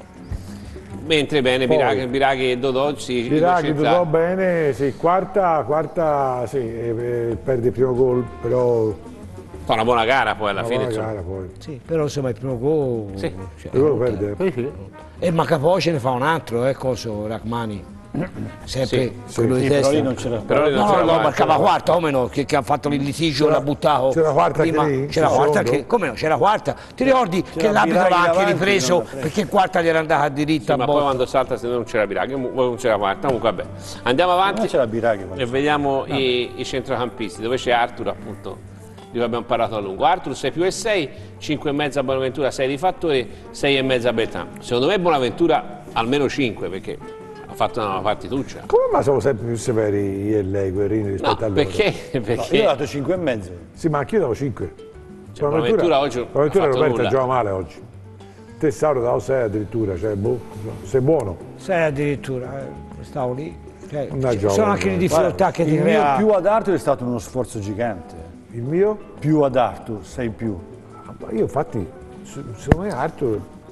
Mentre bene, Poi, Biraghi, Biraghi e Dodò si Biraghi, Dodò bene, sì, quarta, quarta, sì, eh, eh, perde il primo gol, però... Fa una buona gara poi alla una fine. buona Insomma. gara poi. Sì, però insomma il primo gol... Sì. Cioè, Il gol perde. e ma poi ce ne fa un altro, eh, coso, Rachmani. Sempre Sì, quello sì, di però testa. lì non c'era Però lì non No, c'era no, quarta. marcava quarta, come no, che, che ha fatto il litigio, l'ha buttato. C'era quarta prima. anche lì? C'era Sul quarta secondo? anche, come no, c'era quarta. Ti ricordi che C'era l'arbitro Biraghi aveva anche davanti, ripreso non l'ha preso. perché quarta gli era andata diritta Sì, ma a poi botta. quando salta se non c'era Biraghi, poi non c'era quarta, comunque vabbè. Andiamo avanti Non c'era Biraghi. e vediamo i, i centrocampisti, dove c'è Arthur appunto, di cui abbiamo parlato a lungo. Arthur sei più e sei, cinque e mezzo a Bonaventura, sei di Fattori, sei e mezzo a Bertano. Secondo me Bonaventura almeno cinque perché ha fatto una partituccia. Come mai sono sempre più severi io e lei, Guerrini, rispetto No, a loro? perché? No, perché io ho dato cinque e mezzo. Sì, ma anch'io davo cinque. Cioè, Bonaventura oggi non ha Bonaventura fatto Roberto nulla. gioca male oggi. Te Sauro davo sei addirittura, cioè, boh, sei buono. Sei addirittura, eh, stavo lì. Cioè, Una ci giovane, sono anche le difficoltà che ti Il crea. mio più ad Arthur è stato uno sforzo gigante. Il mio? Più ad Arthur, sei più. Io infatti, se- secondo me Arthur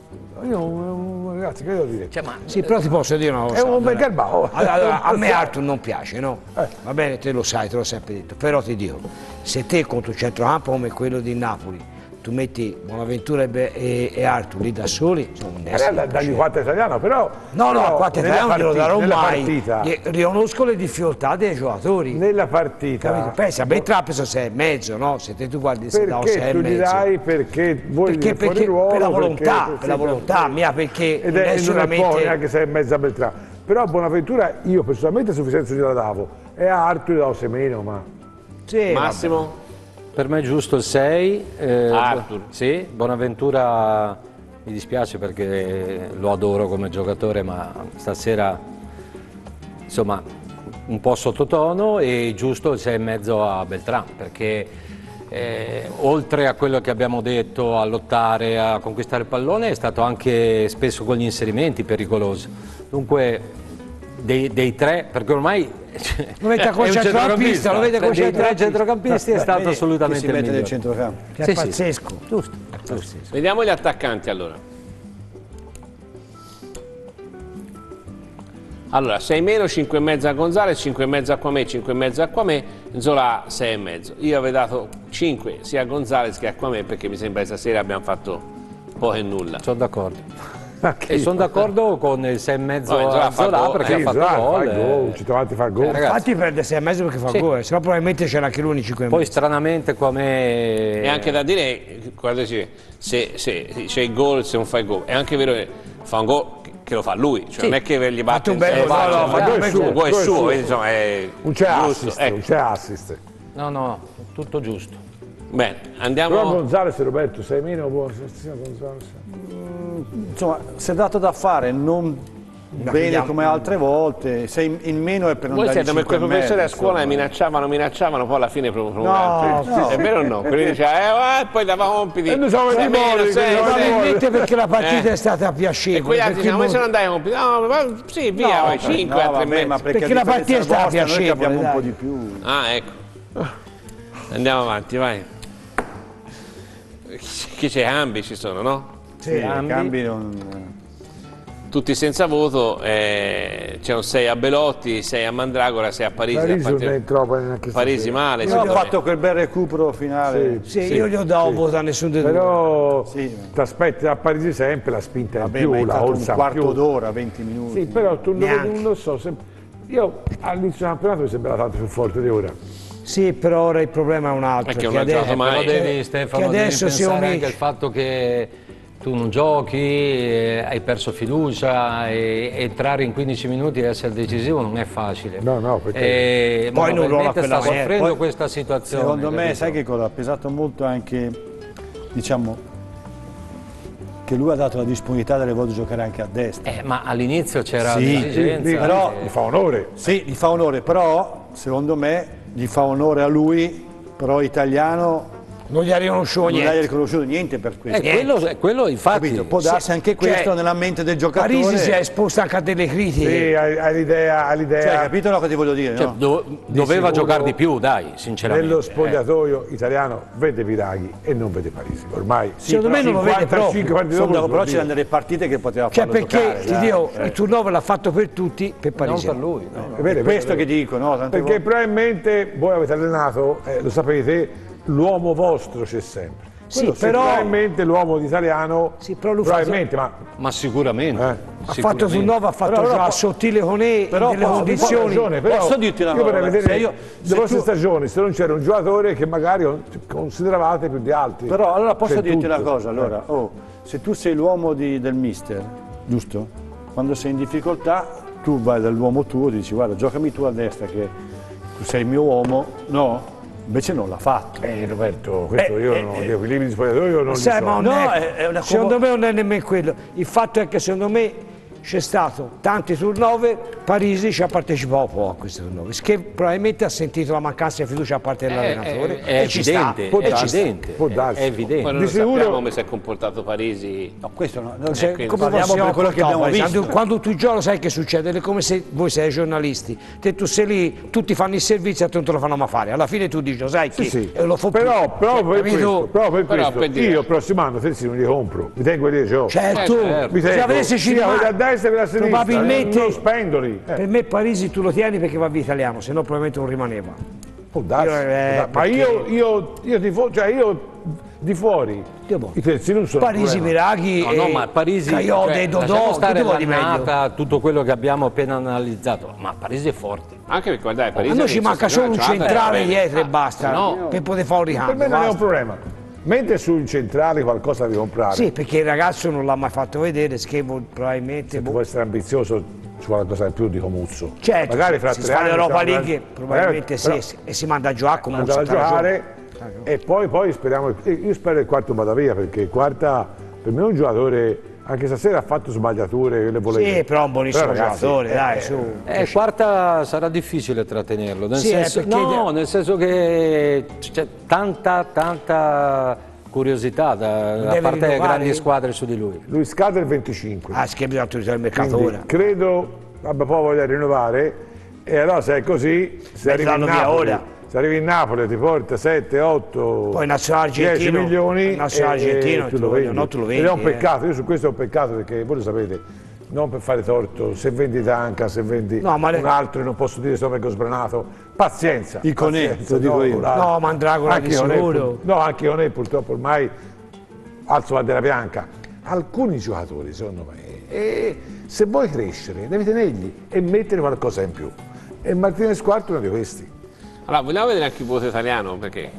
Io, ragazzi, che devo dire? Cioè, ma... Sì, però ti posso dire una cosa. È un bel allora, Garbao. allora, a me Arthur non piace, no? Eh. Va bene, te lo sai, te l'ho sempre detto. Però ti dico, se te contro un centrocampo come quello di Napoli tu metti Bonaventura e, e, e Arthur lì da soli, non è da, dagli quattro italiano, però... No, no, quattro italiano non glielo darò mai. Partita, riconosco le difficoltà dei giocatori. Nella partita... Capito? Pensa, a me Trappi sono sei e mezzo, no? Se te tu guardi se da sei Perché e tu mezzo. gli dai perché vuoi perché, fuori perché, ruolo, per la volontà, perché, per la volontà mia, perché ed non è, è non solamente... è poi neanche sei e mezzo a Beltrano. Però a Bonaventura io personalmente a sufficienza gliela davo. E a Arthur gli davo sei meno, ma... Sì, Massimo? Per me è giusto il sei. Eh, Arthur. Sì, Bonaventura mi dispiace perché lo adoro come giocatore, ma stasera insomma un po' sottotono, e giusto il sei e mezzo a Beltrán, perché eh, oltre a quello che abbiamo detto, a lottare, a conquistare il pallone, è stato anche spesso con gli inserimenti pericoloso. Dunque dei, dei tre, perché ormai lo vede con centrocampista, lo vede con dei tre centrocampisti è stato assolutamente il migliore. Nel centrocampo. Che è Sì, pazzesco. Sì. Giusto. Giusto. Vediamo gli attaccanti allora. Allora, sei meno, cinque e mezzo a Gonzalez, cinque e mezzo a Quamé, cinque e mezzo a Quamé, Nzola sei e mezzo. Io avevo dato cinque sia a Gonzalez che a Quamé perché mi sembra che stasera abbiamo fatto poco e nulla. Sono d'accordo. E sono d'accordo con il sei e mezzo No, Nzola a Zola fa perché Sì, ha fatto Zola gol. fa gol, ci trovate fa gol. Eh, ragazzi. Infatti perde sei e mezzo perché fa Sì. gol, se no probabilmente c'era anche lui cinque e Poi mezzo. stranamente Quamé... È anche da dire, guarda, se, se c'è il gol, se non fa il gol, è anche vero che fa un gol che lo fa lui, cioè Sì. non è che gli batte un bel il gol, faccia, no, no, cioè, ma il gol è suo, suo, il gol è gol è suo, suo. quindi, insomma è Un c'è giusto. assist, Ecco. un c'è assist. No, no, tutto giusto. Bene, Però andiamo... Gonzalez e Roberto, sei meno buono, Gonzalez. Insomma, si è dato da fare, non bene vediamo. come altre volte, se in, in meno è per non Voi dargli siete come quei cinque e professori a mezzo, scuola che insomma. minacciavano, minacciavano, poi alla fine proprio No, no, è vero o no? Quelli diceva, eh, poi dava compiti, E noi siamo sei i meno, moli, sei, che sei. Probabilmente perché la partita Eh. è stata E piacevole. quegli altri perché dicevano, ma mo- se non dai compiti, no, ma sì, via, poi cinque, No, a tre e vabbè, ma mezzo. perché, Perché a la differenza partita è stata vostra, noi che piacevole, abbiamo un dai. po' di più. Ah, ecco. Andiamo avanti, vai. Chi c'è? Ambi ci sono, no? Sì, i cambi non... Tutti senza voto, eh, c'è un sei a Belotti, sei a Mandragora, sei a Parisi. Parisi a parte- non è troppo neanche Parisi stasera. male, Io ho secondo me. fatto quel bel recupero finale. Sì, io gli ho dato voto a nessuno dei due. Però Sì. ti aspetti a Parisi sempre, la spinta in Vabbè, più, ma è la stato un orsa in quarto più. d'ora, venti minuti. Sì, però tu non, Neanche. non lo so, se- io all'inizio del campionato mi sembrava tanto più forte di ora. Sì, però ora il problema è un altro. Perché che non ha adesso- giocato mai. Però Che- devi, Stefano, che devi adesso si pensare omisce. anche al fatto che tu non giochi, eh, hai perso fiducia, e, e entrare in quindici minuti e essere decisivo non è facile. No, no, perché- E Poi non ruola probabilmente quella sta maniera. soffrendo Poi, questa situazione. Secondo me, capito? sai che cosa? Ha pesato molto anche, diciamo, che lui ha dato la disponibilità delle volte di giocare anche a destra. Eh, ma all'inizio c'era Sì, l'esigenza. Lì- però- gli fa onore. Sì, gli fa onore, però secondo me gli fa onore a lui, però italiano Non gli ha riconosciuto non gli ha niente. riconosciuto niente per questo. Eh, quello, quello infatti. Capito? Può darsi anche questo Cioè, nella mente del giocatore. Parisi si è esposto anche a delle critiche. Sì, hai, hai l'idea, hai l'idea. Cioè, capito cosa ti voglio dire? Cioè, no? do- doveva sicuro giocare di più, dai, sinceramente. Nello spogliatoio italiano vede Viraghi e non vede Parisi. Ormai Secondo me non lo vede cinquantacinque proprio. partite Sono dopo d'accordo, si può però dire. c'erano delle partite che poteva Cioè, farlo perché giocare. ti dai. dico, il turnover l'ha fatto per tutti, per Non Parisi. per lui. no. È vero, È è questo vero. che dico, no? Tante Perché volte. probabilmente voi avete allenato, eh, lo sapete, l'uomo vostro c'è sempre. Sì, Quello però- probabilmente l'uomo italiano, Sì, però lui fa- probabilmente, ma Ma sicuramente. Eh. Ha fatto sicuramente. turnover, ha fatto Però allora giocare po- sottile con E, però nelle posso- condizioni. ragione, però Posso dirti una io vorrei cosa? vedere Se io- le se vostre tu- stagioni, se non c'era un giocatore che magari consideravate più di altri. Però allora posso C'è dirti tutto. una cosa, allora, oh, se tu sei l'uomo di- del mister, giusto? Quando sei in difficoltà, tu vai dall'uomo tuo e dici guarda, giocami tu a destra che tu sei il mio uomo, no? Invece non l'ha fatto. Eh, Roberto, questo Eh, io eh, non, eh. gli equilibri di spogliatoio non li Sai, so. ma non No, è- è- è una secondo como- me non è nemmeno quello. Il fatto è che secondo me c'è stato tanti turnover Parisi ci ha partecipato poco a questo turno, perché probabilmente ha sentito la mancanza di fiducia da parte dell'allenatore. È, è, e ci sta. evidente, Può è darsi. evidente, Può è- darsi. è evidente. Poi non Di lo sappiamo sicuro- come si è comportato Parisi. No, questo no, non Cioè, c'è- come parliamo possiamo per quello che abbiamo portare, visto. quando, quando tu giochi sai che succede, è come se voi siete giornalisti, te tu sei lì, tutti fanno il servizio e tu non te lo fanno mai fare, alla fine tu dici, sai che Sì, sì. e lo fa Però, più. però Cioè, per capito? questo, però per Però questo per dire- io il prossimo anno Terzino li compro, mi tengo lì che ho. Certo, Eh, certo. Mi se tengo, avessi sia quelli a destra che a sinistra, probabilmente non spendoli. Eh. per me Parisi tu lo tieni perché va via italiano, se no probabilmente non rimaneva. Può darsi, Io, eh, può darsi. Ma perché- io, io, io, di fu- cioè io di fuori, Dio, i terzini non sono un Parisi, problema. Viraghi, No, no, e ma Parisi, Caiode, cioè, Dodò, lasciamo che stare ti vuoi di meglio? l'annata, tutto quello che abbiamo appena analizzato, ma Parisi è forte. Anche perché guardate, Parisi A noi ci all'inizio manca solo un stagione c'ha- centrale eh, dietro e ah, basta, no. per poter fare un Per ricambio. me non è un basta. problema. Mentre sul centrale qualcosa da comprare, Sì, perché il ragazzo non l'ha mai fatto vedere, Schevo probabilmente... se boh. può essere ambizioso ci vuole qualcosa di più di Comuzzo. Certo, magari fra si tre fa anni l'Europa siamo League, grandi- probabilmente magari- sì, però- e si manda a giocare con andare a molta ragione. giocare e poi, poi speriamo, io spero che il quarto vada via perché il quarta per me è un giocatore, anche stasera ha fatto sbagliature che le volevo. Sì, però è un buonissimo Però, ragazzi, giocatore, eh, dai, eh, su. Eh, quarta sarà difficile trattenerlo, nel, Sì, eh, senso, perché- no, nel senso che c'è tanta, tanta curiosità da, da Deve parte delle rinnovare? grandi squadre su di lui. lui scade il venticinque. Ah, Schevo bisogna autorizzare il mercato Quindi ora. credo abbia poi voglia di rinnovare e allora se è così, se Beh, arrivi in danno via Napoli, ora. se arrivi in Napoli ti porta sette, otto, Poi nazionale dieci argentino, milioni nazionale e- e argentino, tu tu lo voglio- vendi. no, tu lo Ed è un vendi, eh. peccato, io su questo è un peccato perché voi lo sapete, non per fare torto, se vendi Tanca, se vendi No, ma le- un altro, non posso dire se vengo sbranato, pazienza. Iconè, pazienza, lo dico no, io. guarda. No, Mandragora Anche di Iconè, sicuro. pur- No, anche Iconè purtroppo ormai alzo la della bianca. Alcuni giocatori, secondo me, e se vuoi crescere, devi tenerli e mettere qualcosa in più. E Martinez Quarto è uno di questi. Allora, vogliamo vedere anche il voto italiano, perché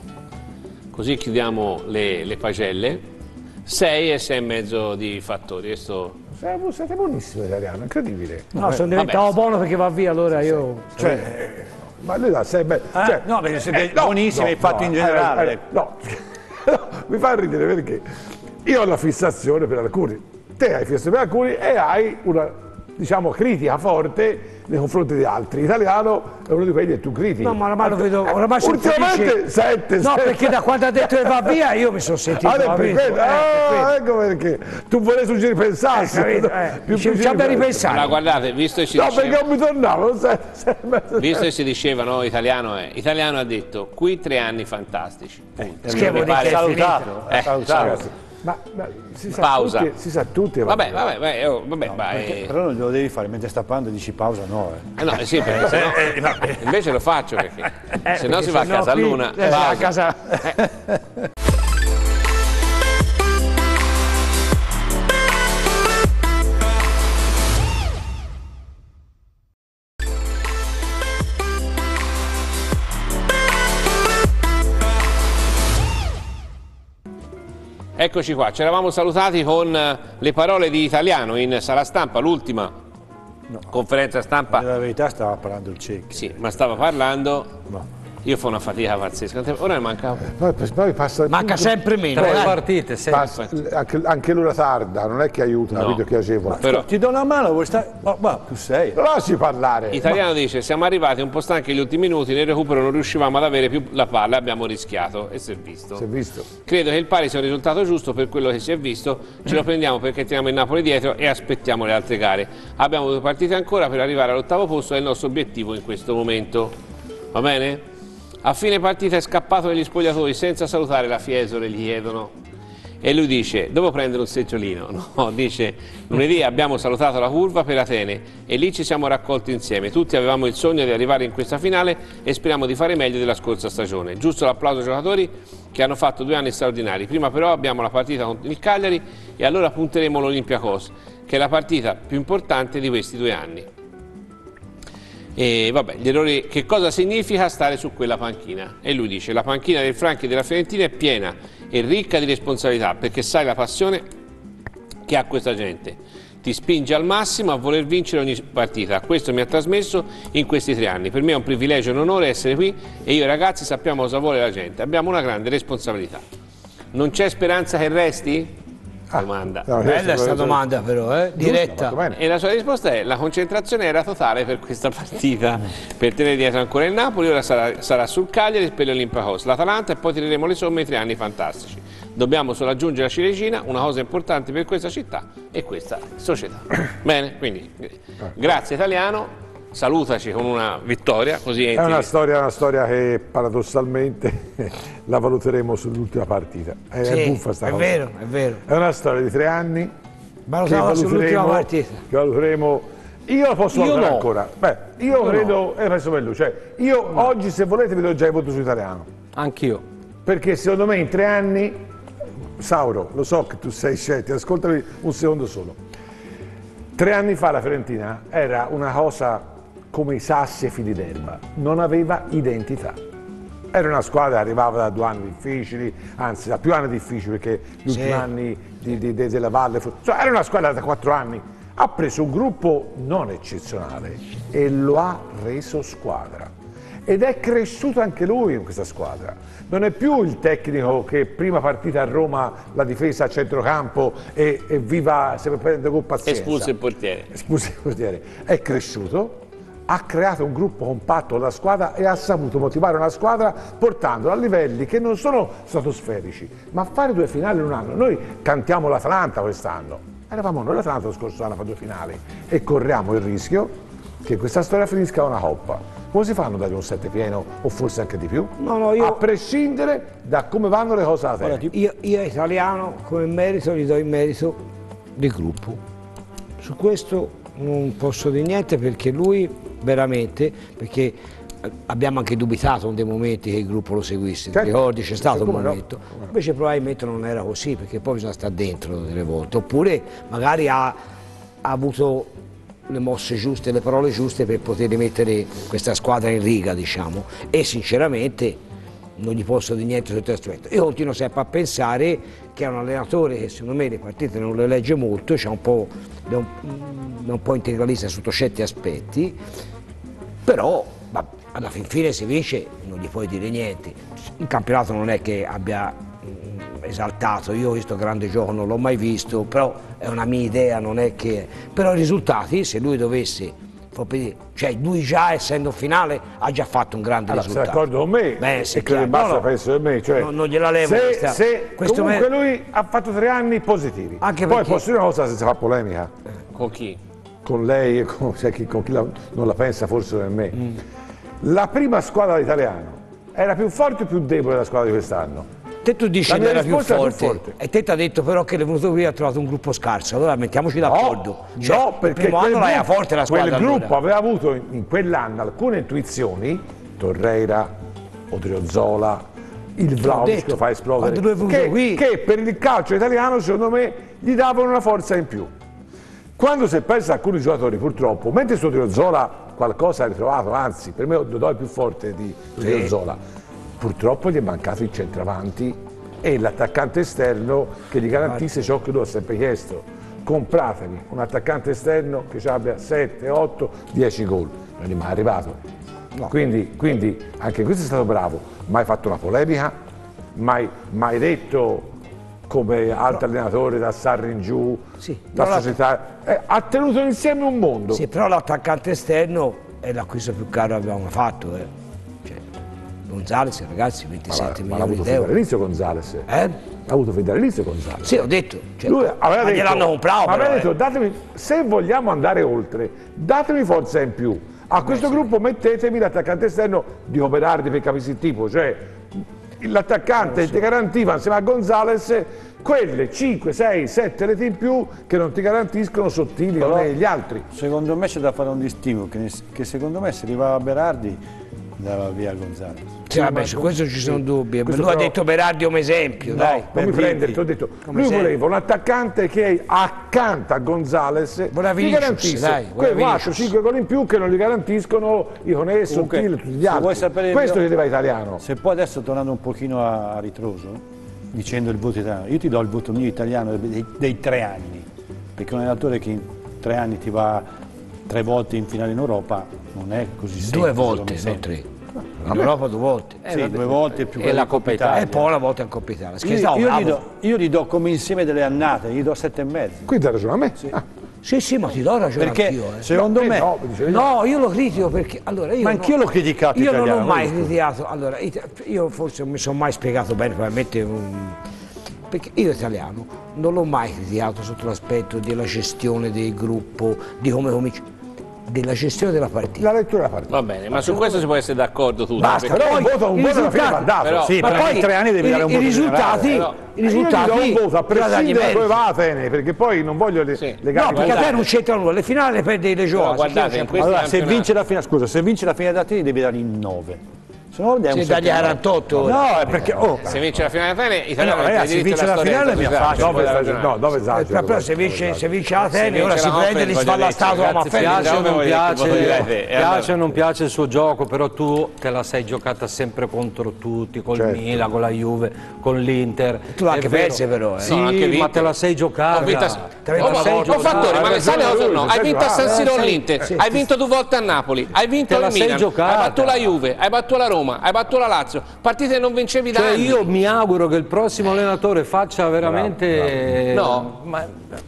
così chiudiamo le, le pagelle. sei e sei e mezzo di fattori. Questo... Siete, siete buonissimo italiano, incredibile. No, sono diventato buono perché va via, allora io... Cioè, ma lui dà sei be- Ah, cioè, no, perché siete no, buonissimi, no, fatti in no, generale. eh, eh, no, no, mi fa ridere perché io ho la fissazione per alcuni, te hai fissazione per alcuni e hai una, diciamo, critica forte nei confronti di altri. L'italiano è uno di quelli che tu critichi. No, ma oramai lo vedo, oramai sono Ultimamente felice. sette, No, sette. perché da quando ha detto che va via io mi sono sentito... Ah, è per capito? quello. Eh, per Ah, quello. ecco perché tu vorrei suggerire pensarsi. Eh, capito, eh. Più Dice, più c'ha da ci- ripensare. Allora, guardate, visto che si No, diceva, perché non mi tornavo. sai- sai- visto che si diceva, no, italiano è, italiano ha detto, qui tre anni fantastici. Punto. Schermo Mi di pare- che è Salutato, Eh, salutato. Ragazzi, ma, ma si sa Pausa. tutti, si sa tutti. Vabbè, vabbè, vabbè, oh, vabbè, ma, Perché- eh, Però non lo devi fare, mentre sta parlando dici pausa no. Eh. eh no, eh sì, perché sennò- Eh, vabbè. invece lo faccio perché Eh, se no perché si va a sennò casa a qui- luna. eh, va a pausa. casa... Eccoci qua, ci eravamo salutati con eh, le parole di Italiano in sala stampa, l'ultima conferenza stampa. Nella verità stava parlando il cecco. Sì, ma stava parlando. Io fa una fatica pazzesca. Ora ne manca. Poi, poi passa, Manca sempre meno. Tre eh. partite, sei. passa- anche, anche l'ora tarda, non è che aiuta, No. capito che agevola. Però Ti do una mano, vuoi stare... Ma, ma tu sei. Lo lasci parlare. Italiano dice: siamo arrivati un po' stanchi gli ultimi minuti, nel recupero non riuscivamo ad avere più la palla, abbiamo rischiato e si è visto. Si è visto. Credo che il pari sia un risultato giusto per quello che si è visto, ce lo prendiamo perché teniamo il Napoli dietro e aspettiamo le altre gare. Abbiamo due partite ancora per arrivare all'ottavo posto, è il nostro obiettivo in questo momento. Va bene? A fine partita è scappato negli spogliatoi senza salutare la Fiesole, gli chiedono. E lui dice: devo prendere un seggiolino? No, dice: lunedì abbiamo salutato la curva per Atene e lì ci siamo raccolti insieme. Tutti avevamo il sogno di arrivare in questa finale e speriamo di fare meglio della scorsa stagione. Giusto l'applauso ai giocatori che hanno fatto due anni straordinari. Prima però abbiamo la partita contro il Cagliari e allora punteremo l'Olympiacos, che è la partita più importante di questi due anni. E vabbè, gli errori, che cosa significa stare su quella panchina? E lui dice: la panchina del Franchi e della Fiorentina è piena e ricca di responsabilità, perché sai la passione che ha questa gente, ti spinge al massimo a voler vincere ogni partita. Questo mi ha trasmesso in questi tre anni. Per me è un privilegio e un onore essere qui e io e i ragazzi sappiamo cosa vuole la gente, abbiamo una grande responsabilità. Non c'è speranza che resti? Ah, domanda. No, bella sta domanda però, eh? diretta. Giusto, e la sua risposta è: la concentrazione era totale per questa partita, per tenere dietro ancora il Napoli, ora sarà, sarà sul Cagliari per l'Olympiacos, l'Atalanta, e poi tireremo le somme ai tre anni fantastici. Dobbiamo solo aggiungere la ciliegina, una cosa importante per questa città e questa società. Bene, quindi grazie Italiano. Salutaci con una vittoria, così è una storia, una storia che paradossalmente la valuteremo sull'ultima partita. È, sì, è buffa sta è cosa. vero, è vero. È una storia di tre anni Valutava sull'ultima partita. Che valuteremo. Io lo posso io valutare no. ancora. Beh, io, io credo, è preso per lui. Cioè, io no. oggi, se volete, vi do già il voto su Italiano. Anch'io. Perché secondo me in tre anni, Sauro, lo so che tu sei scettico, ascoltami un secondo solo. Tre anni fa la Fiorentina era una cosa come i sassi e i fili d'erba, non aveva identità. Era una squadra che arrivava da due anni difficili, anzi da più anni difficili perché gli ultimi sì. anni di, di, di, della Valle, cioè, era una squadra da quattro anni, ha preso un gruppo non eccezionale e lo ha reso squadra. Ed è cresciuto anche lui in questa squadra. Non è più il tecnico che prima partita a Roma la difesa a centrocampo e, e viva se prende con pazienza. Espulso il portiere. Espulso il portiere. È cresciuto, ha creato un gruppo compatto della squadra e ha saputo motivare una squadra portandola a livelli che non sono stratosferici, ma fare due finali in un anno. Noi cantiamo l'Atalanta quest'anno, eravamo noi l'Atalanta lo scorso anno a fare due finali e corriamo il rischio che questa storia finisca una coppa. Come si fanno a dare un sette pieno o forse anche di più? No, no, io... A prescindere da come vanno le cose alla terra. Io, io Italiano come merito gli do il merito del gruppo. Su questo non posso dire niente perché lui veramente, perché abbiamo anche dubitato in dei momenti che il gruppo lo seguisse, certo. ricordi c'è stato un momento, no? Invece probabilmente non era così perché poi bisogna stare dentro delle volte, oppure magari ha, ha avuto le mosse giuste, le parole giuste per poter mettere questa squadra in riga, diciamo, e sinceramente non gli posso dire niente su questo aspetto. Io continuo sempre a pensare che è un allenatore che secondo me le partite non le legge molto, c'è un po', è un, è un po' integralista sotto certi aspetti, però ma, alla fin fine si vince non gli puoi dire niente. Il campionato non è che abbia mh, esaltato, io questo grande gioco non l'ho mai visto, però è una mia idea, non è che... Però i risultati, se lui dovesse... Cioè lui già essendo finale ha già fatto un grande allora, risultato. Sei d'accordo con me? Beh, e che basta no, penso di me. Cioè, no, non gliela levo. Se, questa, se questo comunque me... lui ha fatto tre anni positivi. Anche Poi perché... posso dire una cosa senza fare polemica. Con chi? Con lei e con, cioè, chi, con chi la, non la pensa forse come me. Mm. La prima squadra italiana era più forte o più debole della squadra di quest'anno? Te tu dici che era più forte, più forte e te ti ha detto però che è venuto qui e ha trovato un gruppo scarso, allora mettiamoci d'accordo. No, cioè, no, perché il primo anno era forte la squadra. Quel gruppo allora. aveva avuto in, in quell'anno alcune intuizioni, Torreira, Odriozola, il Vlahovic che lo fa esplodere, che, qui... che per il calcio italiano secondo me gli davano una forza in più. Quando si è perso alcuni giocatori purtroppo, mentre su Odriozola qualcosa ha ritrovato, anzi per me Dodò è più forte di Odriozola, sì. Purtroppo gli è mancato il centravanti e l'attaccante esterno che gli garantisse ciò che lui ha sempre chiesto. Compratevi un attaccante esterno che abbia sette, otto, dieci gol. Non gli è mai arrivato. No. Quindi, quindi anche questo è stato bravo. Mai fatto una polemica, mai, mai detto come altri no. allenatori da Sarri in giù, sì, da società. Eh, ha tenuto insieme un mondo. Sì, però l'attaccante esterno è l'acquisto più caro che abbiamo fatto. Eh. Gonzales, ragazzi, ventisette ma, milioni ma di euro. All'inizio Gonzales. Eh? Ha avuto fin dall'inizio Gonzales. Sì, ho detto. Cioè, Lui aveva detto, gliel'hanno comprato. Ma aveva però, detto, eh. datemi, se vogliamo andare oltre, datemi forza in più. A questo Beh, gruppo sì. mettetemi l'attaccante esterno di Berardi per capirsi il tipo, cioè l'attaccante so. ti garantiva insieme a Gonzales quelle cinque, sei, sette reti in più che non ti garantiscono sottili come gli altri. Secondo me c'è da fare un distinguo, che, che secondo me se arrivava Berardi andava via Gonzales. Sì, vabbè, su questo ci sono dubbi. Lui però... ha detto Berardi come esempio, no, dai. Non mi prendere, ti ho detto. Come lui voleva un attaccante che accanto a Gonzales gli garantisse quei quattro cinque gol in più che non gli garantiscono Iconè, Sottile e tutti gli altri. Questo chiedeva Italiano. Se poi adesso tornando un pochino a, a ritroso, dicendo il voto italiano, io ti do il voto mio italiano dei, dei tre anni, perché un allenatore che in tre anni ti va tre volte in finale in Europa non è così semplice. Due volte, non tre. In Europa due volte. Eh, sì, due volte più e la Coppa Italia. E poi una volta in Coppa Italia. Io, io, gli do, io gli do come insieme delle annate, gli do sette e mezzo. Quindi hai ragione a me? Sì. Ah. Sì, sì, ma ti do ragione perché anch'io. Eh. Secondo no, me... No, no, io lo critico perché... Allora, io ma anch'io no, l'ho criticato Io italiano, non ho mai criticato... Allora, io forse non mi sono mai spiegato bene, probabilmente... Un, perché io italiano non l'ho mai criticato sotto l'aspetto della gestione del gruppo, di come comincia... della gestione della partita. La lettura della partita. Va bene, ma su questo si può essere d'accordo tutti. Basta, perché... però un voto, un voto alla fine va dato. Però, sì, ma poi in tre anni devi dare un voto. I risultati, però, i risultati io gli do un voto a prescindere da dove va Atene, perché poi non voglio le, sì. le gare. No, perché a te non c'entra nulla, le finali le perde le giochi. Guardate, in questi allora, se campionati... vince la finale, scusa, se vince la finale da Atene devi dare in nove. Se no se dagli quarantotto. No, è perché oh, se vince la finale Atene, Italiano, no, ragazzi, se vince la finale mi facile. Dove esagera? No, dove esagera? Però se vince, se vince Atene, ora si prende e li sfalla la statua a Maffelli. Piace o non piace, piace o non piace il suo gioco, però tu te la sei giocata sempre contro tutti, col certo. Milan, con la Juve, con l'Inter. Tu anche perse però, eh. Sì, no, anche ma te la sei giocata. Ho vinto a... Oh, oh, Fattori, ma le sai cosa no? Hai vinto a San Siro l'Inter, hai vinto due volte a Napoli, hai vinto il Milan, hai battuto la Juve, hai battuto la Roma, hai battuto la Lazio, partite che non vincevi da cioè, anni. io mi auguro che il prossimo allenatore faccia veramente... No, ma...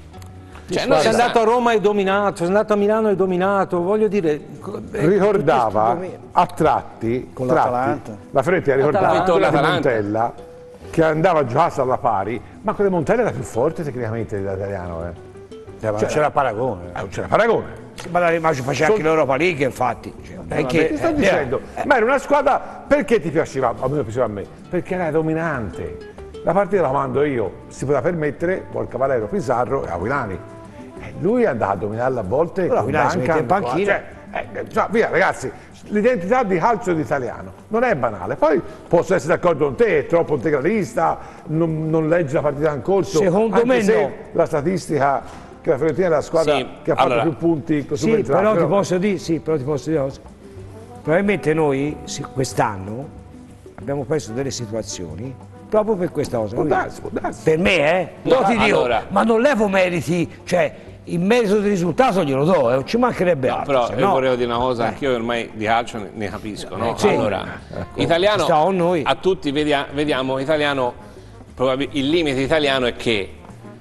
Cioè, sei andato a Roma e dominato, sei andato a Milano e dominato, voglio dire... Ricordava a tratti, con l'Atalanta, la Fiorentina ricordava quella di Montella, che andava a giocare alla pari, ma quella di Montella era più forte tecnicamente dell'italiano, eh. Cioè, non c'era paragone. Eh, non c'era paragone. Ma la Rimaggio faceva anche l'Europa League, infatti. Cioè, Eh, che, ti sto dicendo, eh, ma era una squadra, perché ti piaceva, a me piaceva a me? Perché era dominante. La partita la comando io, si poteva permettere, Vol Cavallero, Pizarro e Aquilani. E lui andava a dominarla a volte però con Aquilani si mette in Duncan, panchina. cioè, eh, cioè, via ragazzi, l'identità di calcio di italiano non è banale. Poi posso essere d'accordo con te, è troppo integralista, non, non leggi la partita in corso. Secondo anche me se no. La statistica che la Fiorentina è la squadra sì, che ha fatto allora, più punti con sì, però, però ti posso dire, sì, però ti posso dire cosa. Probabilmente noi sì, quest'anno abbiamo perso delle situazioni proprio per questa cosa. Può darsi, può darsi. Per me, eh? No, no, ti dico, allora. ma non levo meriti, cioè il merito del risultato glielo do, eh, non ci mancherebbe No, altro. però se io no, volevo dire una cosa, eh. anch'io ormai di calcio ne, ne capisco, no? Sì. Allora, Ecco. italiano, Stiamo noi. a tutti vedia, vediamo, italiano, probabil- il limite italiano è che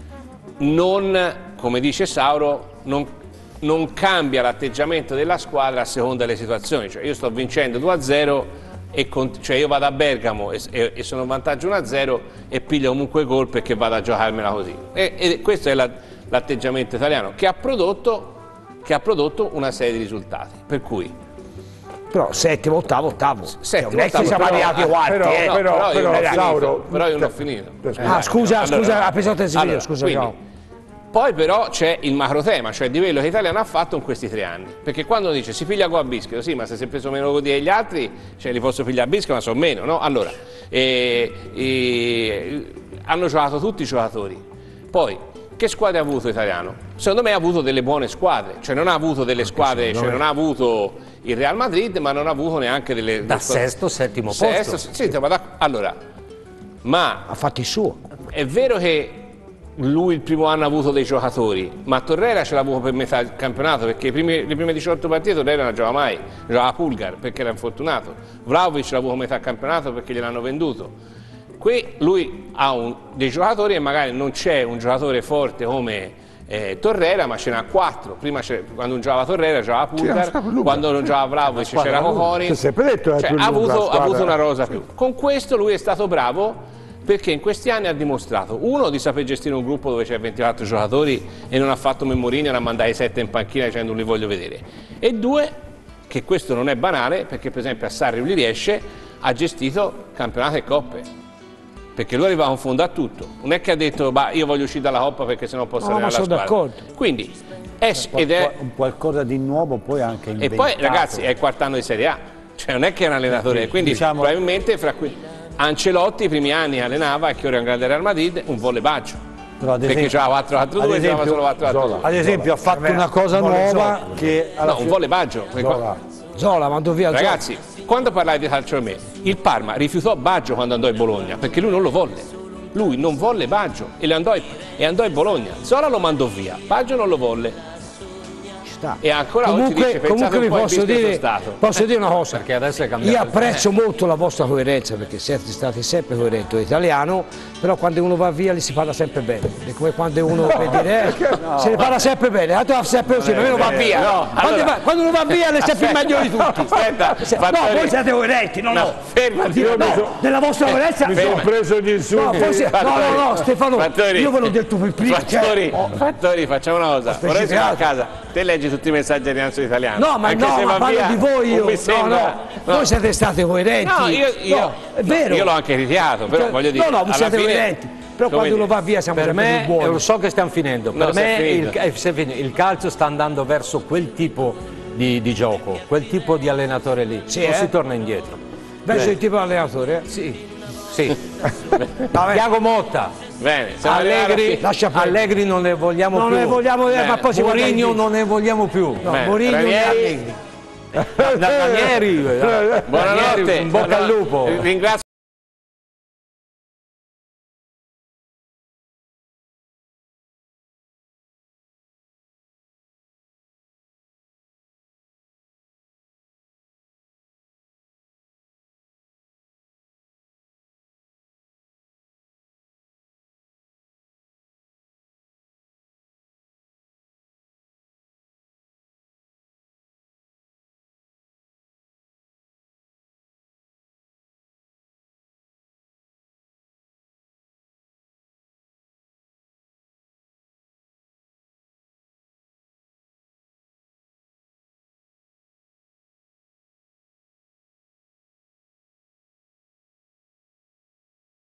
non, come dice Sauro, non, non cambia l'atteggiamento della squadra a seconda delle situazioni, cioè io sto vincendo due a zero e cont- cioè io vado a Bergamo e, e, e sono in vantaggio uno a zero e piglio comunque gol perché vado a giocarmela così. E, e questo è la, l'atteggiamento italiano che ha, prodotto, che ha prodotto una serie di risultati, per cui Però settimo, ottavo, ottavo. Settimo, non è che ottavo, siamo però- arrivati quarti, però- eh. no, però- però, io però, non ho finito, Sauro, però io non ho finito. Ah, scusa, Allora, scusa, ha pensato di allora, scusa, quindi, ciao. Poi però c'è il macro tema, cioè di quello che l'Italiano ha fatto in questi tre anni. Perché quando dice si piglia qua a Bischero, sì, ma se si è preso meno voti degli altri, cioè li posso pigliare a Bischero, ma sono meno, no? Allora, e, e, hanno giocato tutti i giocatori. Poi, che squadre ha avuto l'Italiano? Secondo me ha avuto delle buone squadre, cioè non ha avuto delle squadre, cioè non ha avuto il Real Madrid, ma non ha avuto neanche delle... Da sesto, settimo sesto, posto. sì, ma da, allora, ma Ha fatto il suo. è vero che lui il primo anno ha avuto dei giocatori, ma Torreira ce l'ha avuto per metà del campionato, perché i primi, le prime diciotto partite Torreira non giocava mai, giocava Pulgar perché era infortunato, Vlahovic l'ha avuto metà del campionato perché gliel'hanno venduto. Qui lui ha un, dei giocatori e magari non c'è un giocatore forte come eh, Torreira, ma ce n'ha quattro. Prima quando non giocava Torreira giocava Pulgar, quando non giocava Vlahovic c'era Cocori, Ti ho sempre detto, è cioè, più ha, lunga avuto, la ha avuto squadra. una rosa più. Con questo lui è stato bravo perché in questi anni ha dimostrato, uno, di saper gestire un gruppo dove c'è ventiquattro giocatori e non ha fatto Memorini e non ha mandato i sette in panchina dicendo non li voglio vedere, e due, che questo non è banale perché per esempio a Sarri gli riesce, ha gestito campionati e coppe, perché lui arriva in fondo a tutto, non è che ha detto bah, io voglio uscire dalla coppa perché sennò posso No, allenare ma la sono squadra. d'accordo. Quindi è, ed è, Un qualcosa di nuovo poi anche e inventato. poi ragazzi è il quarto anno di Serie A, cioè non è che è un allenatore, quindi diciamo- probabilmente fra cui Ancelotti i primi anni allenava, e che ora è un grande Real Madrid, un volleybaggio, Però ad perché esempio- giocava quattro quattro due, ad giocava esempio- solo quattro quattro due. Ad esempio ha fatto una cosa nuova che alla No, un fine- volleybaggio. perché qua- Zola, mandò via Zola. Ragazzi, quando parlai di calcio a me, il Parma rifiutò Baggio quando andò in Bologna, perché lui non lo volle. Lui non volle Baggio e, le andò, e andò in Bologna. Zola lo mandò via, Baggio non lo volle. sta. E ancora oggi comunque, dice, pensate comunque un vi po' al posso business dire, Stato. posso dire una cosa, Perché adesso è cambiato io il apprezzo molto la vostra coerenza perché siete stati sempre coerenti italiano, però quando uno va via gli si parla sempre bene, è come quando uno per dire eh, se ne parla sempre bene, ah, tu sempre così, non va via, no, quando, allora, va, quando uno va via è sempre il meglio di tutti. Aspetta, Se- no, Fattori. voi siete coerenti, no, no, No, fermati. no, no, della vostra coerenza Mi sono preso gli no, insulti. forse- no, no, no, Stefano, Fattori. io ve l'ho detto per prima, cioè, Fattori, oh, Fattori, facciamo una cosa, vorrei andare a specificato. casa, te leggi tutti i messaggi di Anzo Italiano. no, ma Anche no, se ma va parlo via, di voi non io, mi no, sembra- no, voi siete stati coerenti, No, io, io, no, è vero, io l'ho anche ritirato, però Cioè, voglio dire, no, no, alla siete fine, coerenti, però come quando uno dire, va via siamo Per sempre me, più buoni. lo so che stiamo finendo, No, per si è me il, finito. eh, si è finito. Il calcio sta andando verso quel tipo di, di gioco, quel tipo di allenatore lì, Sì, non eh? si torna indietro. Verso il tipo di allenatore, eh? Sì, sì. Tiago Motta, Bene, siamo arrivati alla Allegri, fine. Lascia perdere. Allegri non ne vogliamo non più. ne vogliamo vedere, ma poi si guarda in Mourinho viso. non ne vogliamo più. No, Bene, Mourinho e Ranieri. Allegri. Da- Ranieri, Buonanotte. Ranieri, in bocca al lupo. Ringrazio